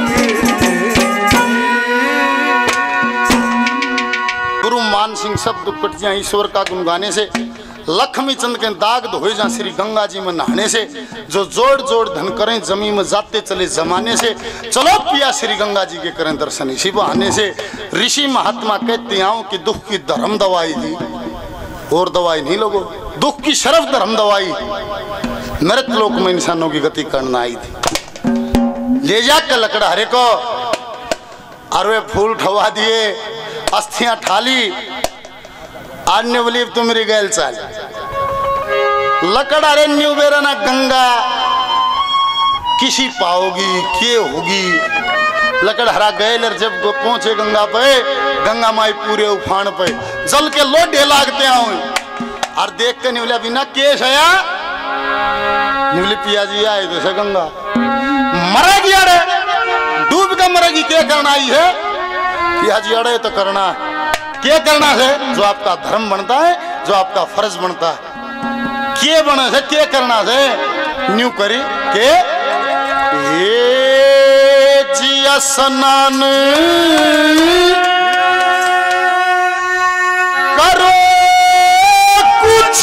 गुरु मान सिंह सब दुख कट जाए ईश्वर का गुण गाने से, लक्ष्मी चंद के दाग धोए जा श्री गंगा जी में नहाने से, जो जोड़ जोड़ धन करें जमीन में जाते चले जमाने से। चलो पिया श्री गंगा जी के करें दर्शन इसी बहाने से। ऋषि महात्मा कहते आओ कि दुख की धर्म दवाई थी, और दवाई नहीं लोगो, दुख की शर्फ धर्म दवाई। नरक लोक में इंसानों की गति करना आई थी। ले जाकर लकड़ा हरे को अरवे फूल ठवा दिए, अस्थियां ठाली, आन्य बोली तुम मेरी गैल चाल लकड़ा रे न्यू बेरा ना गंगा किसी पाओगी के होगी। लकड़ हरा गैल जब पहुंचे गंगा पे, गंगा माई पूरे उफान पे जल के लोडे लागते आऊं, और देख के निवलिया बिना केश आया, निवली पिया जी आए जैसे गंगा मरेगी, अरे डूब के मरेगी, क्या करना आई है पिया जी, अड़े तो करना क्या करना है, जो आपका धर्म बनता है, जो आपका फर्ज बनता है, क्या बना से क्या करना से न्यू करी के ये जी स्नान करो कुछ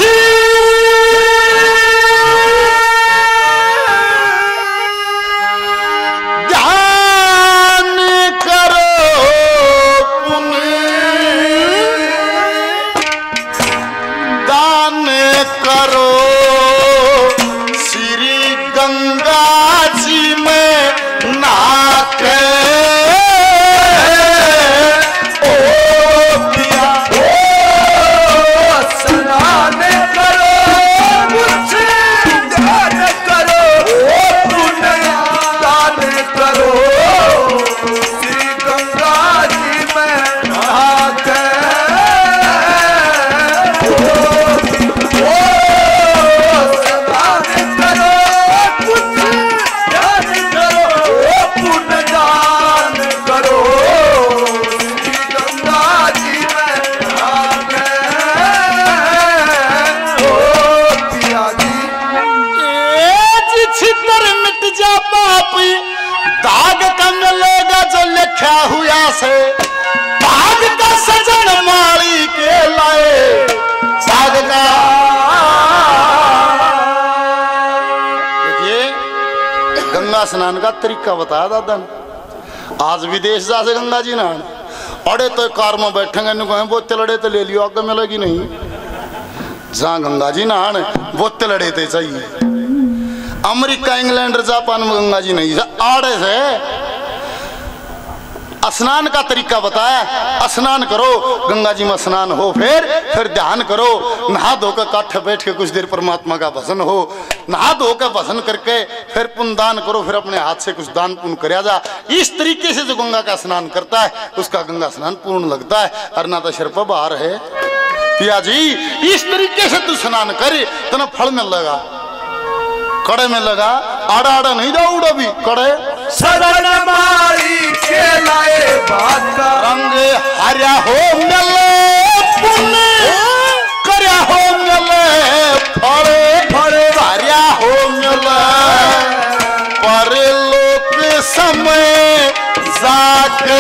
दाग का मिलेगा जो लिखा हुआ से, भाग का सजन माली के लाए भाग का। देखिए गंगा स्नान का तरीका बताया दादा ने। आज विदेश जा से गंगा जी नहान, अड़े तो कार में बैठेंगे बोतल अड़े तो ले लियो, आगे मिलेगी नहीं। जहाँ गंगा जी नहान बोतल अड़े तो चाहिए। अमेरिका इंग्लैंड जापान में गंगा जी नहीं, आड़े से स्नान का तरीका बताया। स्नान करो, गंगा जी में स्नान हो, फिर फिर ध्यान करो, नहा धोकर काठे बैठ के कुछ देर परमात्मा का भजन हो, नहा धोकर भजन करके फिर पुण्य दान करो, फिर अपने हाथ से कुछ दान पुण्य कर जा। इस तरीके से जो गंगा का स्नान करता है उसका गंगा स्नान पूर्ण लगता है। अरना तो सिर पर बाहर है पिया जी, इस तरीके से तू स्नान करे तो ना फल में लगा, कड़े में लगा, आड़ा आड़ा नहीं जाऊड़ा भी कड़े सदन मारी के लाए बात रंग हरिया हो मिले पुण्य करया हो मिले फड़े फड़े हरिया हो मिले पर लोक समय जाके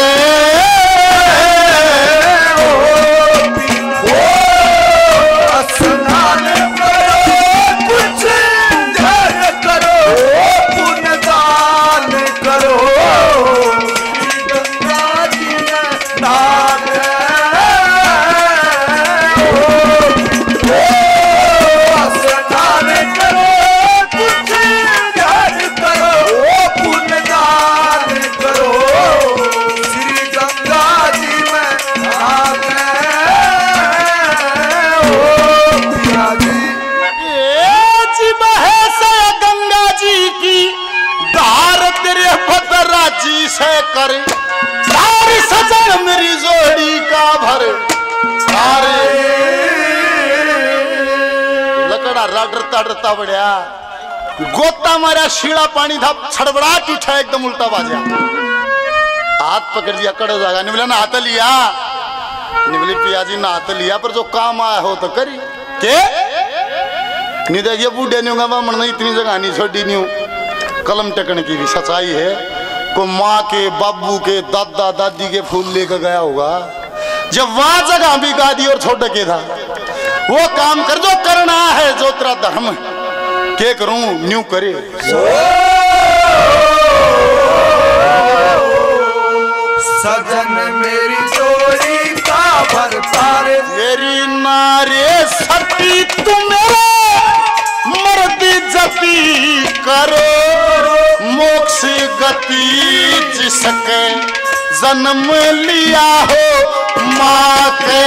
से कर सारी सजन मेरी जोड़ी का भर सारे लकड़ा रड़ता डरता बढ़िया गोता मारा शीला पानी था छड़बड़ाट उठा एकदम उल्टा बाजा हाथ पकड़ दिया कड़े जागा निबला ना हाथ लिया निबली पिया जी ना हाथ लिया पर जो काम आया हो तो करी के नहीं देखिए बूढ़े नहीं होगा मन नहीं इतनी जगह नहीं छोड़ी नहीं कलम टेकने की भी सच्चाई है। को माँ के बाबू के दादा दादी के फूल लेकर गया होगा जब वहां जगह भी गादी और छोड़ के था वो काम कर जो करना है जो तेरा धर्म के करूं न्यू करे सजन मेरी जोड़ी का भरतारे मेरी नारे सती तू मेरे मर्दी जती करो मोक्ष गति जिसके जन्म लिया हो माँ के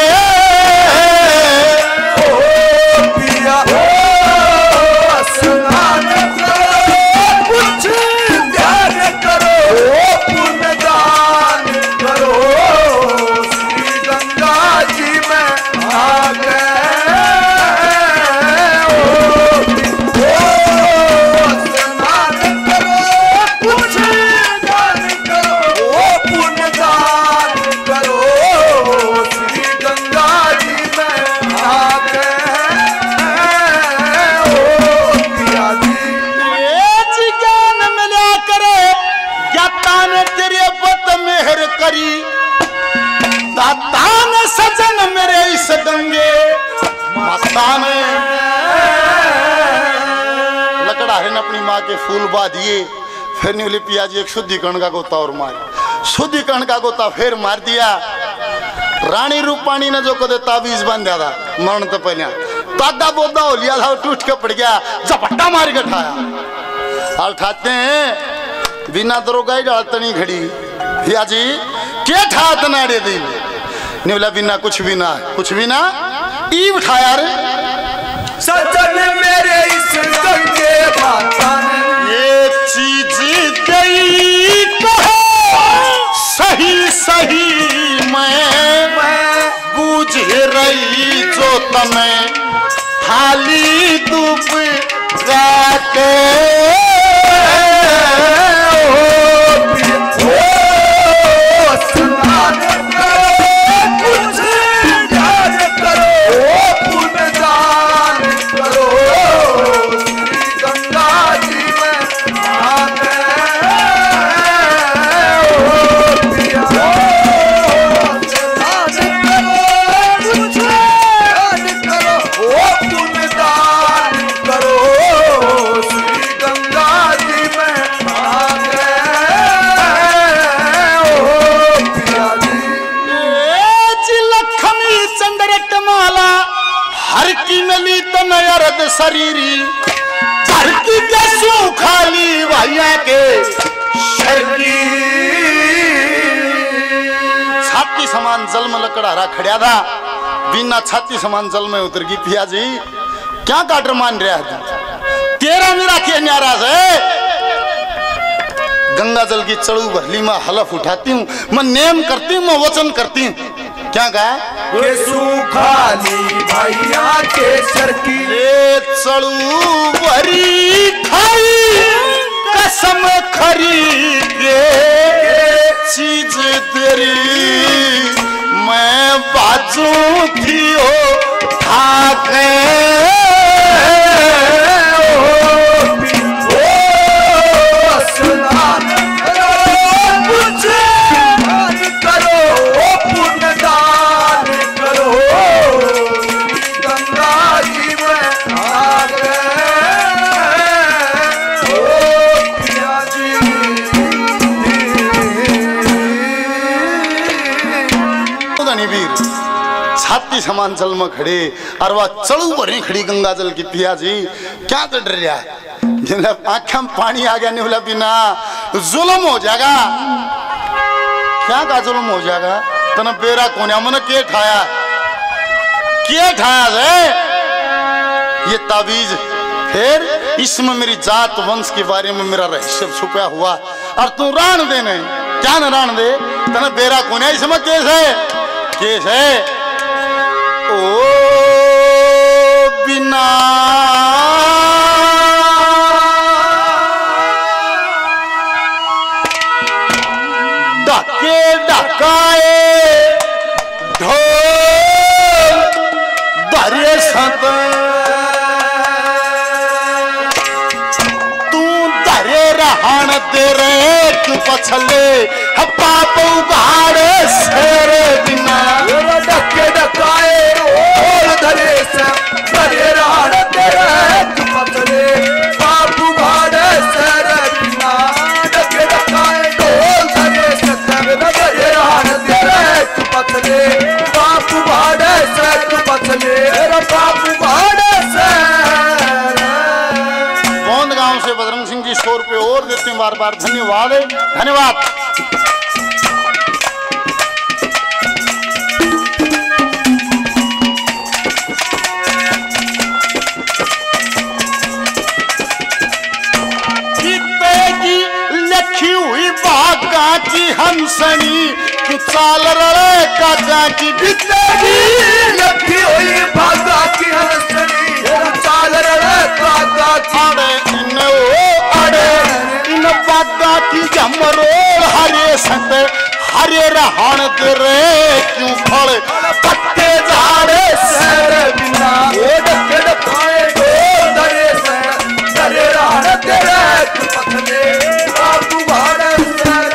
ओ पिया ओ स्नान करो कुछ ध्यान करो पुण्य दान करो श्री गंगा जी में आ गए सजन मेरे इस गंगे मस्ताने लकड़ा है न अपनी माँ के फूल बा दिए फिर न्यूली पिया जी एक शुद्धिकरण का गोता और मार शुद्धिकरण का गोता फिर मार दिया। रानी रूपाणी ने जो कदे ताबीज बांधा था मरण तो पहले तादा बोदा हो लिया था टूट के पड़ गया झपट्टा मार के उठाया और ठाते हैं बिना दरोगा डालतनी घड़ी पिया जी क्या ठात नाड़े दी निवला बिना कुछ भी ना कुछ भी ना ई उठाया रे सजन मेरे इस गंगे माता ने ये चीज गई कहो सही सही मैं बूझ रही जो तमें थाली डूब जाके कड़ारा खड़ा था बिना छाती समान जल में उतर गई। पिया जी क्या काटर मान रहा है तेरा मेरा क्या न्यारा है। गंगा जल की चढ़ू भरली में हलफ उठाती हूँ, मैं नेम करती हूँ, मैं वचन करती हूँ। क्या कहा के सुखाली भैया केसर की चढ़ू भरी खाई कसम खरी के चीज तेरी मैं बाजू थी हो ठाके समान जल में खड़े और वह चलू भरी खड़ी गंगा जल की। पिया जी क्या कर डर रहा है आंखों में पानी आ गया नहीं बोला बिना जुल्म हो जाएगा। क्या का जुल्म हो जाएगा तना बेरा कोने मन के ठाया के ठाया है ये ताबीज। फिर इसमें मेरी जात वंश के बारे में मेरा रहस्य छुपा हुआ और तू रान देने क्या न रान दे तना बेरा कोने इसमें केस है केस है। ओ बिना डके डकाए ढोल दरिए संत तू दरे रहन तेरे तू पछले पाप उगाड़े सेरे बिना डके डकाए धरे से धरे राण तेरे पतले बापू भाड़े सर बिना डके डकाए ढोल धरे से धरे राण तेरे पतले बापू भाड़े सर पतले बापू भाड़े सर। कौन गांव से बजरंग सिंह जी सौ रुपये और देते हैं बार बार धन्यवाद धन्यवाद। की हंसनी तू चाल रड़े काका की बितगी लखी हुई भागा की हंसनी तू चाल रड़े काका की अड़े इन ओ अड़े इन बागा की जमरोल हरे संत हरे रहन तेरे क्यों फल पत्ते झाड़े सर बिना ओ डके डकाए ढोल धरे से धरे रहन तेरे पतले बापू भाड़े सर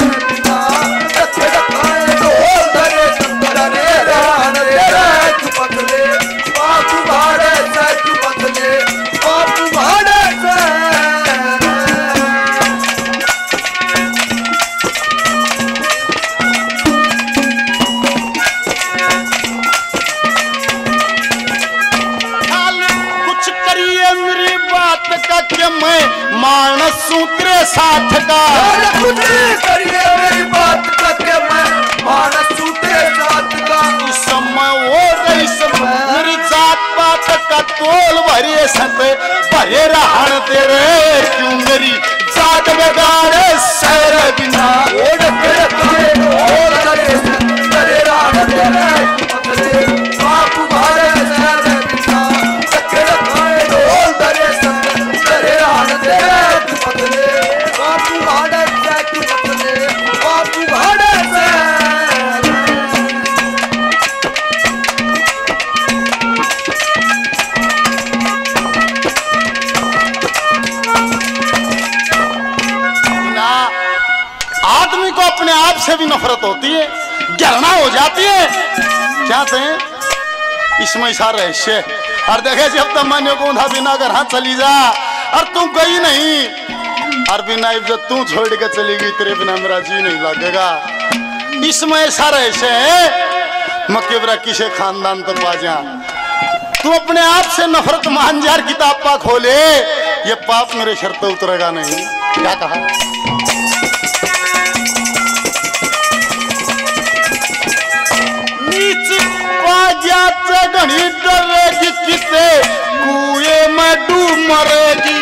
मैं मानस सूत्रे साथ का करिए मेरी बात करके मैं मानस सूत्रे साथ का इस समय वो गई समय मेरी जात पात का तोल भरे संत भरे रहन तेरे क्यों मेरी जात बगाड़े सर बिना ओढ़ के रखे ओढ़ करे करे रहन तेरे पतले बापू भाड़े सर बिना रखे रखे ढोल धरे संत करे रहन तेरे पतले बापू भाड़े सर पतले बापू भाड़े सर। आदमी को अपने आप से भी नफरत होती है, घृणा हो जाती है। क्या थे इसमें सारा रहस्य। और देखे जब तक मैंने को था बिना घर हाथ चली जा और तू गई नहीं और बिना इज्जत तू छोड़ के चली गई, तेरे बिना मेरा जी नहीं लगेगा। इसमें ऐसा रहस्य है मक्के बरा किसे खानदान तो पा जा। तू अपने आप से नफरत मान जार किताब पा खोले, ये पाप मेरे शर्त उतरेगा नहीं। क्या कहा नीच घनी डरेगी किते कुएं में डूब मरेगी।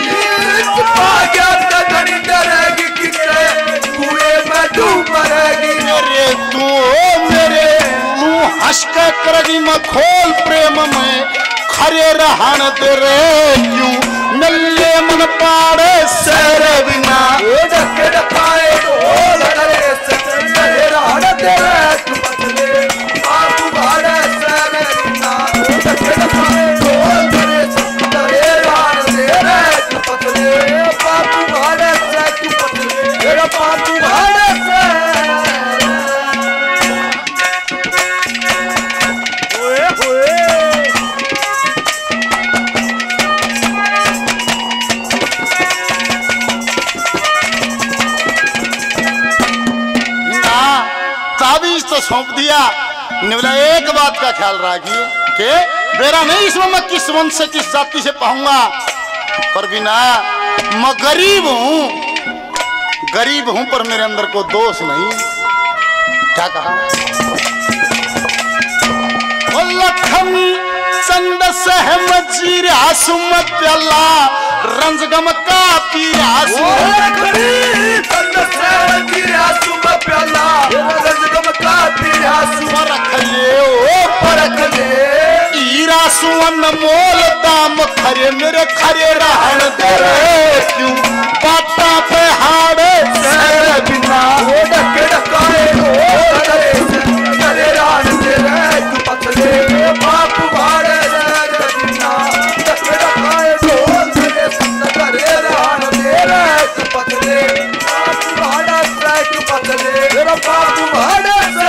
घनी डरेगी किते कुएं में डूब मरेगी। मेरे तू मेरे मुँह हंस के करेगी मैं खोल प्रेम में खरे रहन तेरे क्यों नल्ले मन पाड़े सेरे बिना डके डकाए ढोल डरे से डरे रहन तेरे तू पतले आप भाड़े सेरे बिना डके डकाए ढोल डरे से डरे रहन तेरे तू पतले बापू भाड़े से तू पतले तेरा बापू भाड़े से ओए ओए तो सौंप दिया। निवला एक बात का ख्याल रखिए कि मेरा नहीं इसमें मैं किस वंश से किस जाति से पाऊंगा, पर बिना मैं गरीब हूं, गरीब हूं पर मेरे अंदर को दोष नहीं। क्या कहा? लखमी चंद सहम जीरा सुमत प्याला रंजगम का पीरा प्याला रंजगम का पीरा परख ले ओ परख ले हीरा सुवन मोल दाम खरे मेरे खरे रहन तेरे क्यों बाटा पे हाड़े सर बिना डके डकाए डरे डरे रहन तेरे तू पतले बाप भाड़े बिना डके डकाए ढोल डरे डरे रहन तेरे तू पतले बाप भाड़े से तू पतले तेरा बाप भाड़े से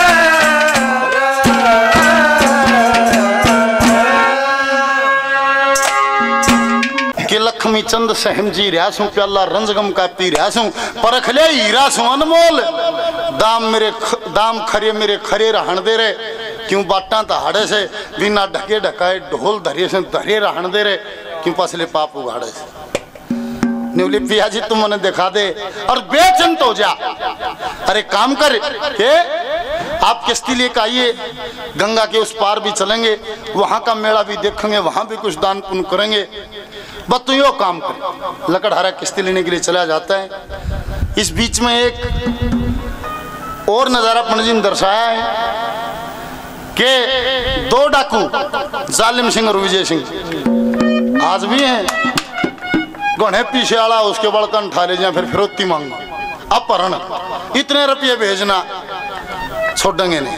कि लक्ष्मी चंद सहम जी रहा प्याला रंजगम का पी रहा परख ले हीरा सु अनमोल दाम मेरे ख, दाम खरे मेरे खरे रहन दे रे क्यों बाटा तहाड़े से बिना ढके ढकाए ढोल धरे से धरे रहन दे रे क्यों पसले पाप उगाड़े से। निवली पिया जी तुम उन्हें दिखा दे और बेचिंत हो जा। अरे काम कर के आप किश्ती लेकर आइए, गंगा के उस पार भी चलेंगे, वहां का मेला भी देखेंगे, वहां भी कुछ दान पुण्य करेंगे। बस तू यो काम कर। लकड़हारा किश्ती लेने के लिए चला जाता है। इस बीच में एक और नजारा पंडित जी ने दर्शाया है कि दो डाकू जालिम सिंह और विजय सिंह आज भी हैं। गणे पीछे आला उसके बड़कन ठा ले जाए फिर फिरौती मांगो अपहरण इतने रुपये भेजना छोड़ेंगे नहीं।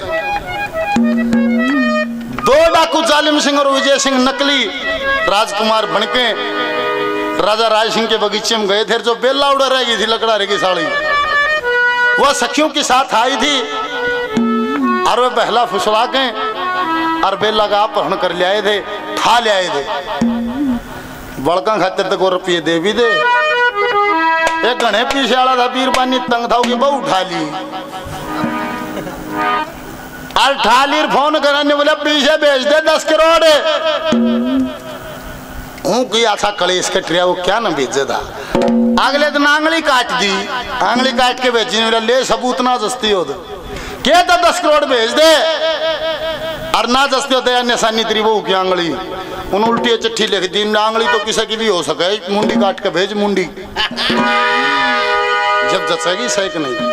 दो डाकू जालिम सिंह और विजय सिंह नकली राजकुमार बनके राजा राज सिंह के बगीचे में गए थे। जो बेला उड़ा रह गई थी लकड़ारे की साड़ी वह सखियों के साथ आई थी और वे बहला फुसला के और बेला का अपहरण कर ले आए थे, ठा ले आए थे। बड़का खातिर तक वो रुपये दे भी दे। एक घने पीछे वाला था बीरबानी तंग था कि बहु उठा ली और ठा ली फोन करने बोले पीछे भेज दे दस करोड़। हूँ किया था कलेश कटिया वो क्या ना भेजे था। अगले दिन आंगली काट दी, आंगली काट के भेजी मेरा ले सबूत ना जस्ती हो दो क्या था दस करोड़ भेज दे और ना जस्ती होते निशानी तेरी बहू की आंगली उन उल्टी चिट्ठी लिख दी। आंगली तो किसी की भी हो सके, मुंडी काट के भेज मुंडी जब जचेगी सही कि नहीं।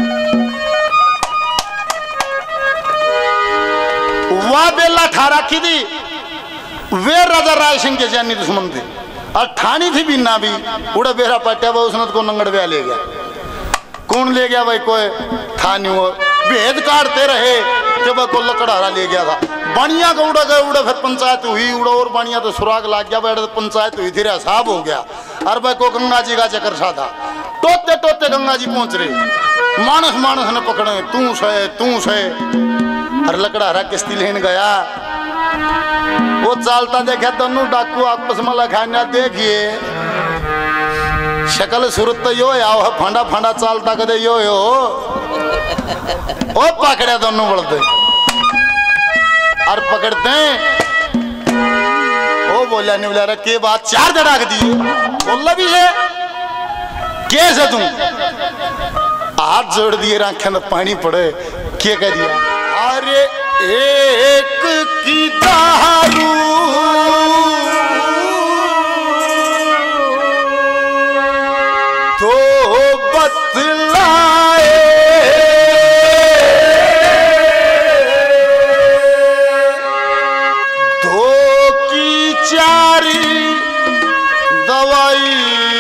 वह बेला ठारा की थी वे राजा राय सिंह के जानी दुश्मन थे और ठानी थी बिना भी उड़ा बेरा पट्या वो उसने को नंगड़ ब्याह ले गया। कौन ले गया भाई कोई था नहीं, वो भेद काटते रहे कि वह को लकड़हारा ले गया था। बढ़िया का उड़ा गए उड़ा फिर पंचायत हुई उड़ा और बढ़िया तो सुराग लाग गया बैठ पंचायत हुई थी साहब हो गया। और भाई को गंगा जी का चक्कर सा था टोते टोते गंगा जी पहुंच रहे मानस मानस ने पकड़े तू से तू से और लकड़हारा किश्ती लेने गया। वो चालता देखा दोनों डाकू आपस में लखाना देखिए शकल सूरत तो यो आओ फंडा फंडा चालता कदे यो यो ओ पकड़े दोनों बढ़ते और पकड़ते ओ बोला नहीं बोला के बात चार धड़ाक दिए बोला भी है कैसे तुम हाथ जोड़ दिए आंखें में पानी पड़े क्या कर दिया। अरे एक की दारू तो बतलाए, दो की चारी दवाई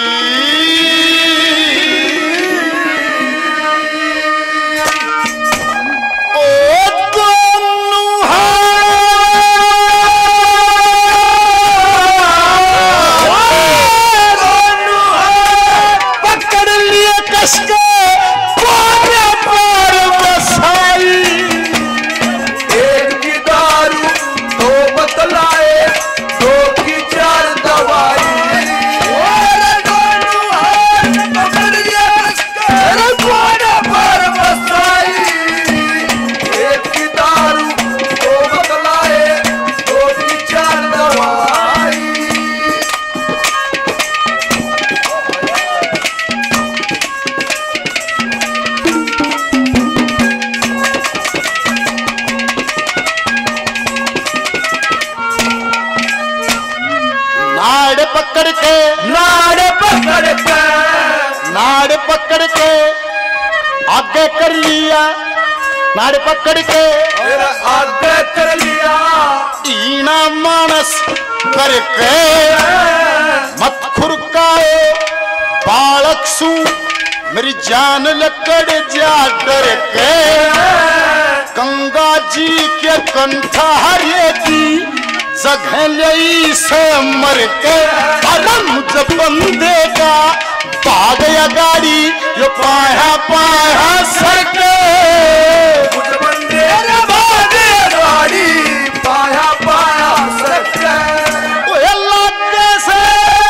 पकड़ के नाड़ पकड़ के नाड़ पकड़ के आगे कर लिया, नाड़ पकड़ के मेरा आगे कर लिया, ईना मानस करके मत खुरकाओ बालक सू मेरी जान लकड़ जा डर के, गंगा जी के कंठा हरिएगी जगह लई से मर के, अलम जब बंदे का भाग या गाड़ी यो पाया पाया सर के, मुझ बंदे भाग गाड़ी पाया पाया सर के, ओ अल्लाह कैसे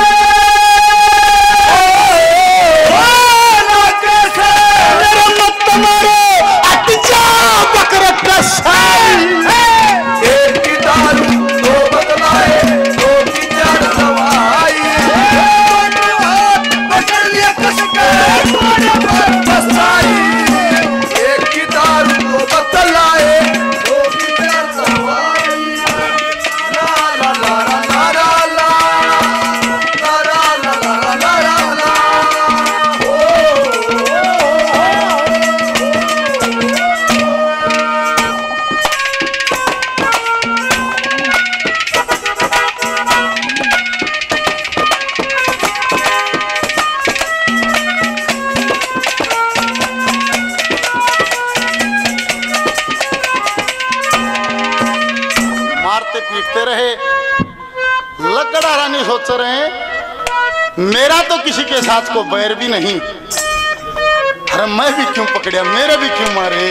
ओ अल्लाह कैसे मेरा मत मारो अट जा बकर कसाई, एक की दारू दो बतलाए, दो की जड़ दवाई, पकड़ लिया कस के बसाई, एक की दारू दो बतलाए, दो की जड़ दवाई, ला ला ला ला ला ला ला ला ला ला ला ला, ओ मारते पीटते रहे, लकड़ा रानी सोच रहे हैं मेरा तो किसी के साथ को बैर भी नहीं, अरे मैं भी क्यों पकड़िया, मेरे भी क्यों मारे।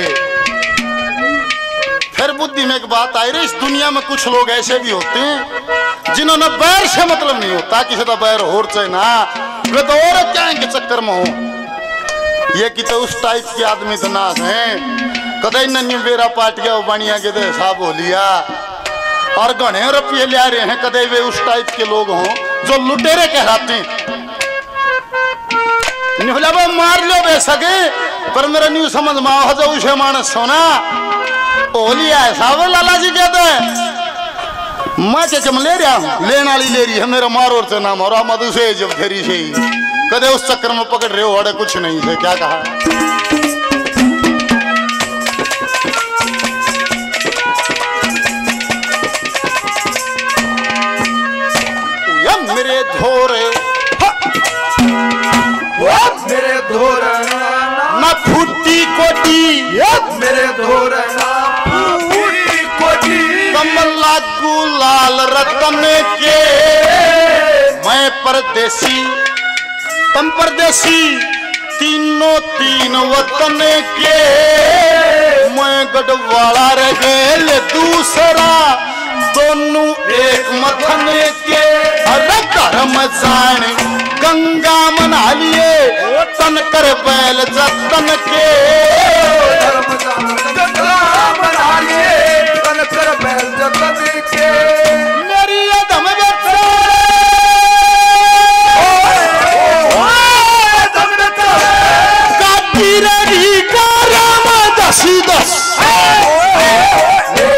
फिर बुद्धि में एक बात आई रही, इस दुनिया में कुछ लोग ऐसे भी होते हैं जिन्होंने बैर से मतलब नहीं होता, किसी का बैर हो चाहे ना, वे तो और क्या के चक्कर में हो। ये कि तो उस टाइप के आदमी तो ना है, कदे नन्ही बेरा पाट गया बानिया के तो हिसाब हो लिया, और घने रुपये ले रहे हैं, कदे वे उस टाइप के लोग हों जो लुटेरे कहलाते हैं। निहला वो मार लो बे सके, पर मेरा न्यू समझ में हो जाओ उसे मानस सोना ओ लिया है साहब, लाला जी कहते हैं मैं क्या कम ले रहा हूँ, लेने वाली ले रही है, मेरा मारो और से नाम और मधु से जब फेरी से ही कदे उस चक्कर में पकड़ रहे हो, अड़े कुछ नहीं से क्या कहा। मेरे धोरे मेरे धोरना ना फूटी कोटी, मेरे धोरना फूटी कोटी, कमल लागू लाल रतन के, मैं परदेसी तुम परदेसी, तीनों तीन वतन के, मैं गढ़वाला रह गए दूसरा, दोनों एक मथन के, अरे कर्म जान गंगा मना लिए तन कर बैल जतन के, गंगा मना लिए तन कर बैल जतन के, मेरी अदम काटी रही का राम दसी दस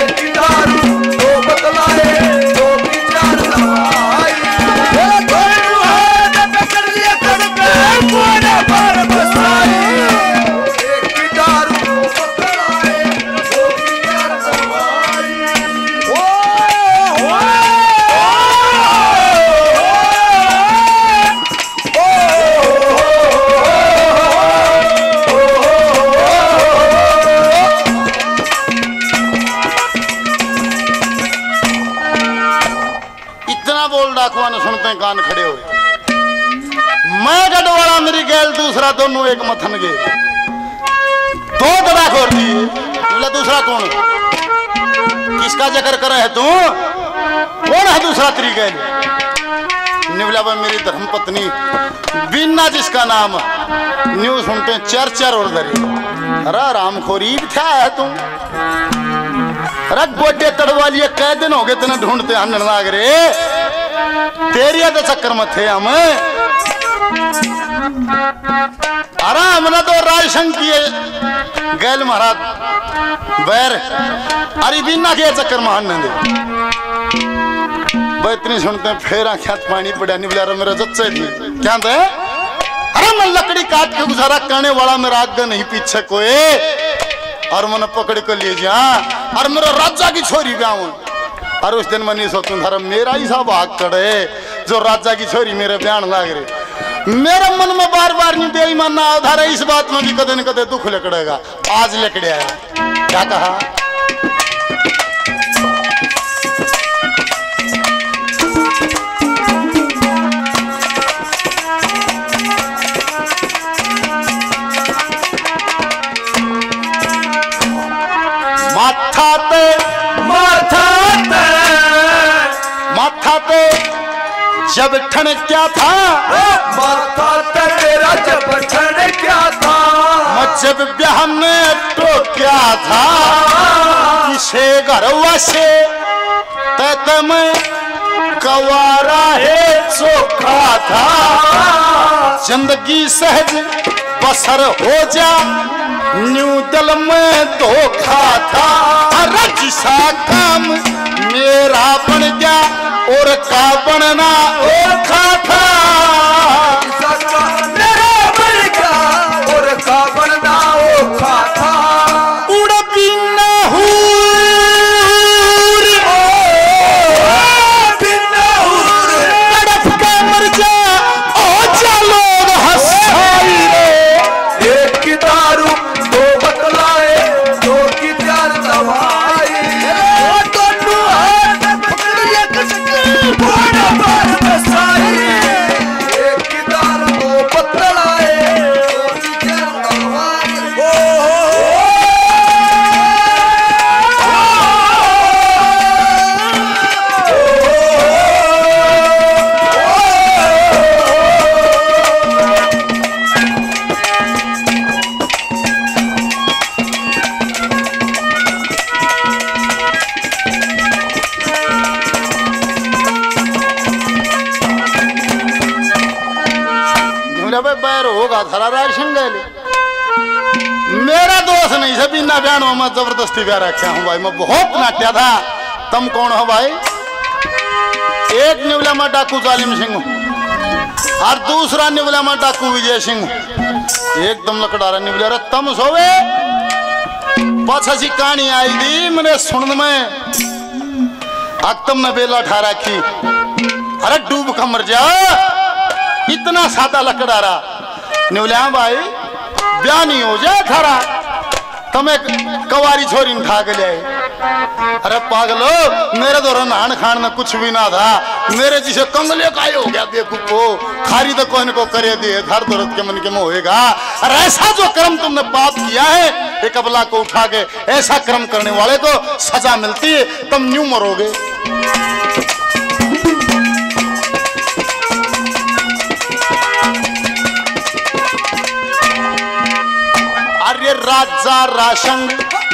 डाकुआ ने सुनते कान खड़े हो। मैं गढ़वाला मेरी गैल दूसरा दोनों एक मथन गे दो दड़ा खोर दिए। बोला दूसरा कौन? किसका जिक्र करे है तू? कौन है दूसरा तेरी गैल? निवला भाई मेरी धर्म पत्नी बीना जिसका नाम न्यू सुनते चर चर और दरी। अरे रामखोरी क्या है तू? अरे गोटे तड़वालिए कै दिन हो गए तेने ढूंढते हनन लाग रे तेरी तो चक्कर में थे हम। अरे हमने तो रायशंक किए गैल महाराज बैर अरे बिना के चक्कर में हनन दे भाई इतनी सुनते फिर आख्या पानी पड़ा निवला मेरा जच्चे थी क्या दे। अरे मैं लकड़ी काट के गुजारा करने वाला मेरा आगे नहीं पीछे कोई और मैंने पकड़ कर ले जा और मेरा राजा की छोरी ब्याह। और उस दिन मैं नहीं सोचूं था मेरा ही सा भाग करे जो राजा की छोरी मेरे ब्याह लाग रहे। मेरे मन में बार बार नहीं बेईमान ना उधार इस बात में भी कदे न कदे दुख लकड़ेगा। आज लकड़े आया क्या कहा? माथा ते माथा ते माथा ते जब ठन क्या था? माथा ते तेरा जब ठन क्या था? जब ब्याह में तो क्या था? किसे घरवा से तैते में कवारा है चोखा था। जिंदगी सहज बसर हो जा न्यू दिल में धोखा था। अरे जिसा काम मेरा बन गया और का बनना ओखा था। जिसा काम मेरा बन गया और का बनना ओखा था। उड़ बिना हूर बिना हूर तड़प के मर जा ओ जा लोग हंसाई रे। एक की दारू दो बतलाए दो की चार दवाई। दोनों हाथ पकड़ एक बड़ा बार बसाई। एक की दारू दो बतलाए दो की चार दवाई। बैर होगा थारा राशन गए मेरा दोस्त नहीं से बिना बयान में जबरदस्ती ब्याह रखा हूँ भाई। मैं बहुत नाट्या था। तुम कौन हो भाई? एक निवला में डाकू जालिम सिंह और दूसरा निवला में डाकू विजय सिंह। एकदम लकड़ारा निवला रे तुम सोवे पछी कहानी आई थी मैंने सुन में अब तुमने बेला ठा रखी। अरे डूब का मर जा इतना सादा लकड़ारा निवल्या भाई ब्याह नहीं हो जाए थारा तमें कवारी छोरी उठा के ले। अरे पागलो मेरे तो रनान खान में कुछ भी ना था। मेरे जिसे कंगले का हो गया बेकूफो खारी तो कोई न को करे दिए घर दौरत के मन के में होएगा। और ऐसा जो कर्म तुमने पाप किया है एक अबला को उठा के ऐसा कर्म करने वाले को सजा मिलती है तुम न्यू मरोगे। अरे राजा राशंग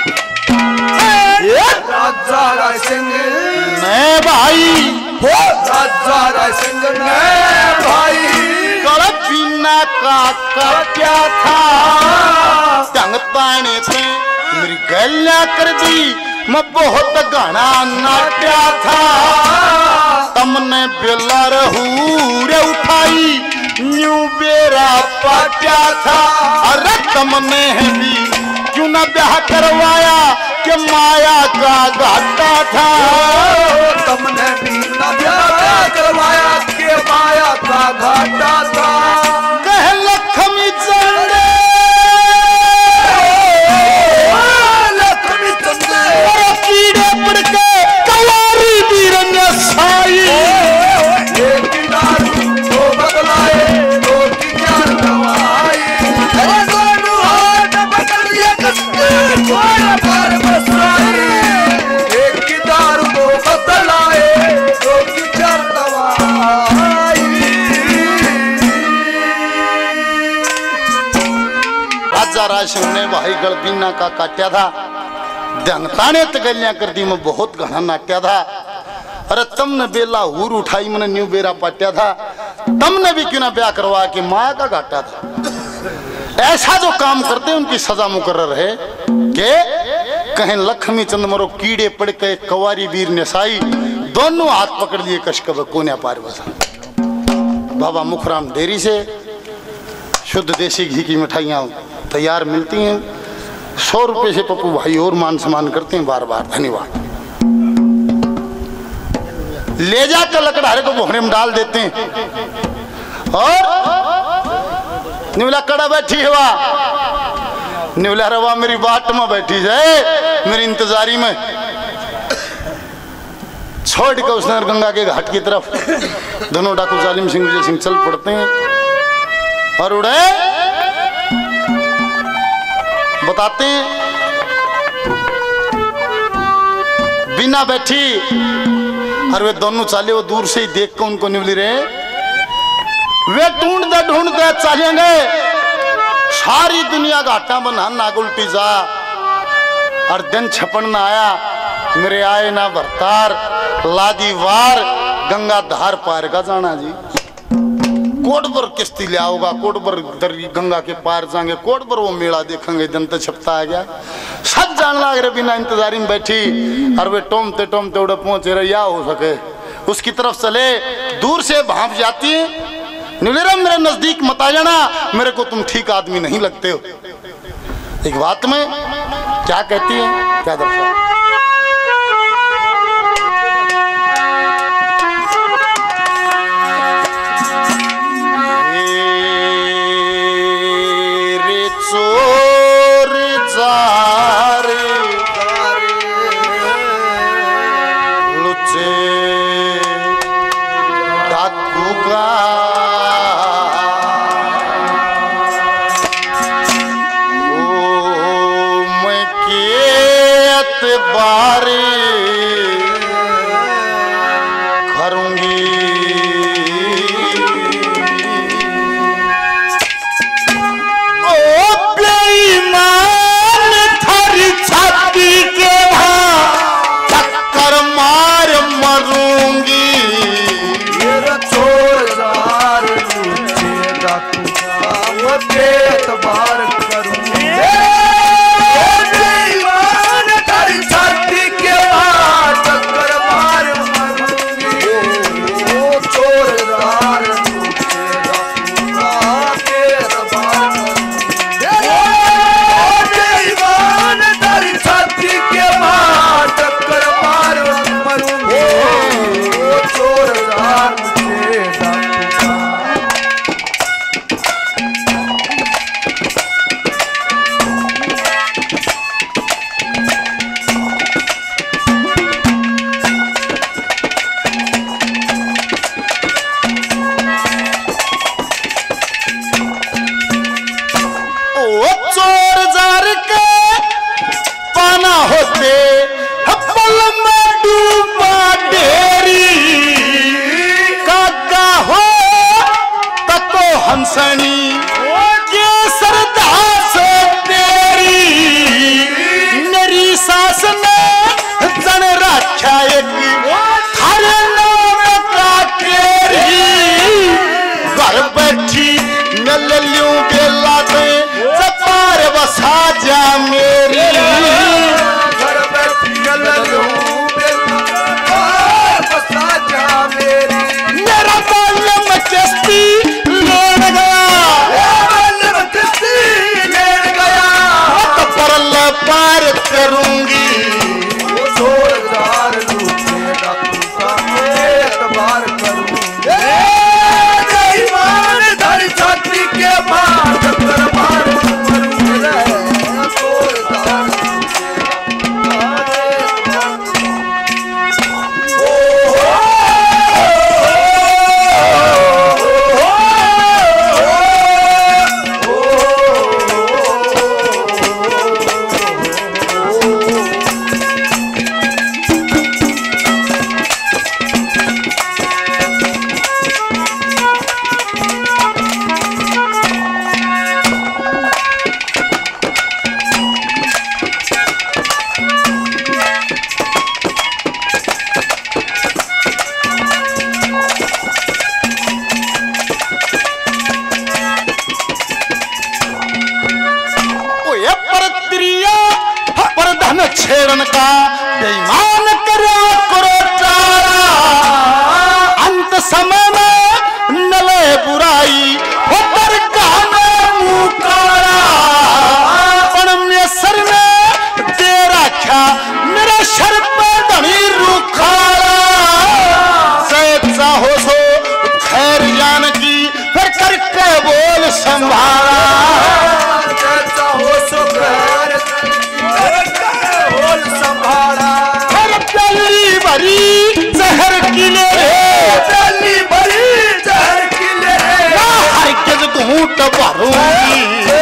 राजा राय सिंह मैं भाई हो राजा राय सिंह ने भाई बिना का का क्या था? टंग पाने से मेरी गलियां कर दी मैं बहुत गाना नाट्या था। तुमने बेला रहूरे उठाई न्यू बेरा पाट्या था। अरे तुमने भी क्यों ना ब्याह करवाया कि माया का घाटा था। तुमने भी ना ब्याह करवाया कि माया का घाटा था। कह लक्ष्मी चंदे लक्ष्मी चंदे कीड़े पड़ के कवारी बीरन साई। राज सिंह ने भाई गलबीना का काट्या था, दंगता ने तगलियां कर दी, मैं बहुत घना नाट्या था। अरे तुमने बेला हूर उठाई, मैंने न्यू बेरा पाट्या था, तुमने भी क्यों ना ब्याह करवा के माया का घाटा था। ऐसा जो काम करते उनकी सजा मुकर्रर है कि कहीं लक्ष्मी चंद मरो कीड़े पड़ के कवारी वीर नेसाई, दोनों हाथ पकड़ लिए कशकब कोन्या पार बसा। बाबा मुखराम डेयरी से शुद्ध देसी घी की मिठाइयाँ तैयार मिलती हैं, सौ रुपये से पप्पू भाई और मान सम्मान करते हैं, बार बार धन्यवाद। ले जाकर लकड़हारे को बोहरे में डाल देते हैं और निवला कड़ा बैठी है वहाँ, निवला रवा मेरी बाट में बैठी जाए, मेरी इंतजारी में छोड़ के उसने गंगा के घाट की तरफ दोनों डाकू जालिम सिंह विजय सिंह चल पड़ते हैं और उड़े बताते हैं बिना बैठी, और वे दोनों चाले वो दूर से ही देख कर उनको निवली रहे, वे ढूंढते ढूंढते चलेंगे सारी दुनिया घाटा बना नाग उल्टी जा, और दिन छपन ना आया मेरे आए ना भरतार, लादी वार गंगा धार पार का जाना जी। कोट पर किश्ती ले आओगा, कोट पर दरी गंगा के पार जाएंगे, कोट पर वो मेला देखेंगे, दिन तो छपता आ गया। सब जान लग रहे बिना इंतजारी में बैठी, और वे टोमते टोमते उड़े पहुंचे रहे, या हो सके उसकी तरफ चले, दूर से भाप जाती है, नीलेरा मेरे नजदीक मत आ जाना, मेरे को तुम ठीक आदमी नहीं लगते हो। एक बात में क्या कहती है, क्या दर्शक मेरा बालम किस्ती लोड़ गया दुश्मन का बेईमान करो करो चारा, अंत समय में नले बुराई होकर गाने मुकारा, परमेश्वर ने दे रखा मेरे सर पे धनी रुखारा, चाहो सो खैर जान की फिर करके बोल संभाला, चाहो सो खैर बोल संभाला, फिर प्याली भरी जहर की ले प्याली भरी जहर की ले हर किस घूंट भरूंगी,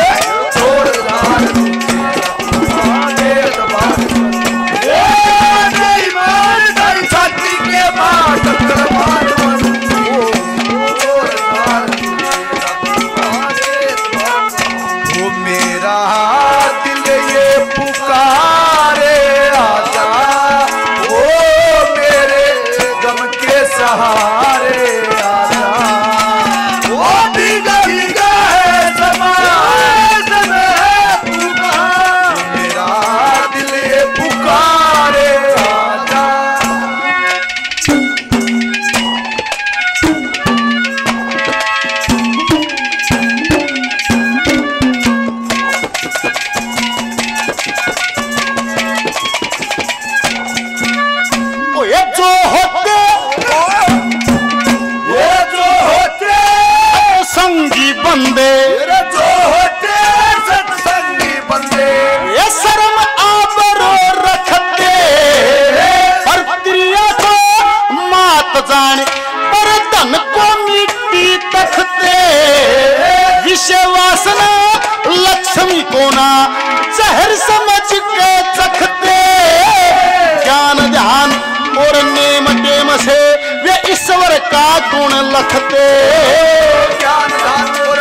बंदे जो होते सत्संगी बंदे ये शर्म आबरो रखते, पर प्रिया को मात जाने पर धन को मिट्टी तखते, विषय वासना लक्ष्मी को ना जहर समझ के चखते, ज्ञान ध्यान और नेम टेम से वे ईश्वर का गुण लखते, ज्ञान ध्यान और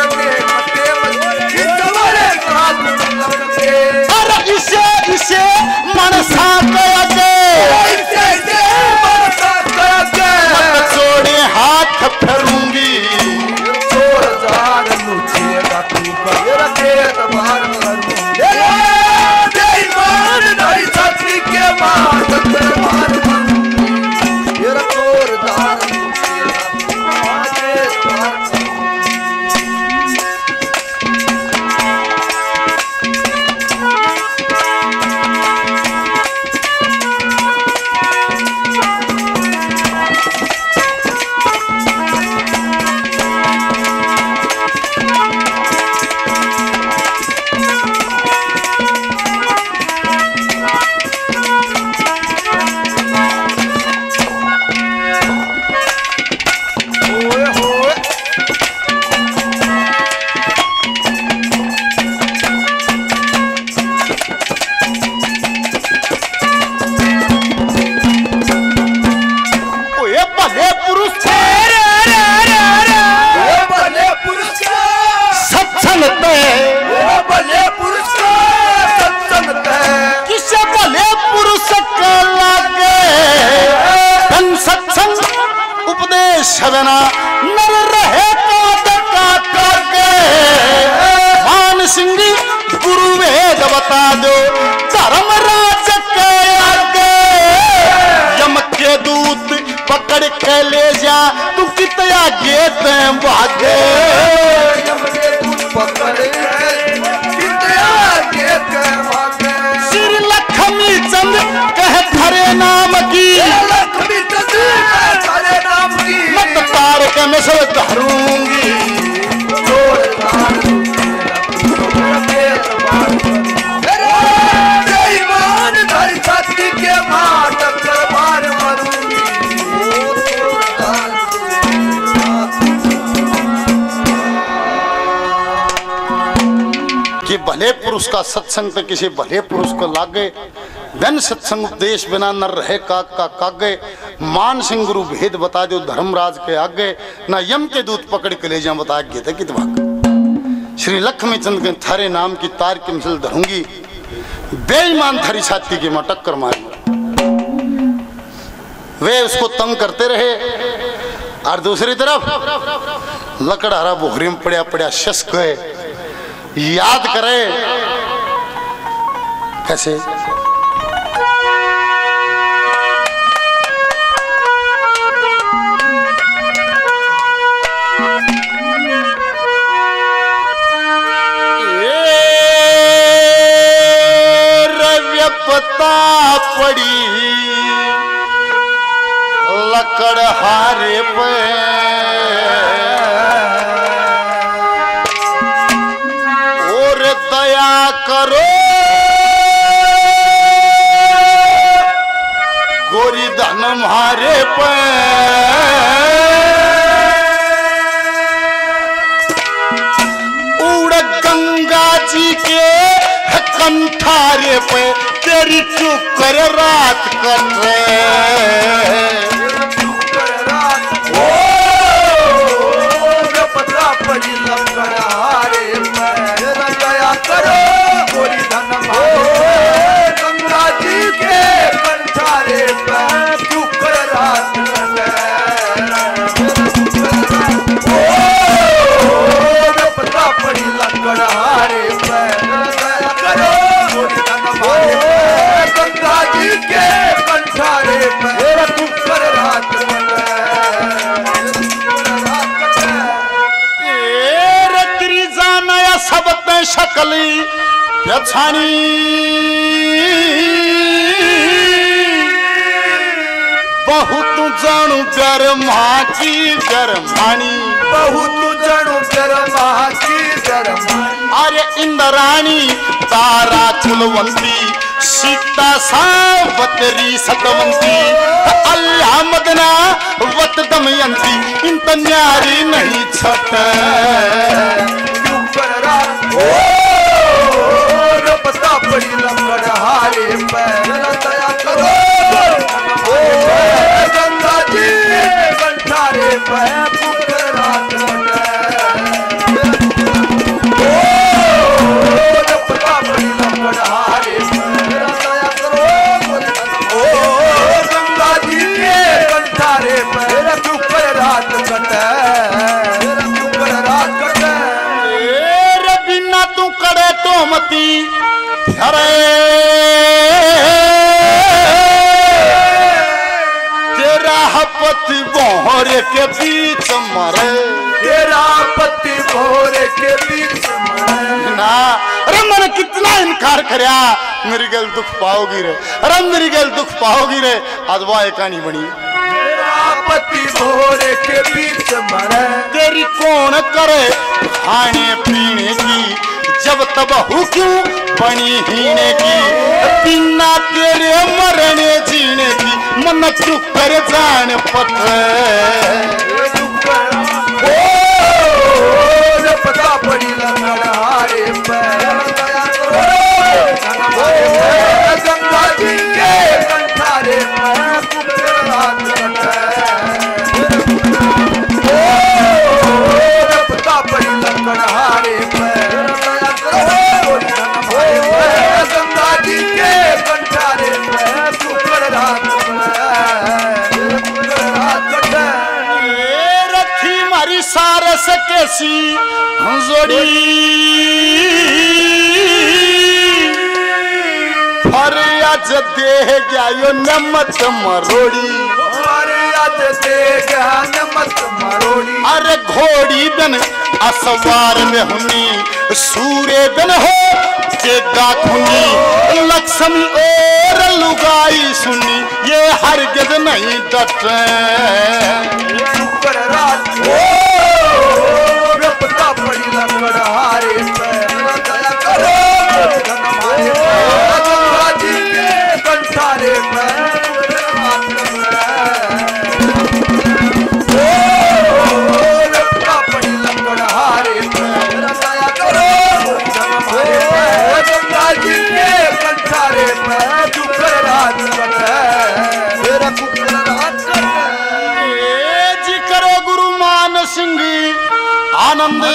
इसे इसे मनसा के छोड़े हाथ फेरूंगी, जोरदार मुझेगा तू कर खेत बार नहीं छतरी के मार मार ये जोरदार छवना नर रहे का के मान सिंह गुरु वेद बता दो धर्म राज के आगे, यम के दूत पकड़ के ले जा तू कितना गेत भागे, यम के दूत पकड़ कितना गेत भागे, श्री लक्ष्मी चंद कह खरे नाम की लक्ष्मी चंद कह खरे नाम की मत तार के मैं सब धरूंगी, कि भले पुरुष का सत्संग तो किसी भले पुरुष को लागे, धन सत्संग उपदेश बिना न रहे काक का कागे, मान सिंह गुरु भेद बता दो धर्मराज के आगे, ना यम के दूत पकड़ के ले जाऊं बता गए थे कि श्री लक्ष्मी चंद के थारे नाम की तार की मिसल धरूंगी, बेईमान थारी छाती की मैं टक्कर मारूंगा। वे उसको तंग करते रहे और दूसरी तरफ लकड़हारा बोहरी में पड़ा पड़ा शस गए, याद करे कैसे बता पड़ी लकड़हारे पे और दया करो गोरी धन मारे पे उड़ गंगा जी के कंठारे पे तेरी चुकर रात कटे पता पड़ी लकड़हारे पे दया करो गोरी धन मारे गंगा जी के कंठारे पे चुकर रात पता पड़ी लकड़हारे पे दया करो गोरी धन मारे गंगा जी के कंठारे पे चुकर रात सब ते शकली पछाणी बहुत जानू जरमा की जरमानी बहुत जानू जरमा की जरमानी अरे इंद्राणी तारा कुलवंती सीता सावतरी सतवंती अल्लाह मदना वत दमयंती इन न्यारी नहीं छट पता पड़ी लकड़हारे पे दया करो गंगा जी कंठारे पे रात पता पड़ी लकड़हारे पे दया करो गंगा जी कंठारे पे रात कटे मती अरे तेरा पति बोहरे के बीच मरे तेरा पति बोहरे के बीच मरे ना अरे मैंने कितना इनकार करया मेरी गल दुख पाओगी रे अरे मेरी गल दुख पाओगी रे आज वो कहानी बनी पति भोरे के बीच मरे तेरी कौन करे खाने पीने की जब तब हुक्म बनी हीने की बिना तेरे मरने जीने की मन चुप कर जान पत्र पता पड़ी लकड़हारे पे गंगा जी के कंठारे पता पड़ी लकड़हारे पे गंगा जी के कंठारे रखी मारी सारस कैसी जोड़ी फरियाद दे गया यो नमत मरोड़ी अरे घोड़ी बन असवार में हुनी सूर्य बन हो के गाखुनी लक्ष्मी और लुगाई सुनी ये हरगिज नहीं डटे पता पड़ी लकड़हारे पे दया करो गंगा जी के कंठारे पे पता पड़ी लकड़हारे पे दया करो गंगा जी के कंठारे पे चुकर रात जी करो गुरु मान सिंह आनंद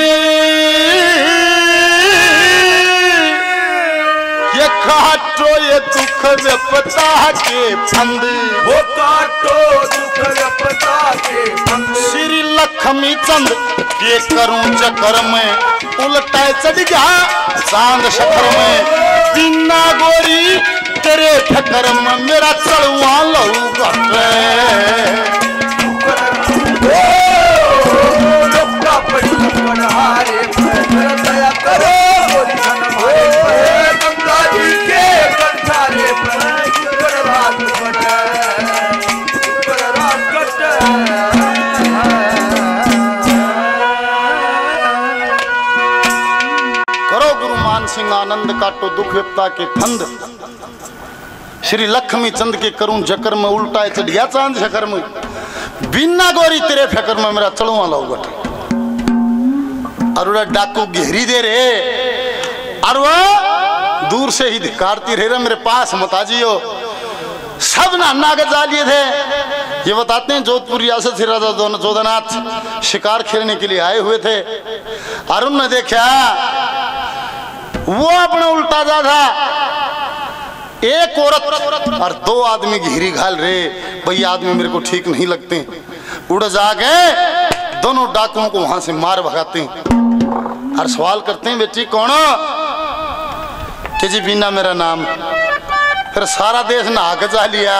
ये काटो ये दुख विपता के फंद वो काटो दुख विपता के फंद श्री लक्ष्मी चंद के करूं चक्कर में उल्टा चढ़ गया चांद शक्कर में बिना गोरी तेरे ठक्कर में मेरा चलुआ लहू गटे लकड़हारे पे दया करो गंगा जी के कंठारे करो गुरु मान सिंह आनंद काटो दुख विपता के फंद। श्री लक्ष्मी चंद के करूं जकर में उल्टा चढ़िया चांद शकर में बिना गोरी तेरे फेकर में मेरा चढ़ुआ लो गट। और डाकू घेरी दे रे और वो दूर से ही धिकारती रहे मेरे पास मत आजियो। सब नाना के जालिए थे। ये बताते हैं जोधपुर रियासत से राजा जोधनाथ शिकार खेलने के लिए आए हुए थे। अरुण ने देखा वो अपना उल्टा जा था, एक औरत और दो आदमी घेरी घाल रहे। भाई आदमी मेरे को ठीक नहीं लगते। उड़ जाके दोनों डाकुओं को वहां से मार भगाते हैं और सवाल करते हैं बेटी कौन कि जी बीना मेरा नाम। फिर सारा देश नहा के जा लिया।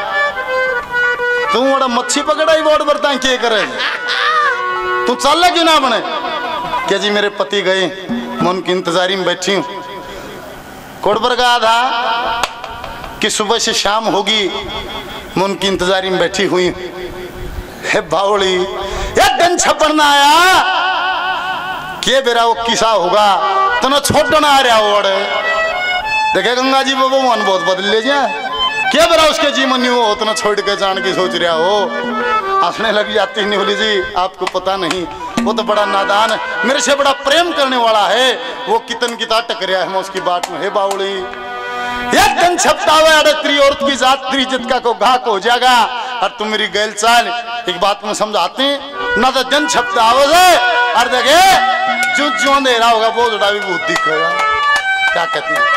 तू बड़ा मच्छी पकड़ा ही बोर्ड बरता क्या करे तू चल क्यों ना बने। क्या जी मेरे पति गए मैं उनकी इंतजारी में बैठी हूँ। कोड पर कहा था कि सुबह से शाम होगी मैं उनकी इंतजारी में बैठी हुई। हे बावली ये दिन छपड़ना आया के बेरा वो किसा होगा तो ना छोड़ना आ रहा हो। देखे गंगा जी बाबू मन बहुत बदल ले जाए क्या बेरा उसके जीवन नहीं हो तो ना छोड़ के जान की सोच रहा हो। हंसने लग जाती नहीं बोली जी आपको पता नहीं वो तो बड़ा नादान है, मेरे से बड़ा प्रेम करने वाला है। वो कितन किता टकरिया है मैं उसकी बात में। हे बावली एक दिन छपता हुआ अरे तेरी औरत की जात तेरी इज्जत का को घाक हो जाएगा और तुम मेरी गैल चाल एक बात में समझाते हैं ना तो दिन छपता हुआ और देखे जो जो अंधेरा होगा वो जोड़ा भी बहुत दिखेगा। क्या कहते हैं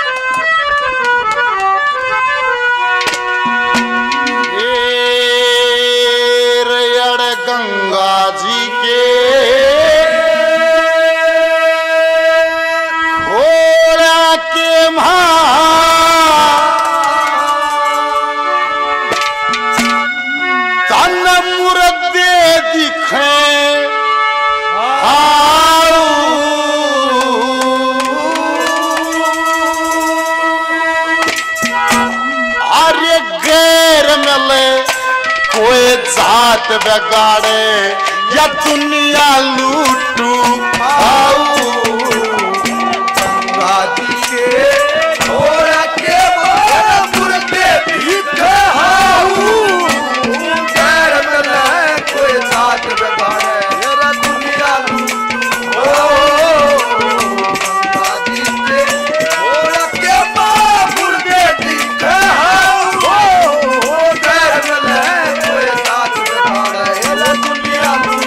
गंगा जी के घोड़ा के तन मुर्दे दिखे अरे गैर मिले कोई जात बिगाड़े या दुनिया लूटू आओ। गंगा जी के घोड़ा के मुर्दे दिखे गैर मिले कोई जात बिगाड़े या दुनिया लूटू। गंगा जी के घोड़ा के मुर्दे दिखे गैर मिले कोई जात बिगाड़े या दुनिया लूटू।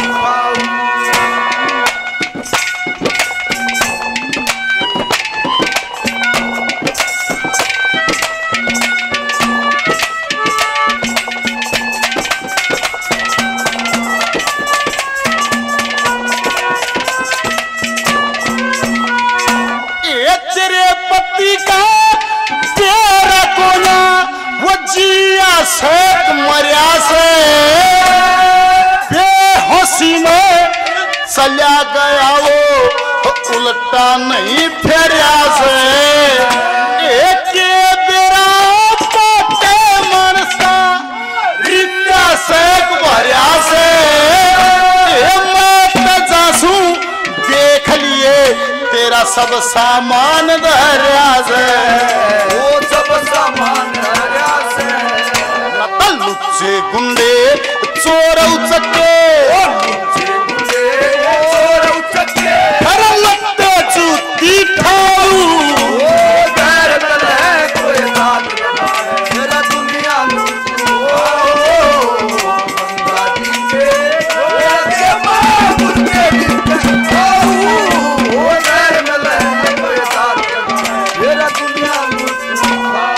सेठ मरिया से बेहोशी में चला गया वो उल्टा नहीं फेरिया से। एक बेरा पाटे मनसा रित्या सेठ भरिया से मैं जासू देख लिए तेरा सब सामान धरिया से। वो सब सामान धरिया से लुच्चे गुंडे चोर उचके चोर उचके लगते चूती ठाऊ गैर मिले कोई जात बिगाड़े दुनिया लूटू। गंगा जी के घोड़ा के मुर्दे दिखे गैर मिले कोई जात बिगाड़े दुनिया लूटू।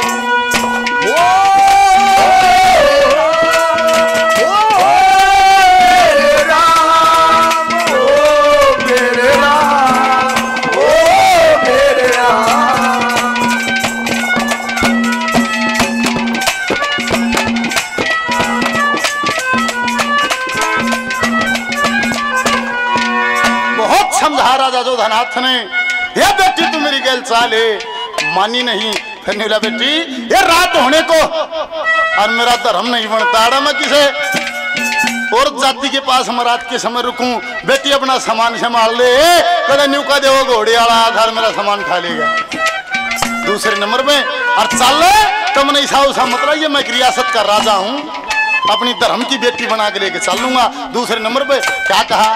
राजा जोधनाथ ने ये बेटी तू मेरी गैल चाले मानी नहीं। फिर नहीं बोला बेटी ये रात होने को और मेरा धर्म नहीं बनता मैं किसे और जाति के पास हम रात के समय रुकूं, बेटी अपना सामान संभाल ले, कदे न्यू का देवो घोड़े वाला आधार मेरा सामान खा लेगा। दूसरे नंबर में और चल तो मैंने ऐसा उसा मतलब ये मैं रियासत का राजा हूं, अपनी धर्म की बेटी बना के लेके चल लूंगा। दूसरे नंबर पे क्या कहा,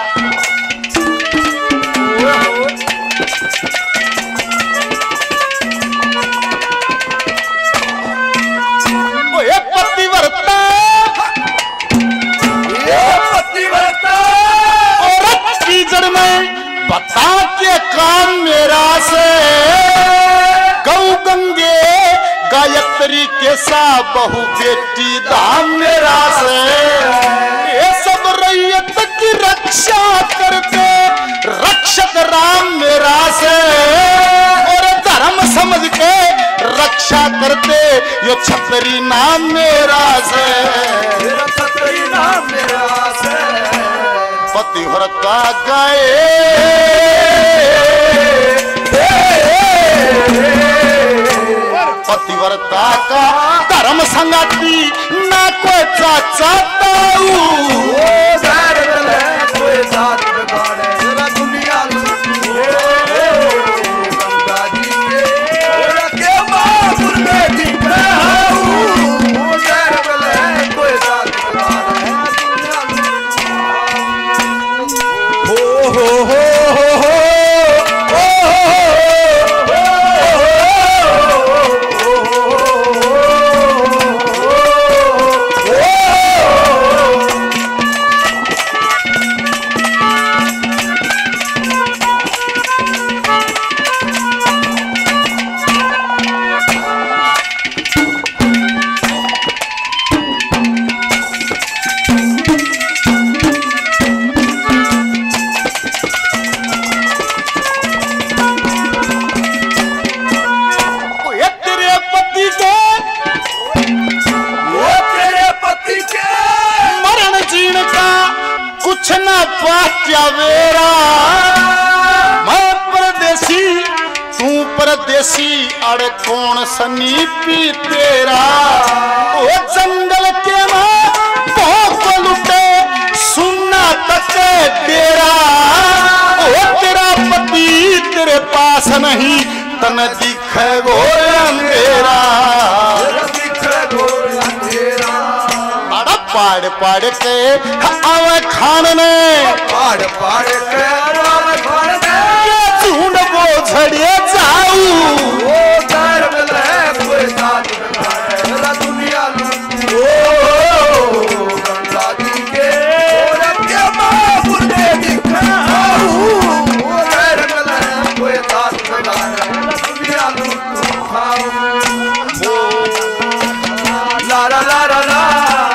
पतिव्रता पतिव्रता औरत की जड़ में बता के काम मेरा से, गौ गंगे गायत्री के सा बहु बेटी धाम मेरा से। ये सब रैयत की रक्षा करते रक्षक राम मेरा से, और धर्म समझ के रक्षा करते यो छतरी नाम मेरा से, छतरी नाम मेरा से। पतिव्रता गाए पतिव्रता का धर्म संगति ना कोई चाचा ताऊ, कोई साथ बिगाड़े जरा दुनिया लूटू। गंगा जी के के बाबुल में दिखा कोई साथ बिगाड़े दुनिया लूटू। हो हो हो वेरा, मैं परदेसी तू परदेसी, अड़ कौन सनीपी तेरा। ओ जंगल के मां भोंक लुटे सुनना तक तेरा, ओ तेरा पति तेरे पास नहीं तन दिखे घोर अंधेरा, पाड़ पाड़ के आवे खान ने, पाड़ पाड़ के आवे खान ने, झूठ वो झड़िए जाऊ, ओ दर मिले कोई साथ बिगाड़े दुनिया लूटू। गंगा जी के के बाबुल में दिखाऊ, ओ दर मिले कोई साथ बिगाड़े दुनिया लूटू। ला ला ला ला ला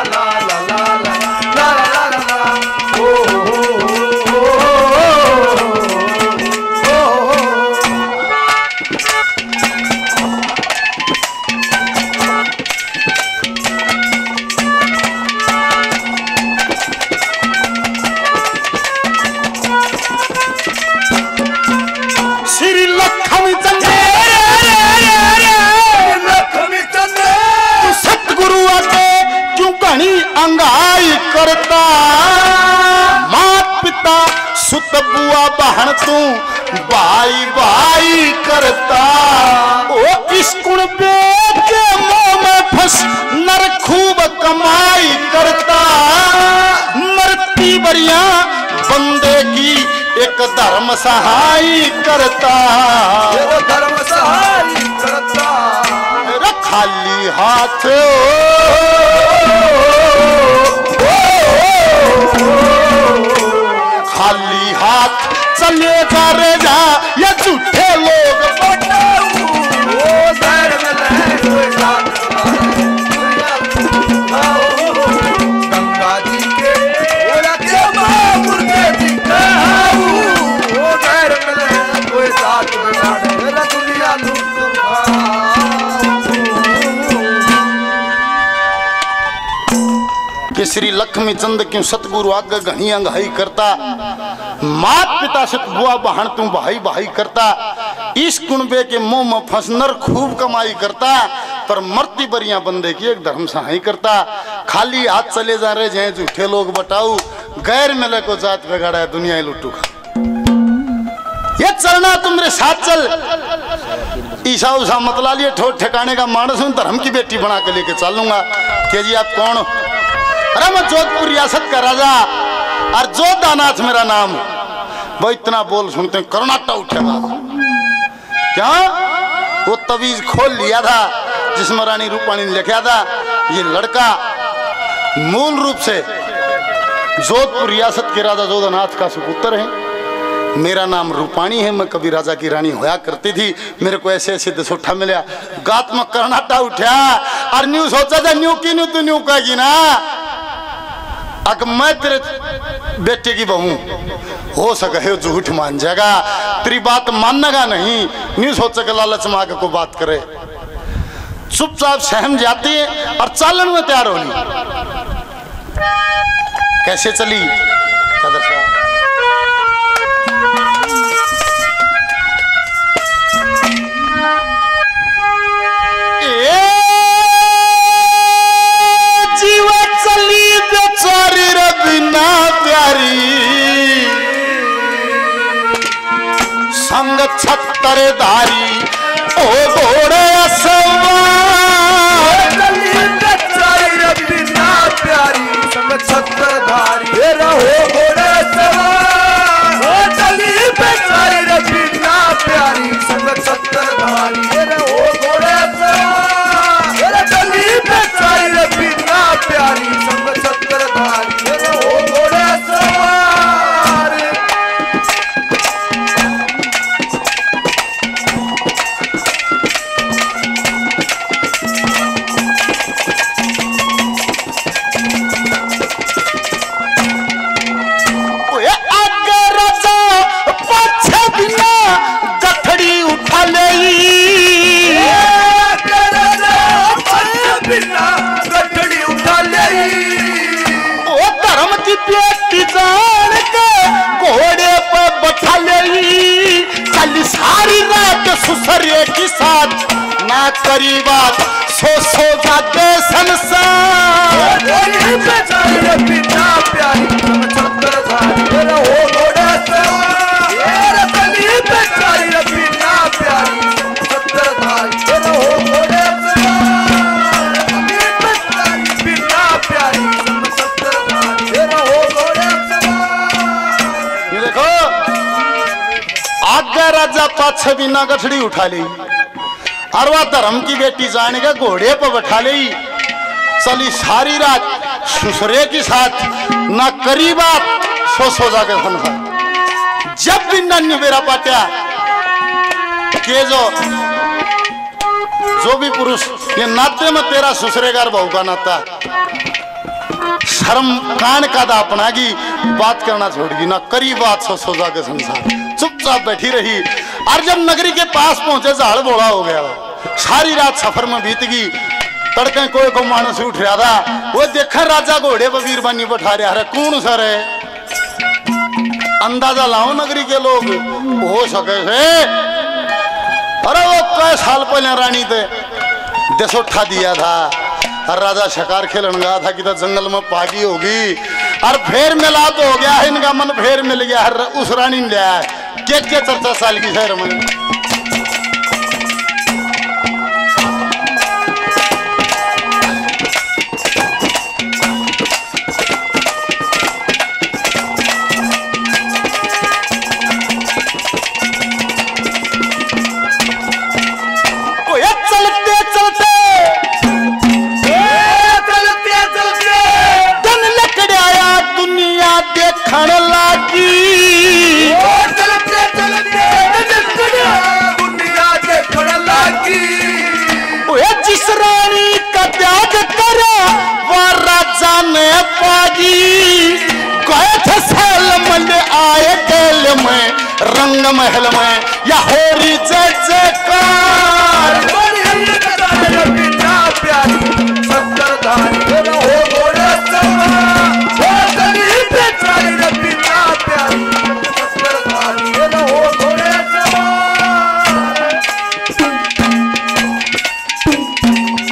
अंगाई करता, मात पिता सुत बुआ बहन तू भाई भाई करता। ओ इस गुण पे के मुंह में फंस नर खूब कमाई करता, मरती बरिया बंदे की एक धर्म सहाय करता, धर्म सहाय करता। खाली हाथ खाली हाथ चले जा रे जा या झूठे लोग बताऊ, ओ दर में कोई साथ गंगा जी के के बाबुल में दिखाऊ, ओ दर में कोई साथ बिगाड़े दुनिया लूटू। कि श्री लक्ष्मी चंद क्यों सतगुरु आगे घनी अंगाई करता, मात पिता से बुआ बहन तू भाई भाई करता, इस कुनबे के मुंह में फंस नर खूब कमाई करता। पर मरती बरिया बंदे की एक धर्म सहाय करता। खाली हाथ चले जा रहे जय झूठे लोग बताऊ, गैर मिले को जात बिगाड़ा है दुनिया लुट्टू का। ये चलना तुम मेरे साथ चल। ईसा उसा मतला लिए ठोट ठिकाने का मानस हूं, धर्म की बेटी बना के लेके चलूंगा। के जी आप कौन हो? अरे मैं जोधपुर रियासत का राजा और जोधानाथ मेरा नाम। वो इतना बोल सुनते कर्नाटा उठेगा क्या? वो तवीज खोल लिया था जिसमें रानी रूपाणी ने लिखा था ये लड़का मूल रूप से जोधपुर रियासत के राजा जोधानाथ का सुपुत्र है। मेरा नाम रूपाणी है, मैं कभी राजा की रानी होया करती थी। मेरे को ऐसे ऐसे दसोठा मिला, गात में कर्नाटा उठा और न्यू सोचा था न्यू की न्यू तू न्यू कहेगी ना। अगर मैं तेरे बेटे की बहू हो सके है झूठ मान जाएगा, तेरी बात माननेगा नहीं। न्यू सोचा के लालच में आके को बात करे, चुपचाप सहम जाती है और चालन में तैयार होनी। कैसे चली जीवा चली बेचारी रे बिना प्यारी, संग छत्तर धारी ओ घोड़े सवार। चली बेचारी रे बिना प्यारी, संग छत्तर धारी रहो घोड़े सवार। ओ चली बेचारी रे बिना प्यारी, संग छत्तर धारी रहो घोड़े सवार। चली बेचारी रे बिना प्यारी, संग छत्तर धारी रहो घोड़े सवार। गठड़ी उठा ले गठड़ी उठा ले ओ धर्म की बेटी जान के घोड़े पर बैठा ले। चल सारी रात सुसरे के साथ ना करी बात, सो सो जाके संसार। बेचारी बिना प्यारी, छत्तर धारी रहो घोड़े सवार। चली बेचारी बिना प्यारी, छत्तर धारी रहो घोड़े सवार। बिना प्यारी, छत्तर धारी रहो घोड़े सवार। ये देखो आगे राजा पाछे बिना गठड़ी उठा ली और वह धर्म की बेटी जाने के घोड़े पर बैठा ली। चली सारी रात सुसरे के साथ ना करी बात, सो सो जाके संसार। जब भी नन्य मेरा पाट्या के जो जो भी पुरुष ये नाते में तेरा ससुरेगार बहू का नाता, शर्म कान का दा अपना की बात करना छोड़गी ना करी बात, सो सो जाके संसार। चुपचाप बैठी रही और जब नगरी के पास पहुंचे झाड़ बोला हो गया। सारी रात सफर में बीत गई। तड़के कोई को मानस उठ रहा था, वो देखा राजा घोड़े पर वीरबानी बैठा रहा है। कौन सर है? अंदाजा लाओ नगरी के लोग हो सके से। अरे वो कई साल पहले रानी थे दसोठा दिया था और राजा शिकार खेलन गया था कि तो जंगल में पागी होगी और फेर मिला तो हो गया है, इनका मन फेर मिल गया है। उस रानी ने लिया है के के चर्चा साल की शहर में। देखण लागी चलते चलते दुनिया देखण लागी। जिस रानी का त्याग करा वो राजा ने पागी। गए थे सैलमन आए गेल में रंग महल में या होरी जय जयकार। प्यारी सत्तर धारी रहो घोड़े सवार। बेचारी बिना प्यारी, सत्तर धारी रहो घोड़े सवार।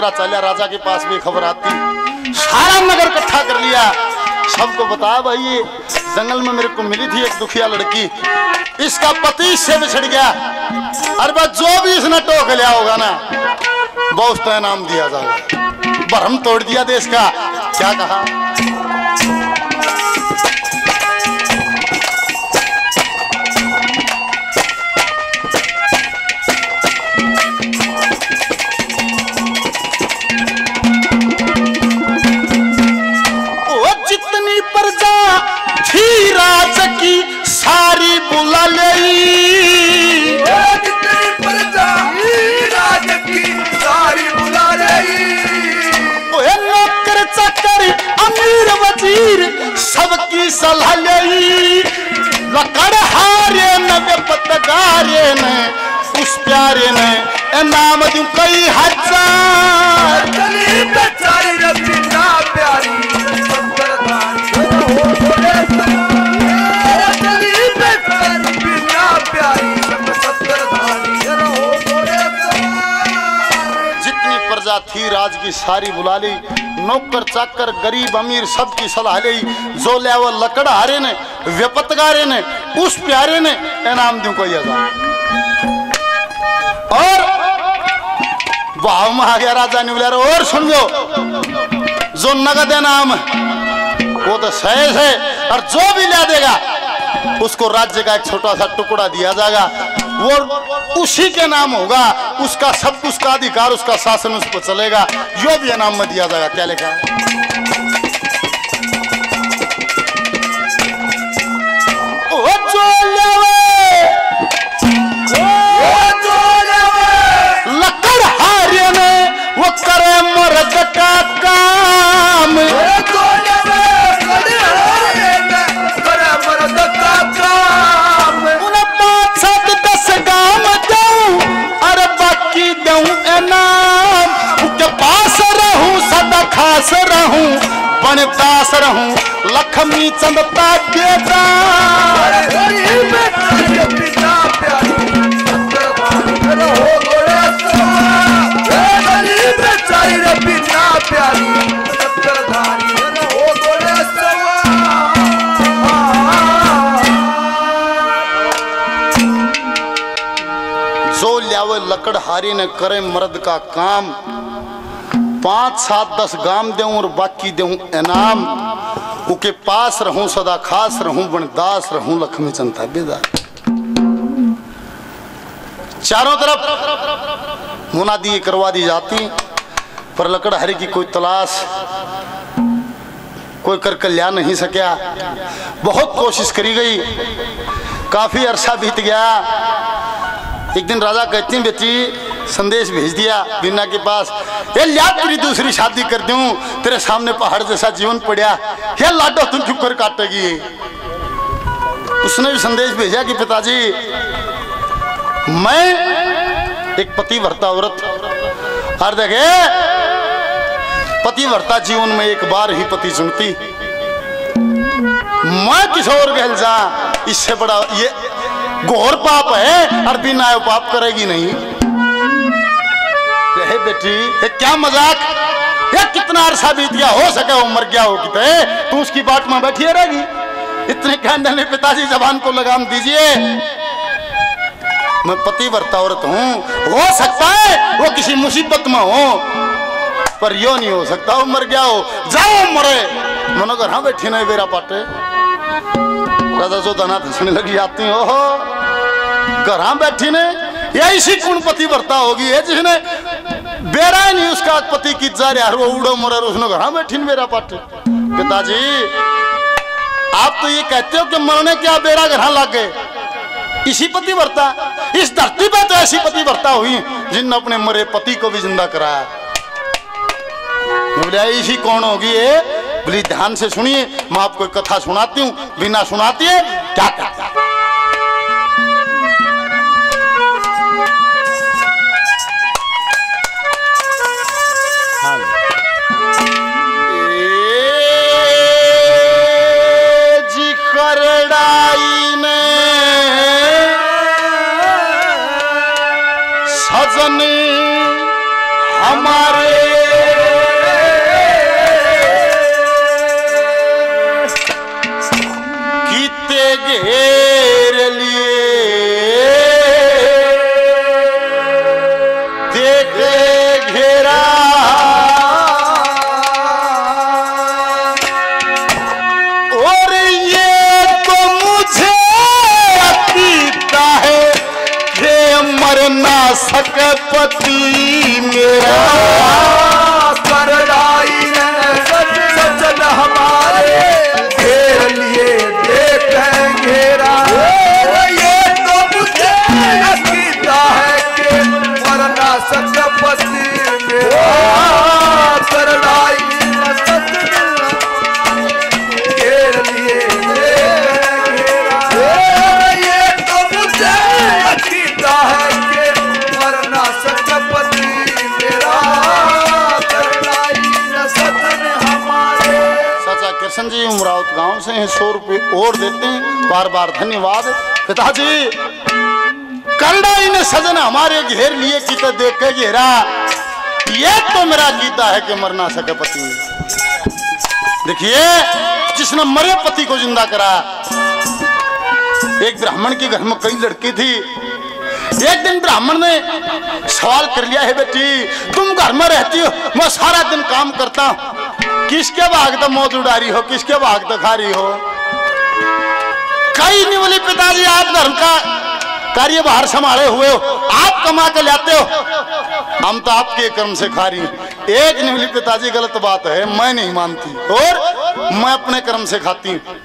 पता चला राजा के पास भी खबर आती, सारा नगर इकट्ठा कर लिया, सबको बताया भाई ये जंगल में मेरे को मिली थी एक दुखिया लड़की, इसका पति इससे बिछड़ गया, अरे बस जो भी इसने टोक लिया होगा ना बहुत तो इनाम दिया जाएगा। भरम तोड़ दिया देश का। क्या कहा? थी राज की सारी बुला लई, जितनी प्रजा राज की सारी बुला लई, नौकर चाकर अमीर वजीर सबकी सलाह लई, लकड़ हारे न पतगारे ने उस प्यारे ने इनाम दूं कई हजार, चली बेचारी रबीना प्यारी प्रजा थी राज की सारी बुला ली, नौकर चाकर गरीब अमीर सबकी सलाह ली, जो लिया वो लकड़ हारे ने व्यपतगारे ने उस प्यारे ने इनाम दूं कोई हजार। और भाव में आ गया राजा ने बोला और सुन लो, जो नगद इनाम वो तो सहज है और जो भी ला देगा उसको राज्य का एक छोटा सा टुकड़ा दिया जाएगा, वो उसी के नाम होगा, उसका सब कुछ का अधिकार उसका शासन उस पर चलेगा, यो भी इनाम में दिया जाएगा। क्या लिखा है? ओ जो लेवे, ओ जो लेवे, लकड़ हारे ने वो करे मर्द का काम, खास रहूं बनतास रहूं लक्ष्मी चंदता बेटा, जो ल्यावे लकड़ हारी ने करे मर्द का काम, पांच सात दस गाम दूं और बाकी दूं इनाम, उके पास रहूं सदा खास रहूं बनदास रहूं लक्ष्मी चंदा बेदा। चारों तरफ मुनादी करवा दी जाती, पर लकड़ हरी की कोई तलाश कोई कर कल्या नहीं सका। बहुत कोशिश करी गई, काफी अरसा बीत गया। एक दिन राजा कहती बेटी संदेश भेज दिया बीना के पास, ये लिया तेरी दूसरी शादी कर दूं, तेरे सामने पहाड़ जैसा जीवन पड़ा, ये लाडो तुम चुप कर काटेगी। उसने भी संदेश भेजा कि पिताजी मैं एक पतिव्रता औरत, और देखे पतिव्रता जीवन में एक बार ही पति चुनती, मैं किस और गहल जा, इससे बड़ा ये घोर पाप है और बिना पाप करेगी नहीं। हे बेटी ये क्या मजाक, ये कितना अरसा बीत गया, हो सके वो मर गया हो किते, तू उसकी बात में बैठी रहेगी। इतने कहने पिताजी जबान को लगाम दीजिए, मैं पतिव्रता औरत हूँ, हो सकता है वो किसी मुसीबत में हो, पर यो नहीं हो सकता वो मर गया हो, जाओ मरे। मनो घर हाँ बैठी नहीं बेरा पाटे, राजा जो दाना धसने लगी आती हो घर हाँ बैठी ने, यही सी कौन पतिव्रता होगी है जिसने बेरा ही नहीं उसका पति की जा रहा, वो उड़ो मरे उसने घर हाँ बैठी बेरा पाटे। पिताजी आप तो ये कहते हो कि मरने क्या बेरा घर लग गए, इसी पतिव्रता, इस धरती पर तो ऐसी पतिव्रता हुई जिनने अपने मरे पति को भी जिंदा कराया। इसी कौन होगी ये, बोली ध्यान से सुनिए, मैं आपको एक कथा सुनाती हूँ, बिना सुनाती है क्या कहता है। जी करड़ाई ने सजनी हमारे कृष्ण जी उमरावत गांव से हैं, सौ रुपये और देते हैं, बार बार धन्यवाद। पिताजी करड़ाई ने सजन हमारे घेर लिए की तो देख के घेरा, ये तो मेरा गीता है कि मर ना सके पति में। देखिए जिसने मरे पति को जिंदा करा। एक ब्राह्मण के घर में कई लड़की थी। एक दिन ब्राह्मण ने सवाल कर लिया है, बेटी तुम घर में रहती हो, मैं सारा दिन काम करता हूं, किसके भाग तो मौत उड़ारी हो, किसके भाग तो खा रही हो? कई नहीं बोली पिताजी आप घर का कार्यभार संभाले हुए हो, आप कमा के लाते हो, हम तो आपके कर्म से खा रही। एक नहीं बोली पिताजी गलत बात है, मैं नहीं मानती और मैं अपने कर्म से खाती हूँ।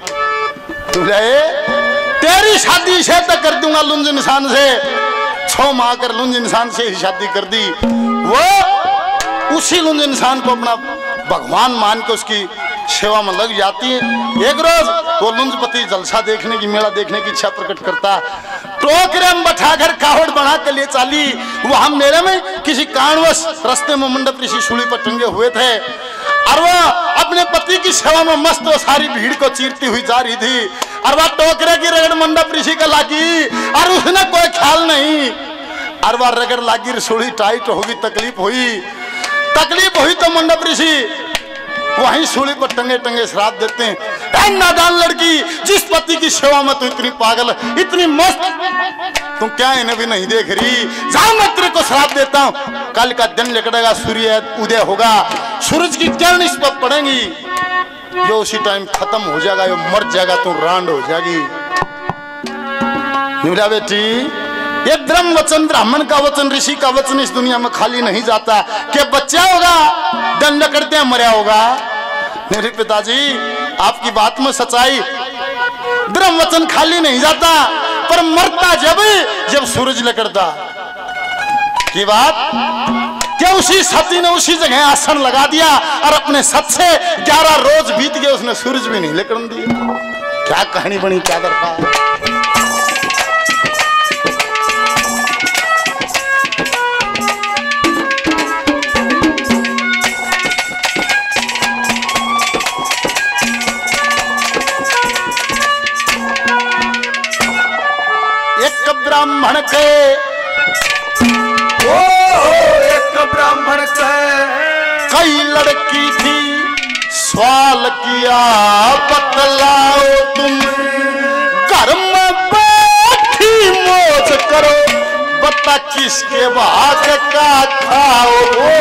तेरी शादी से तो कर दूंगा लुंज इंसान से, छो माह कर लुंज इंसान से ही शादी कर दी। वो उसी लुंज इंसान को अपना भगवान मान के उसकी सेवा में लग जाती है। एक रोज वो लुंजपति जलसा देखने की, मेला देखने की इच्छा प्रकट करता, टोकरे में बैठाकर कावड़ बना के लिए चाली। वहां मेले में किसी कारणवश रास्ते में मंडप ऋषि सूली पर टंगे हुए थे और वह अपने पति की सेवा में मस्त वो सारी भीड़ को चीरती हुई जा रही थी और वह टोकरे की रगड़ मंडप ऋषि का लागी और उसने कोई ख्याल नहीं और वह रगड़ लागी, रसोड़ी टाइट होगी, तकलीफ हुई तकलीफ हुई तो मंडप ऋषि वहीं सूली पर टंगे टंगे श्राप देते हैं, ऐ नादान लड़की, जिस पति की सेवा में तू इतनी पागल, इतनी मस्त, तुम क्या इन्हें भी नहीं देख रही? जाओ मैं तेरे को श्राप देता हूँ, कल का दिन निकलेगा, सूर्य उदय होगा, सूरज की किरण इस पर पड़ेंगी, जो उसी टाइम खत्म हो जाएगा, यो मर जाएगा, तू रांड हो जाएगी। निवरा बेटी, ये ब्रह्म वचन, ब्राह्मण का वचन, ऋषि का वचन इस दुनिया में खाली नहीं जाता कि बच्चा होगा दंड करते हैं मरा होगा। मेरे पिताजी आपकी बात में सच्चाई, ब्रह्म वचन खाली नहीं जाता पर मरता जब जब सूरज लकड़ता की बात क्या उसी सती ने उसी जगह आसन लगा दिया और अपने सत से ग्यारह रोज बीत गए, उसने सूरज भी नहीं लकड़न दिया। क्या कहानी बनी, क्या दरफा। ब्राह्मण के ओ एक ब्राह्मण के कई लड़की थी, सवाल किया बतलाओ तुम, घर में बैठी मौज करो, बता किसके भाग का खाओ।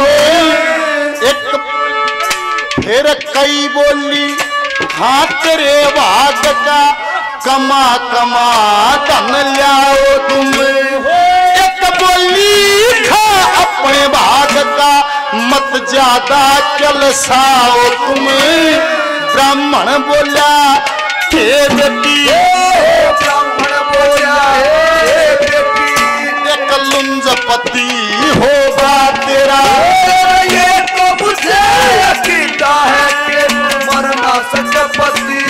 एक फिर कई बोली हाँ तेरे भाग का, कमा कमा धन लाओ तुम, एक बोली खा अपने भाग का, मत ज्यादा चलसाओ तुम। ब्राह्मण बोला हे बेटी, ब्राह्मण बोला हे बेटी, एक लुंजपति होगा तेरा, ये तो मुझे यकीन है कि मर ना सके पति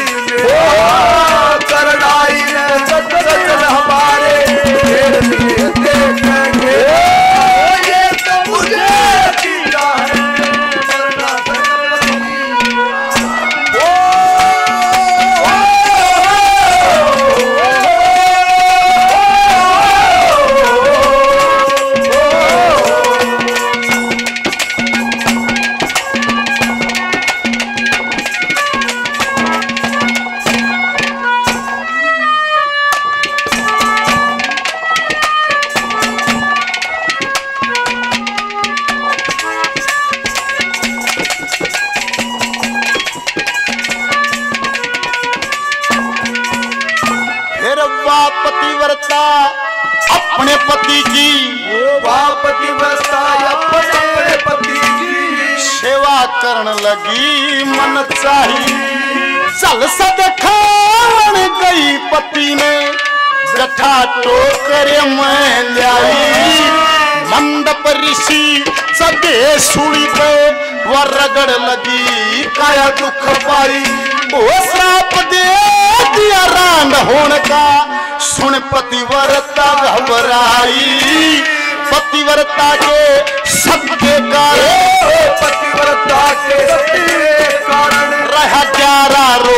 करड़ाई ने सच सच हमारे घेर लिए देखेंगे, ये तो मुझे यकीन है मर ना सके पति। पतिव्रता अपने पति की, वो पतिव्रता अपने पति की सेवा करने लगी मन चाही, चल सद खान गई पति ने, गठा टोकरे में लाई, मंडप ऋषि सदे सूली पे वह रगड़ लगी, काया दुख पाई, ओ श्राप दे दिया रांड होने का, सुन पतिव्रता घबराई, पतिव्रता के सबके कारण, पतिव्रता के कारण रहा ग्यारह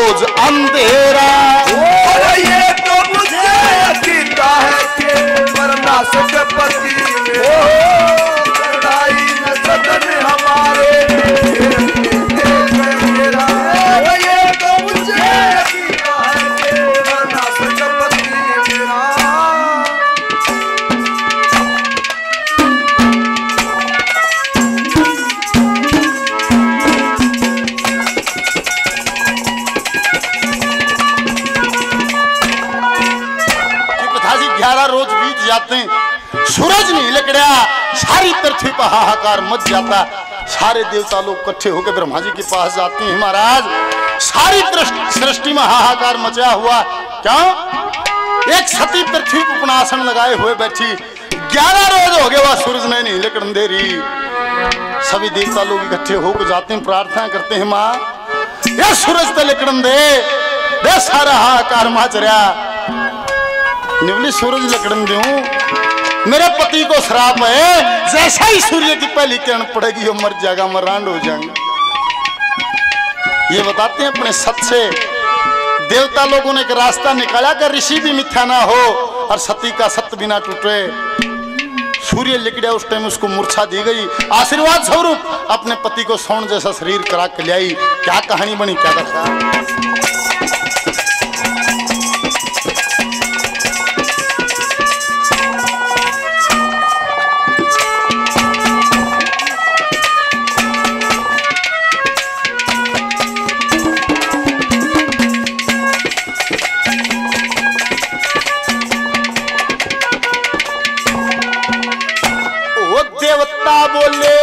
सारी पृथ्वी पर हाहाकार मच जाता। सारे देवता लोग इकट्ठे होकर ब्रह्मा जी के पास जाते हैं, महाराज सारी सृष्टि में हाहाकार मचा हुआ। क्यों? एक सती पृथ्वी पर अपना आसन लगाए हुए बैठी, ग्यारह रोज हो गए वह सूरज ने नहीं लिकड़न दे रही। सभी देवता लोग इकट्ठे होकर जाते हैं, प्रार्थना करते हैं, माँ ये सूरज तो लिकड़न दे, दे सारा हाहाकार मच रहा। निवली सूरज लिकड़न दूं, मेरे पति को श्राप है, जैसा ही सूर्य की पहली किरण पड़ेगी वो मर जाएगा, मरांड हो जाएंगे। ये बताते हैं अपने सत से देवता लोगों ने एक रास्ता निकाला कि ऋषि भी मिथ्या ना हो और सती का सत्य बिना टूटे। सूर्य लिकड़ा, उस टाइम उसको मूर्छा दी गई। आशीर्वाद स्वरूप अपने पति को सोन जैसा शरीर करा के ले आई। क्या कहानी बनी, क्या दशा। बोले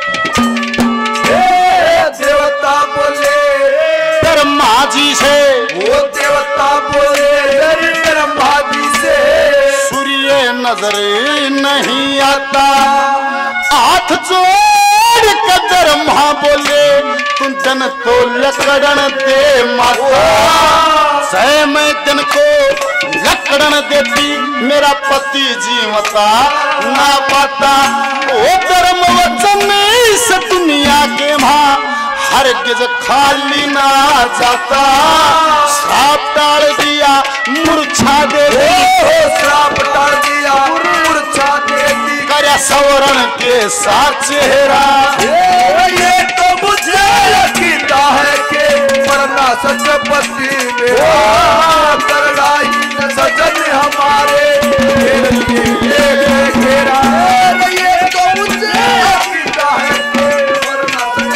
देवता बोले ब्रह्मा जी से, वो देवता बोले ब्रह्मा जी से, सूर्य नजर नहीं आता। हाथ जोड़ के ब्रह्मा बोले तुम जन तो लकड़न दे माता, सह मैं जन को लकड़न देती, मेरा पति जीवता ना पाता। ओ धर्म वचन इस दुनिया के मां हरगिज खाली ना जाता। श्राप टाल दिया मूर्छा दे दी, श्राप टाल दिया मूर्छा दे दी, करया सवरण के साथ चेहरा। ये तो मुझे यकीन है कि मरना सच पति मेरा, करलाई सजन हमारे घेरा। ये तो मुझे यकीन है कि मरना सच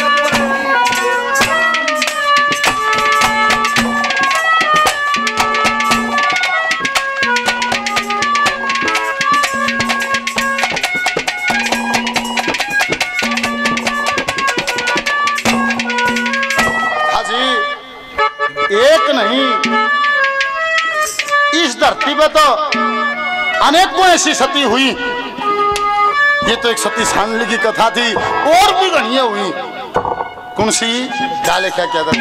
एक नहीं, इस धरती पे तो अनेकों ऐसी सती हुई। ये तो एक सती सांडली की कथा थी, और भी गणिया हुई। कौन सी, क्या लिखा, क्या था?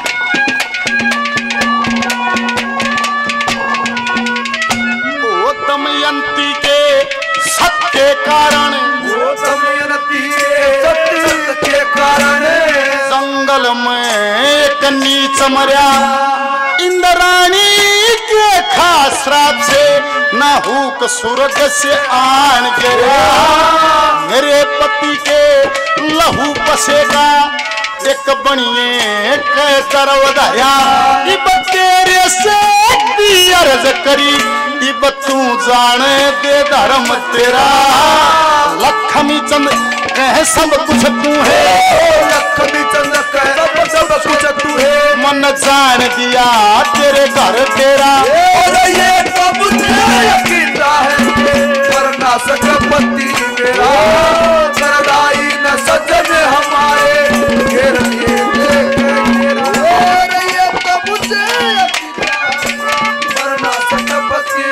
ओ दमयंती के सत्य के कारण, वो दमयंती के सत्य के कारण जंगल में एक नीच मर्या, इंद्राणी के खास श्राप से नाहुक स्वर्ग से आन गिरा। मेरे पति के लहू पसेगा, एक बनिए के दरवधाया। इब तेरे से अर्ज करी, इब तू जाने दे धर्म तेरा। लक्ष्मी चंद कह सब कुछ तू है, लक्ष्मी चंद कह सब सब कुछ तू है। मन जान दिया तेरे घर तेरा। ये तो मुझे यकीन है वरना सच पति मेरा, करदाई न सजन हमारे घेर लिए घेरा। ये तो मुझे यकीन है वरना सच पति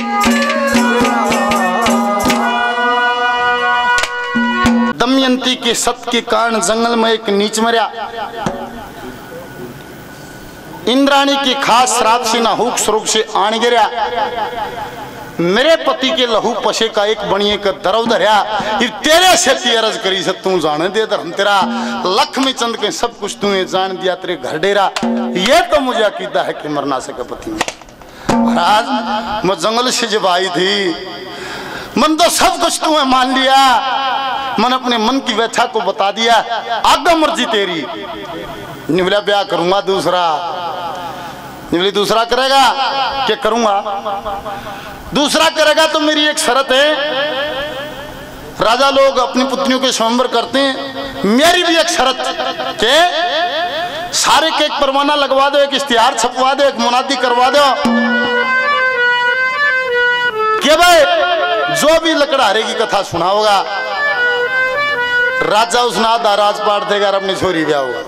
मेरा। दमयंती के सत्य के कारण जंगल में एक नीच मर्या, इंद्राणी की खास श्राप से नाहुक स्वरूप से आन गिरा। मेरे पति के लहू पशे का एक बनिए का दरव धरया। तेरे से तीरज करी से तू जाने दे धर्म तेरा। लक्ष्मी चंद के सब कुछ तूने जान दिया तेरे घर डेरा। ये तो मुझे अकीदा है कि मर ना सके पति। महाराज मैं जंगल से जब आई थी, मन तो सब कुछ तूने मान लिया, मन अपने मन की व्यथा को बता दिया। आगे मर्जी तेरी। निवला ब्याह करूंगा दूसरा, निवली दूसरा करेगा क्या करूंगा, दूसरा करेगा तो मेरी एक शर्त है। राजा लोग अपनी पुत्रियों के स्वयंवर करते हैं, मेरी भी एक शर्त के सारे के एक परवाना लगवा दो, एक इश्तिहार छपवा दो, एक मुनादी करवा दो कि भाई जो भी लकड़हारे की कथा सुना होगा राजा उसने आधा राजपाट देगा और अपनी छोरी ब्याह हुआ।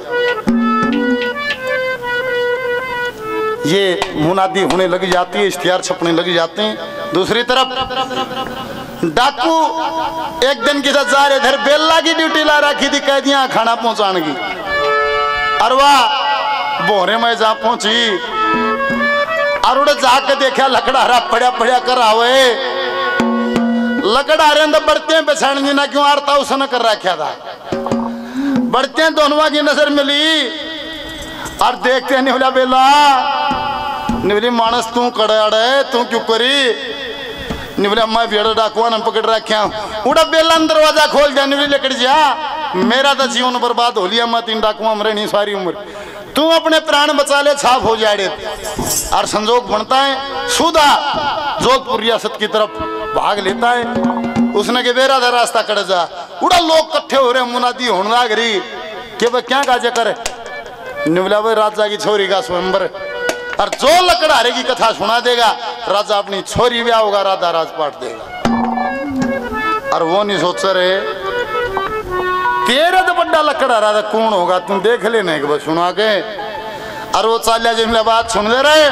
ये मुनादी होने लग जाती है, इश्तिहार छपने लग जाते हैं। दूसरी तरफ डाकू एक दिन की जा रहे इधर बेला की ड्यूटी ला रखी थी कैदियां खाना पहुंचाने की। और वाह बोरे में जा पहुंची और उड़े जाके देखा लकड़ा पड़ा पड़ा कर आवे लकड़ा रहे अंदर बढ़ते पछाण जी ना क्यों आरता उसने कर रखा था। बढ़ते दोनों की नजर मिली और देखते नहीं बोला बेला नहीं बोली मानस तू कड़े तू क्यों करी नहीं बोला मैं बेड़ा डाकुआ ने पकड़ रखा उड़ा बेला दरवाजा खोल दिया नहीं बोली लकड़ी जा मेरा तो जीवन बर्बाद हो लिया मैं तीन डाकुआ मरे नहीं सारी उम्र तू अपने प्राण बचा ले छाप हो जाए। और संजोग बनता है सुधा जोधपुर रियासत की तरफ भाग लेता है। उसने के बेरा दा रास्ता कट जा उड़ा लोग इकट्ठे हो रहे मुनादी होने लग रही कि वह क्या काजे करे निवला भाई राजा की छोरी का स्वयंवर और जो लकड़हारे की कथा सुना देगा राजा अपनी छोरी ब्याह होगा राधा राजपाट देगा। और वो नहीं सोच रहे तेरे तो बड़ा लकड़हारा था कौन होगा तुम देख लेना एक बार सुना के। और वो चालिया जिमला बात सुन ले रहे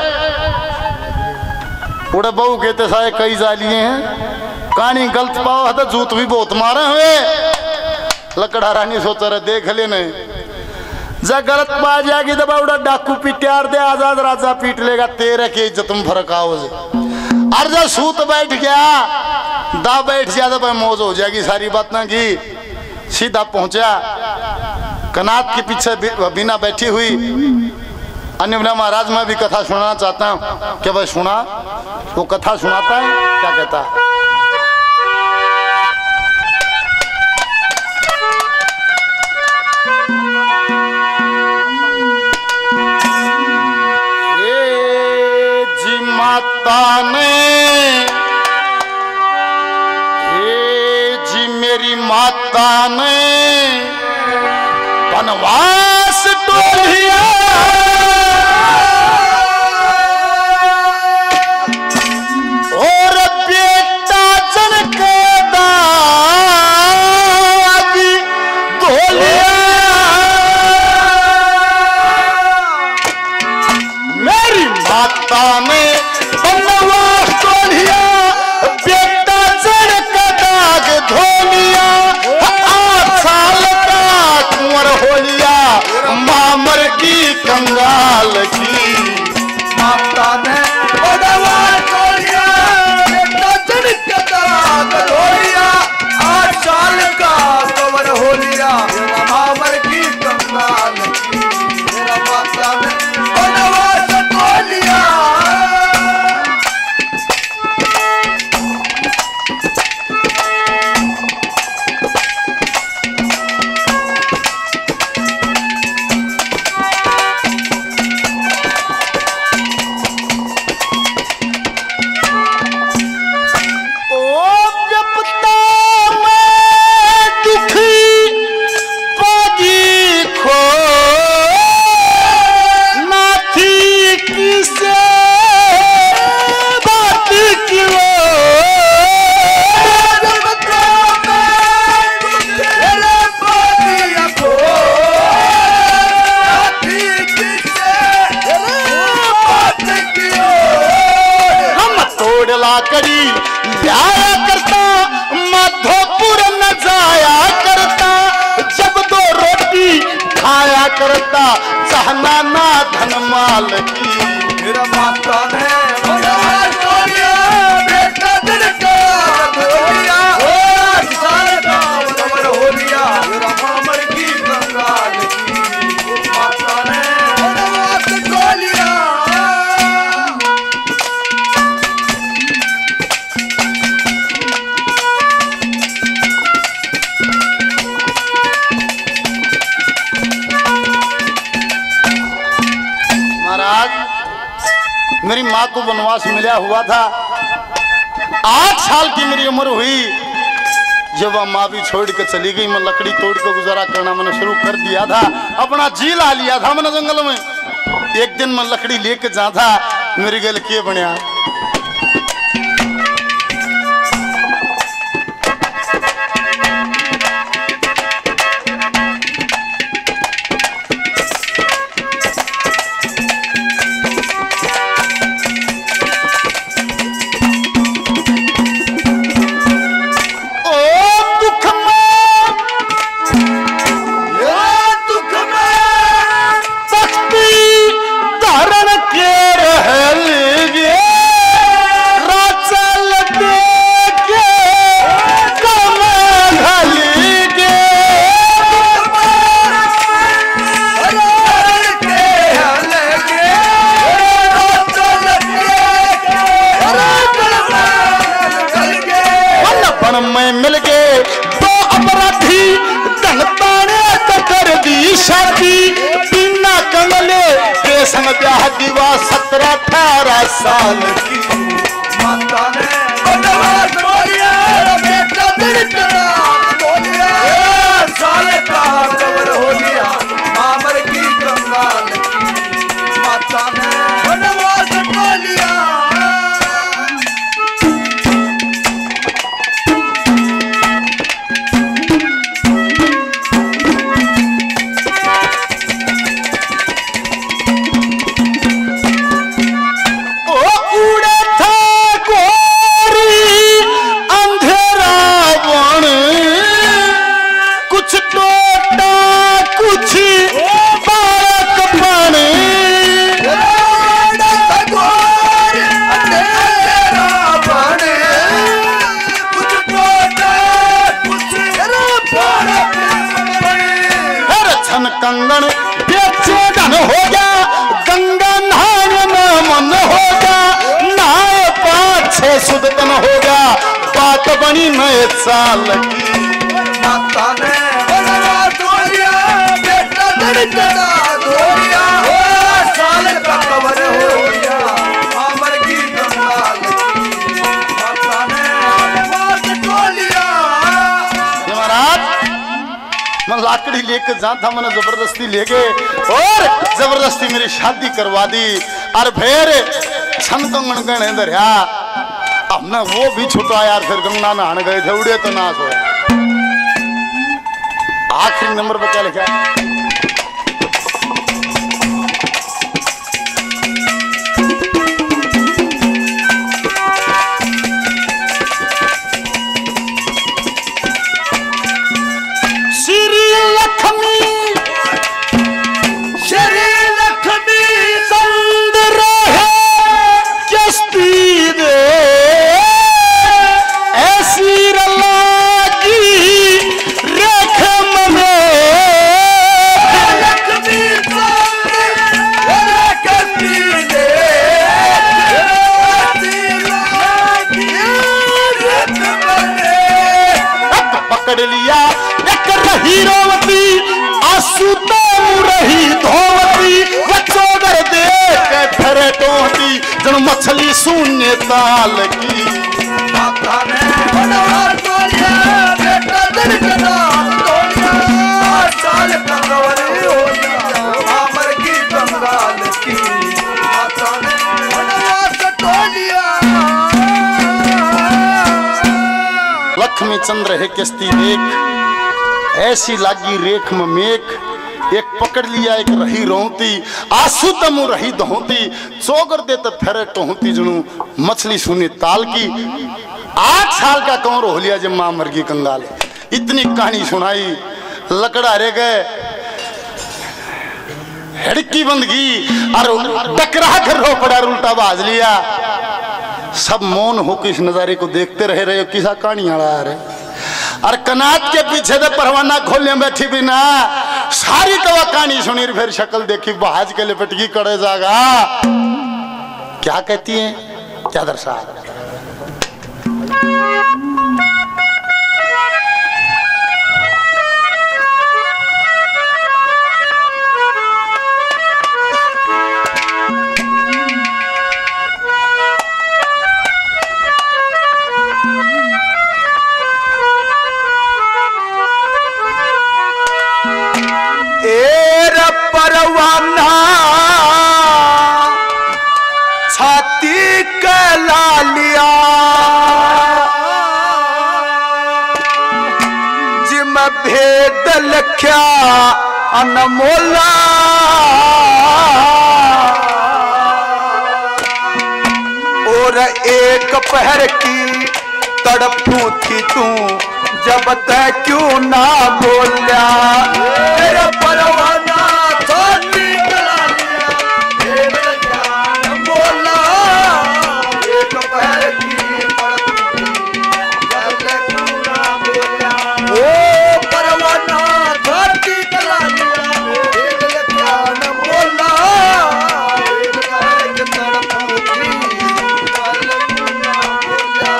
उड़े बहू कहते सारे कई जालिए हैं कहानी गलत पाओ तो जूत भी बहुत मारे हुए लकड़हारा नहीं सोच रहे देख लेने जा गलत पा जाएगी तो उड़ा डाकू पिटार दे आजाद राजा पीट लेगा तेरे की इज्जत में फर्क आओ और जब सूत बैठ गया दा बैठ गया तो भाई मौज हो जाएगी सारी बात ना की। सीधा पहुंचा कनात के पीछे बिना बैठी हुई अन्य महाराज मैं भी कथा सुनाना चाहता हूँ क्या भाई सुना वो कथा सुनाता है क्या कहता है। माता ने हे जी मेरी माता ने वनवास टोलिया और बेटा जनके दादी धोलिया मेरी माता ने कंगाल की माता ने आठ साल का कवर हो लिया मामर की कंगाल की मेरा माता ने बनवास को लिया। करी जाया करता मधोपुर न जाया करता जब दो रोटी खाया करता चाहना ना धन माल की मेरा माता ने बेटा दिल का धोलिया आठ साल का कवर हो लिया मेरा मामर की कंगाल की माता ने बनवास को लिया। मेरी माँ को वनवास मिला हुआ था आठ साल की मेरी उम्र हुई जब वह माँ भी छोड़ कर चली गई मैं लकड़ी तोड़ कर गुजारा करना मैंने शुरू कर दिया था अपना जी ला लिया था मैंने जंगल में। एक दिन मैं लकड़ी लेके जा था मेरे गल के बनया शादी बिना कंगले के संग ब्याह दीवा सत्रह अठारह साल की माता ने बनवास बोलिया बेटा दिल चला बोलिया साल का कवर हो गया मामर की कंगाल की माता ने बनवास बोलिया कंगन बेचे धन हो गया गंगा नहाने में मन हो गया नहाए पाँच छह सुदतन हो गया बात बनी नए साल की माता ने बनवास बोलिया बेटा दिल चला बोलिया साल का कवर हो गया मामर की कंगाल की माता ने बनवास बोलिया महाराज मैं लाकड़ी लेकर जा था मैंने जबरदस्ती ले गए और जबरदस्ती मेरी शादी करवा दी और फिर छन कंगन गणे दरिया हमने वो भी छुटा यार फिर गंगा नहाने गए थे उड़े तो नाश हो आखिरी नंबर पे क्या लिखा मछली शून्य ताल की माता ने बनवास बोलिया बेटा दिल चला बोलिया साल का कवर हो गया मामर की कंगाल की माता ने बनवास बोलिया लक्ष्मी चंद्र है किस्ती देख ऐसी लागी रेख में मेख एक पकड़ लिया एक रही रोती आंसू तमु रही दहोती चौगर दे तो फेरे टोहती जनू मछली सुनी ताल की आठ साल का कौर हो लिया जब मां मरगी कंगाल इतनी कहानी सुनाई लकड़ा रह गए हड़की बंदगी और टकरा कर रो पड़ा उल्टा बाज लिया सब मौन होकर इस नजारे को देखते रहे रहे किसा कहानी आ रहा और कनात के पीछे तो परवाना खोलने बैठी भी ना सारी तवा कहानी सुनी फिर शक्ल देखी बहाज के लिपटगी करे जागा क्या कहती है क्या दर्शा परवाना छाती कला लिया जिम भेद लख्या अनमोला और एक पहर की तड़पू थी तू जब तक क्यों ना बोलिया मेरा परवाना छाती कला लिया मेरा जान बोला एक पहर की तड़पू थी जब तक क्यों ना बोलिया ओ परवाना छाती कला लिया मेरा जान बोला एक पहर की तड़पू थी जब तक क्यों ना बोलिया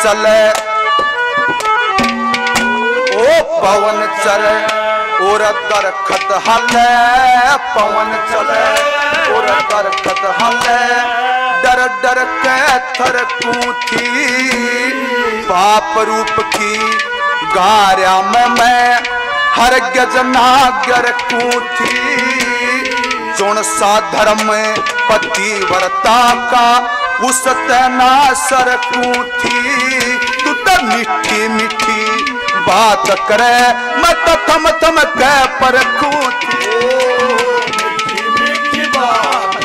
चले ओ पवन चले और दरखत हले पवन चले और दरखत हले डर डर के थर कूथी पाप रूप की गार्या में मैं हर गजनागर कूथी चुन सा धर्म पतिव्रता का उस तना सर कूथी तू तो मीठी मीठी बात करे मैं तो थम थम कह पर कूथी मीठी बात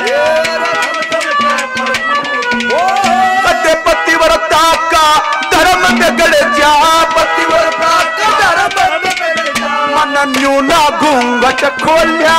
करे पतिव्रता का धर्म बिगड़ जा पतिव्रता का धर्म बिगड़ जा मन न्यूना घूंघट खोलिया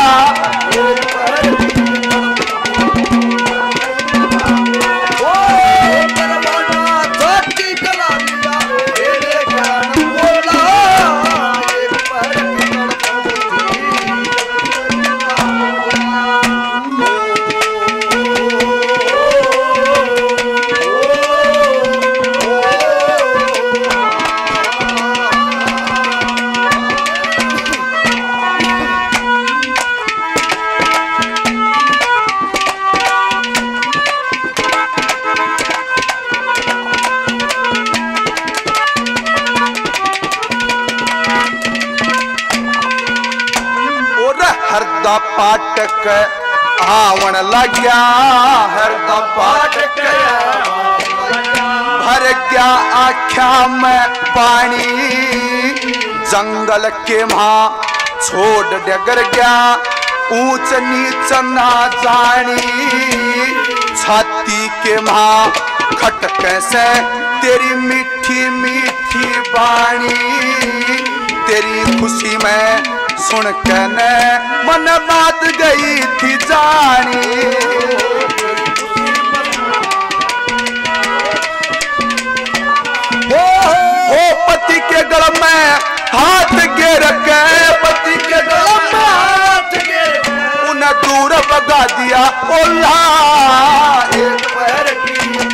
पाटक आवन लग्या हरदा पाटक भर गया आख्या में पानी जंगल के वहां छोड़ डगर गया ऊंच नीच ना जानी छाती के वहां खटक से तेरी मीठी मीठी बाणी तेरी खुशी में सुन के ने मन बात गई थी जानी हो पति के गल में हाथ गिर के पति के गल में हाथ गिर उन्हें दूर भगा दिया ओला एक पैर की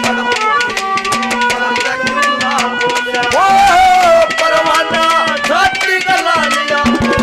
परवाना छाती गला लिया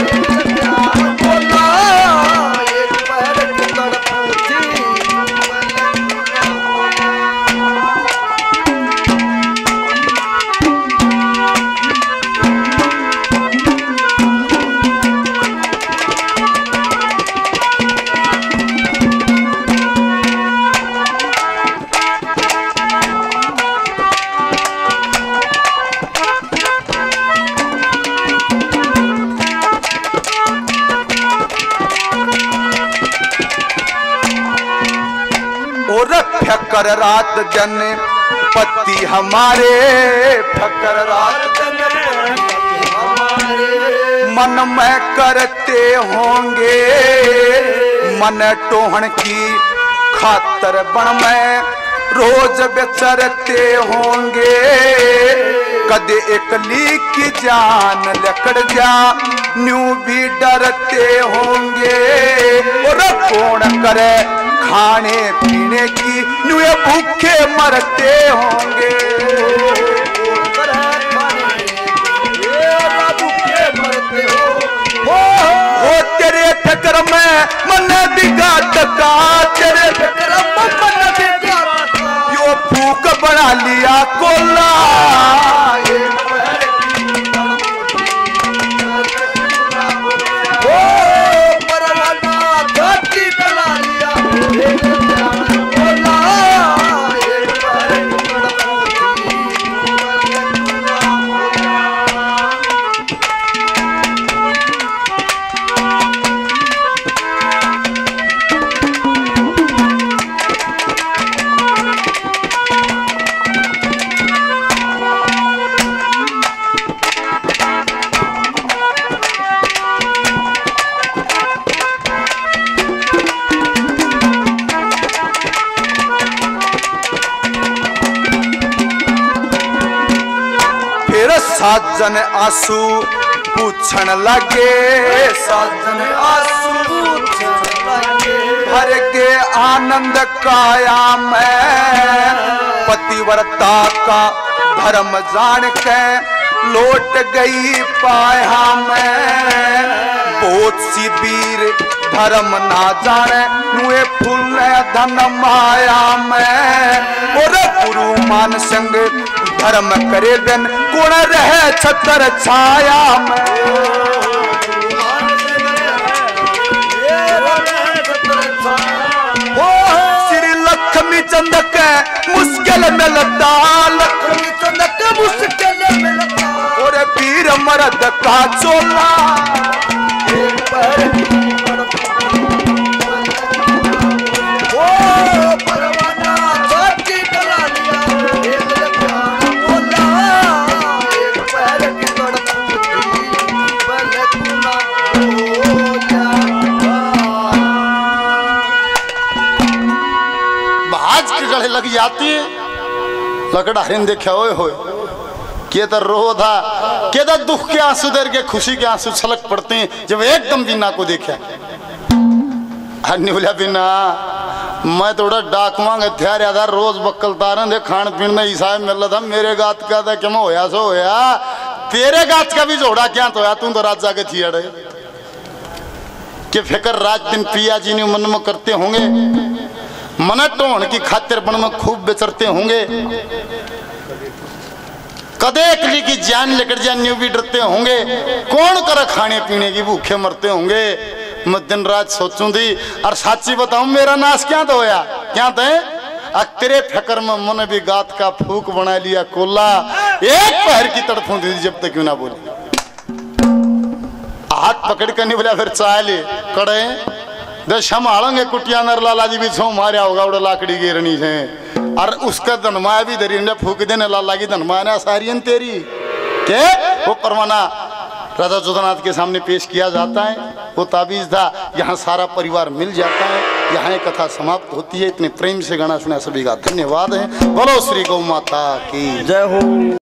फकर रात जन पति हमारे फकर रात जन हमारे मन में करते होंगे मन टोहन की खातर बन में रोज बेचरते होंगे कद एकली की जान लकड़ जा न्यू भी डरते होंगे और कौन करे खाने पीने की न्यू भूखे मरते होंगे हो तेरे ठकर में मन दिखा टका तेरे ठकर में मन दिखा यो फूक बना लिया कोला साजन आंसू पूछन लगे साजन आंसू पूछन लगे भर के आनंद काया में पतिव्रता का धर्म जान के लौट गई पाया में बहुत सी वीर धर्म ना जाने नुए फूल धन माया में और गुरु मान संग धर्म करे दिन गुण रहे छतर छाया में श्री लक्ष्मी चंद के मुश्किल मिलता लक्ष्मी चंद के मुश्किल मिलता और वीर मर्द का चोला एक पैर लग जाती है लकड़ा हरिन देखा ओए होए के तर रो था के तर दुख के आंसू दर के खुशी के आंसू छलक पड़ते हैं जब एकदम बिना को देखा बोला बिना मैं थोड़ा डाक मांग हथियार याद रोज बक्कल तारन दे खान पीन में ईसाब मिल रहा था मेरे गात का था क्या होया सो होया तेरे गात का भी जोड़ा क्या तो होया तू तो रात जाके थी अड़े के फिक्र रात दिन पिया जी ने मन में करते होंगे मन टोन की खातिर बन में खूब बेचरते होंगे कदेकली की जान लेकर जान भी डरते होंगे कौन कर खाने पीने की भूखे मरते होंगे मैं दिन रात सोचूं थी और साची बताऊं मेरा नाश क्या तो होया क्या थे तेरे फिक्र में मन भी गात का फूक बना लिया कोला एक पैर की तड़फूं थी जब तक क्यों ना बोली हाथ पकड़ कर नहीं बोला फिर चाय ले कड़े संभालेंगे कुटिया नर लाला जी भी छो मारिया होगा उड़ा लाकड़ी गिरनी है और उसका धनमाया भी धरी फूक देने लाला की धनमाया सारियन तेरी के वो परवाना राजा जोधनाथ के सामने पेश किया जाता है वो ताबीज था यहाँ सारा परिवार मिल जाता है यहाँ एक कथा समाप्त होती है इतने प्रेम से गाना सुना सभी का धन्यवाद है बोलो श्री गौ माता की जय हो।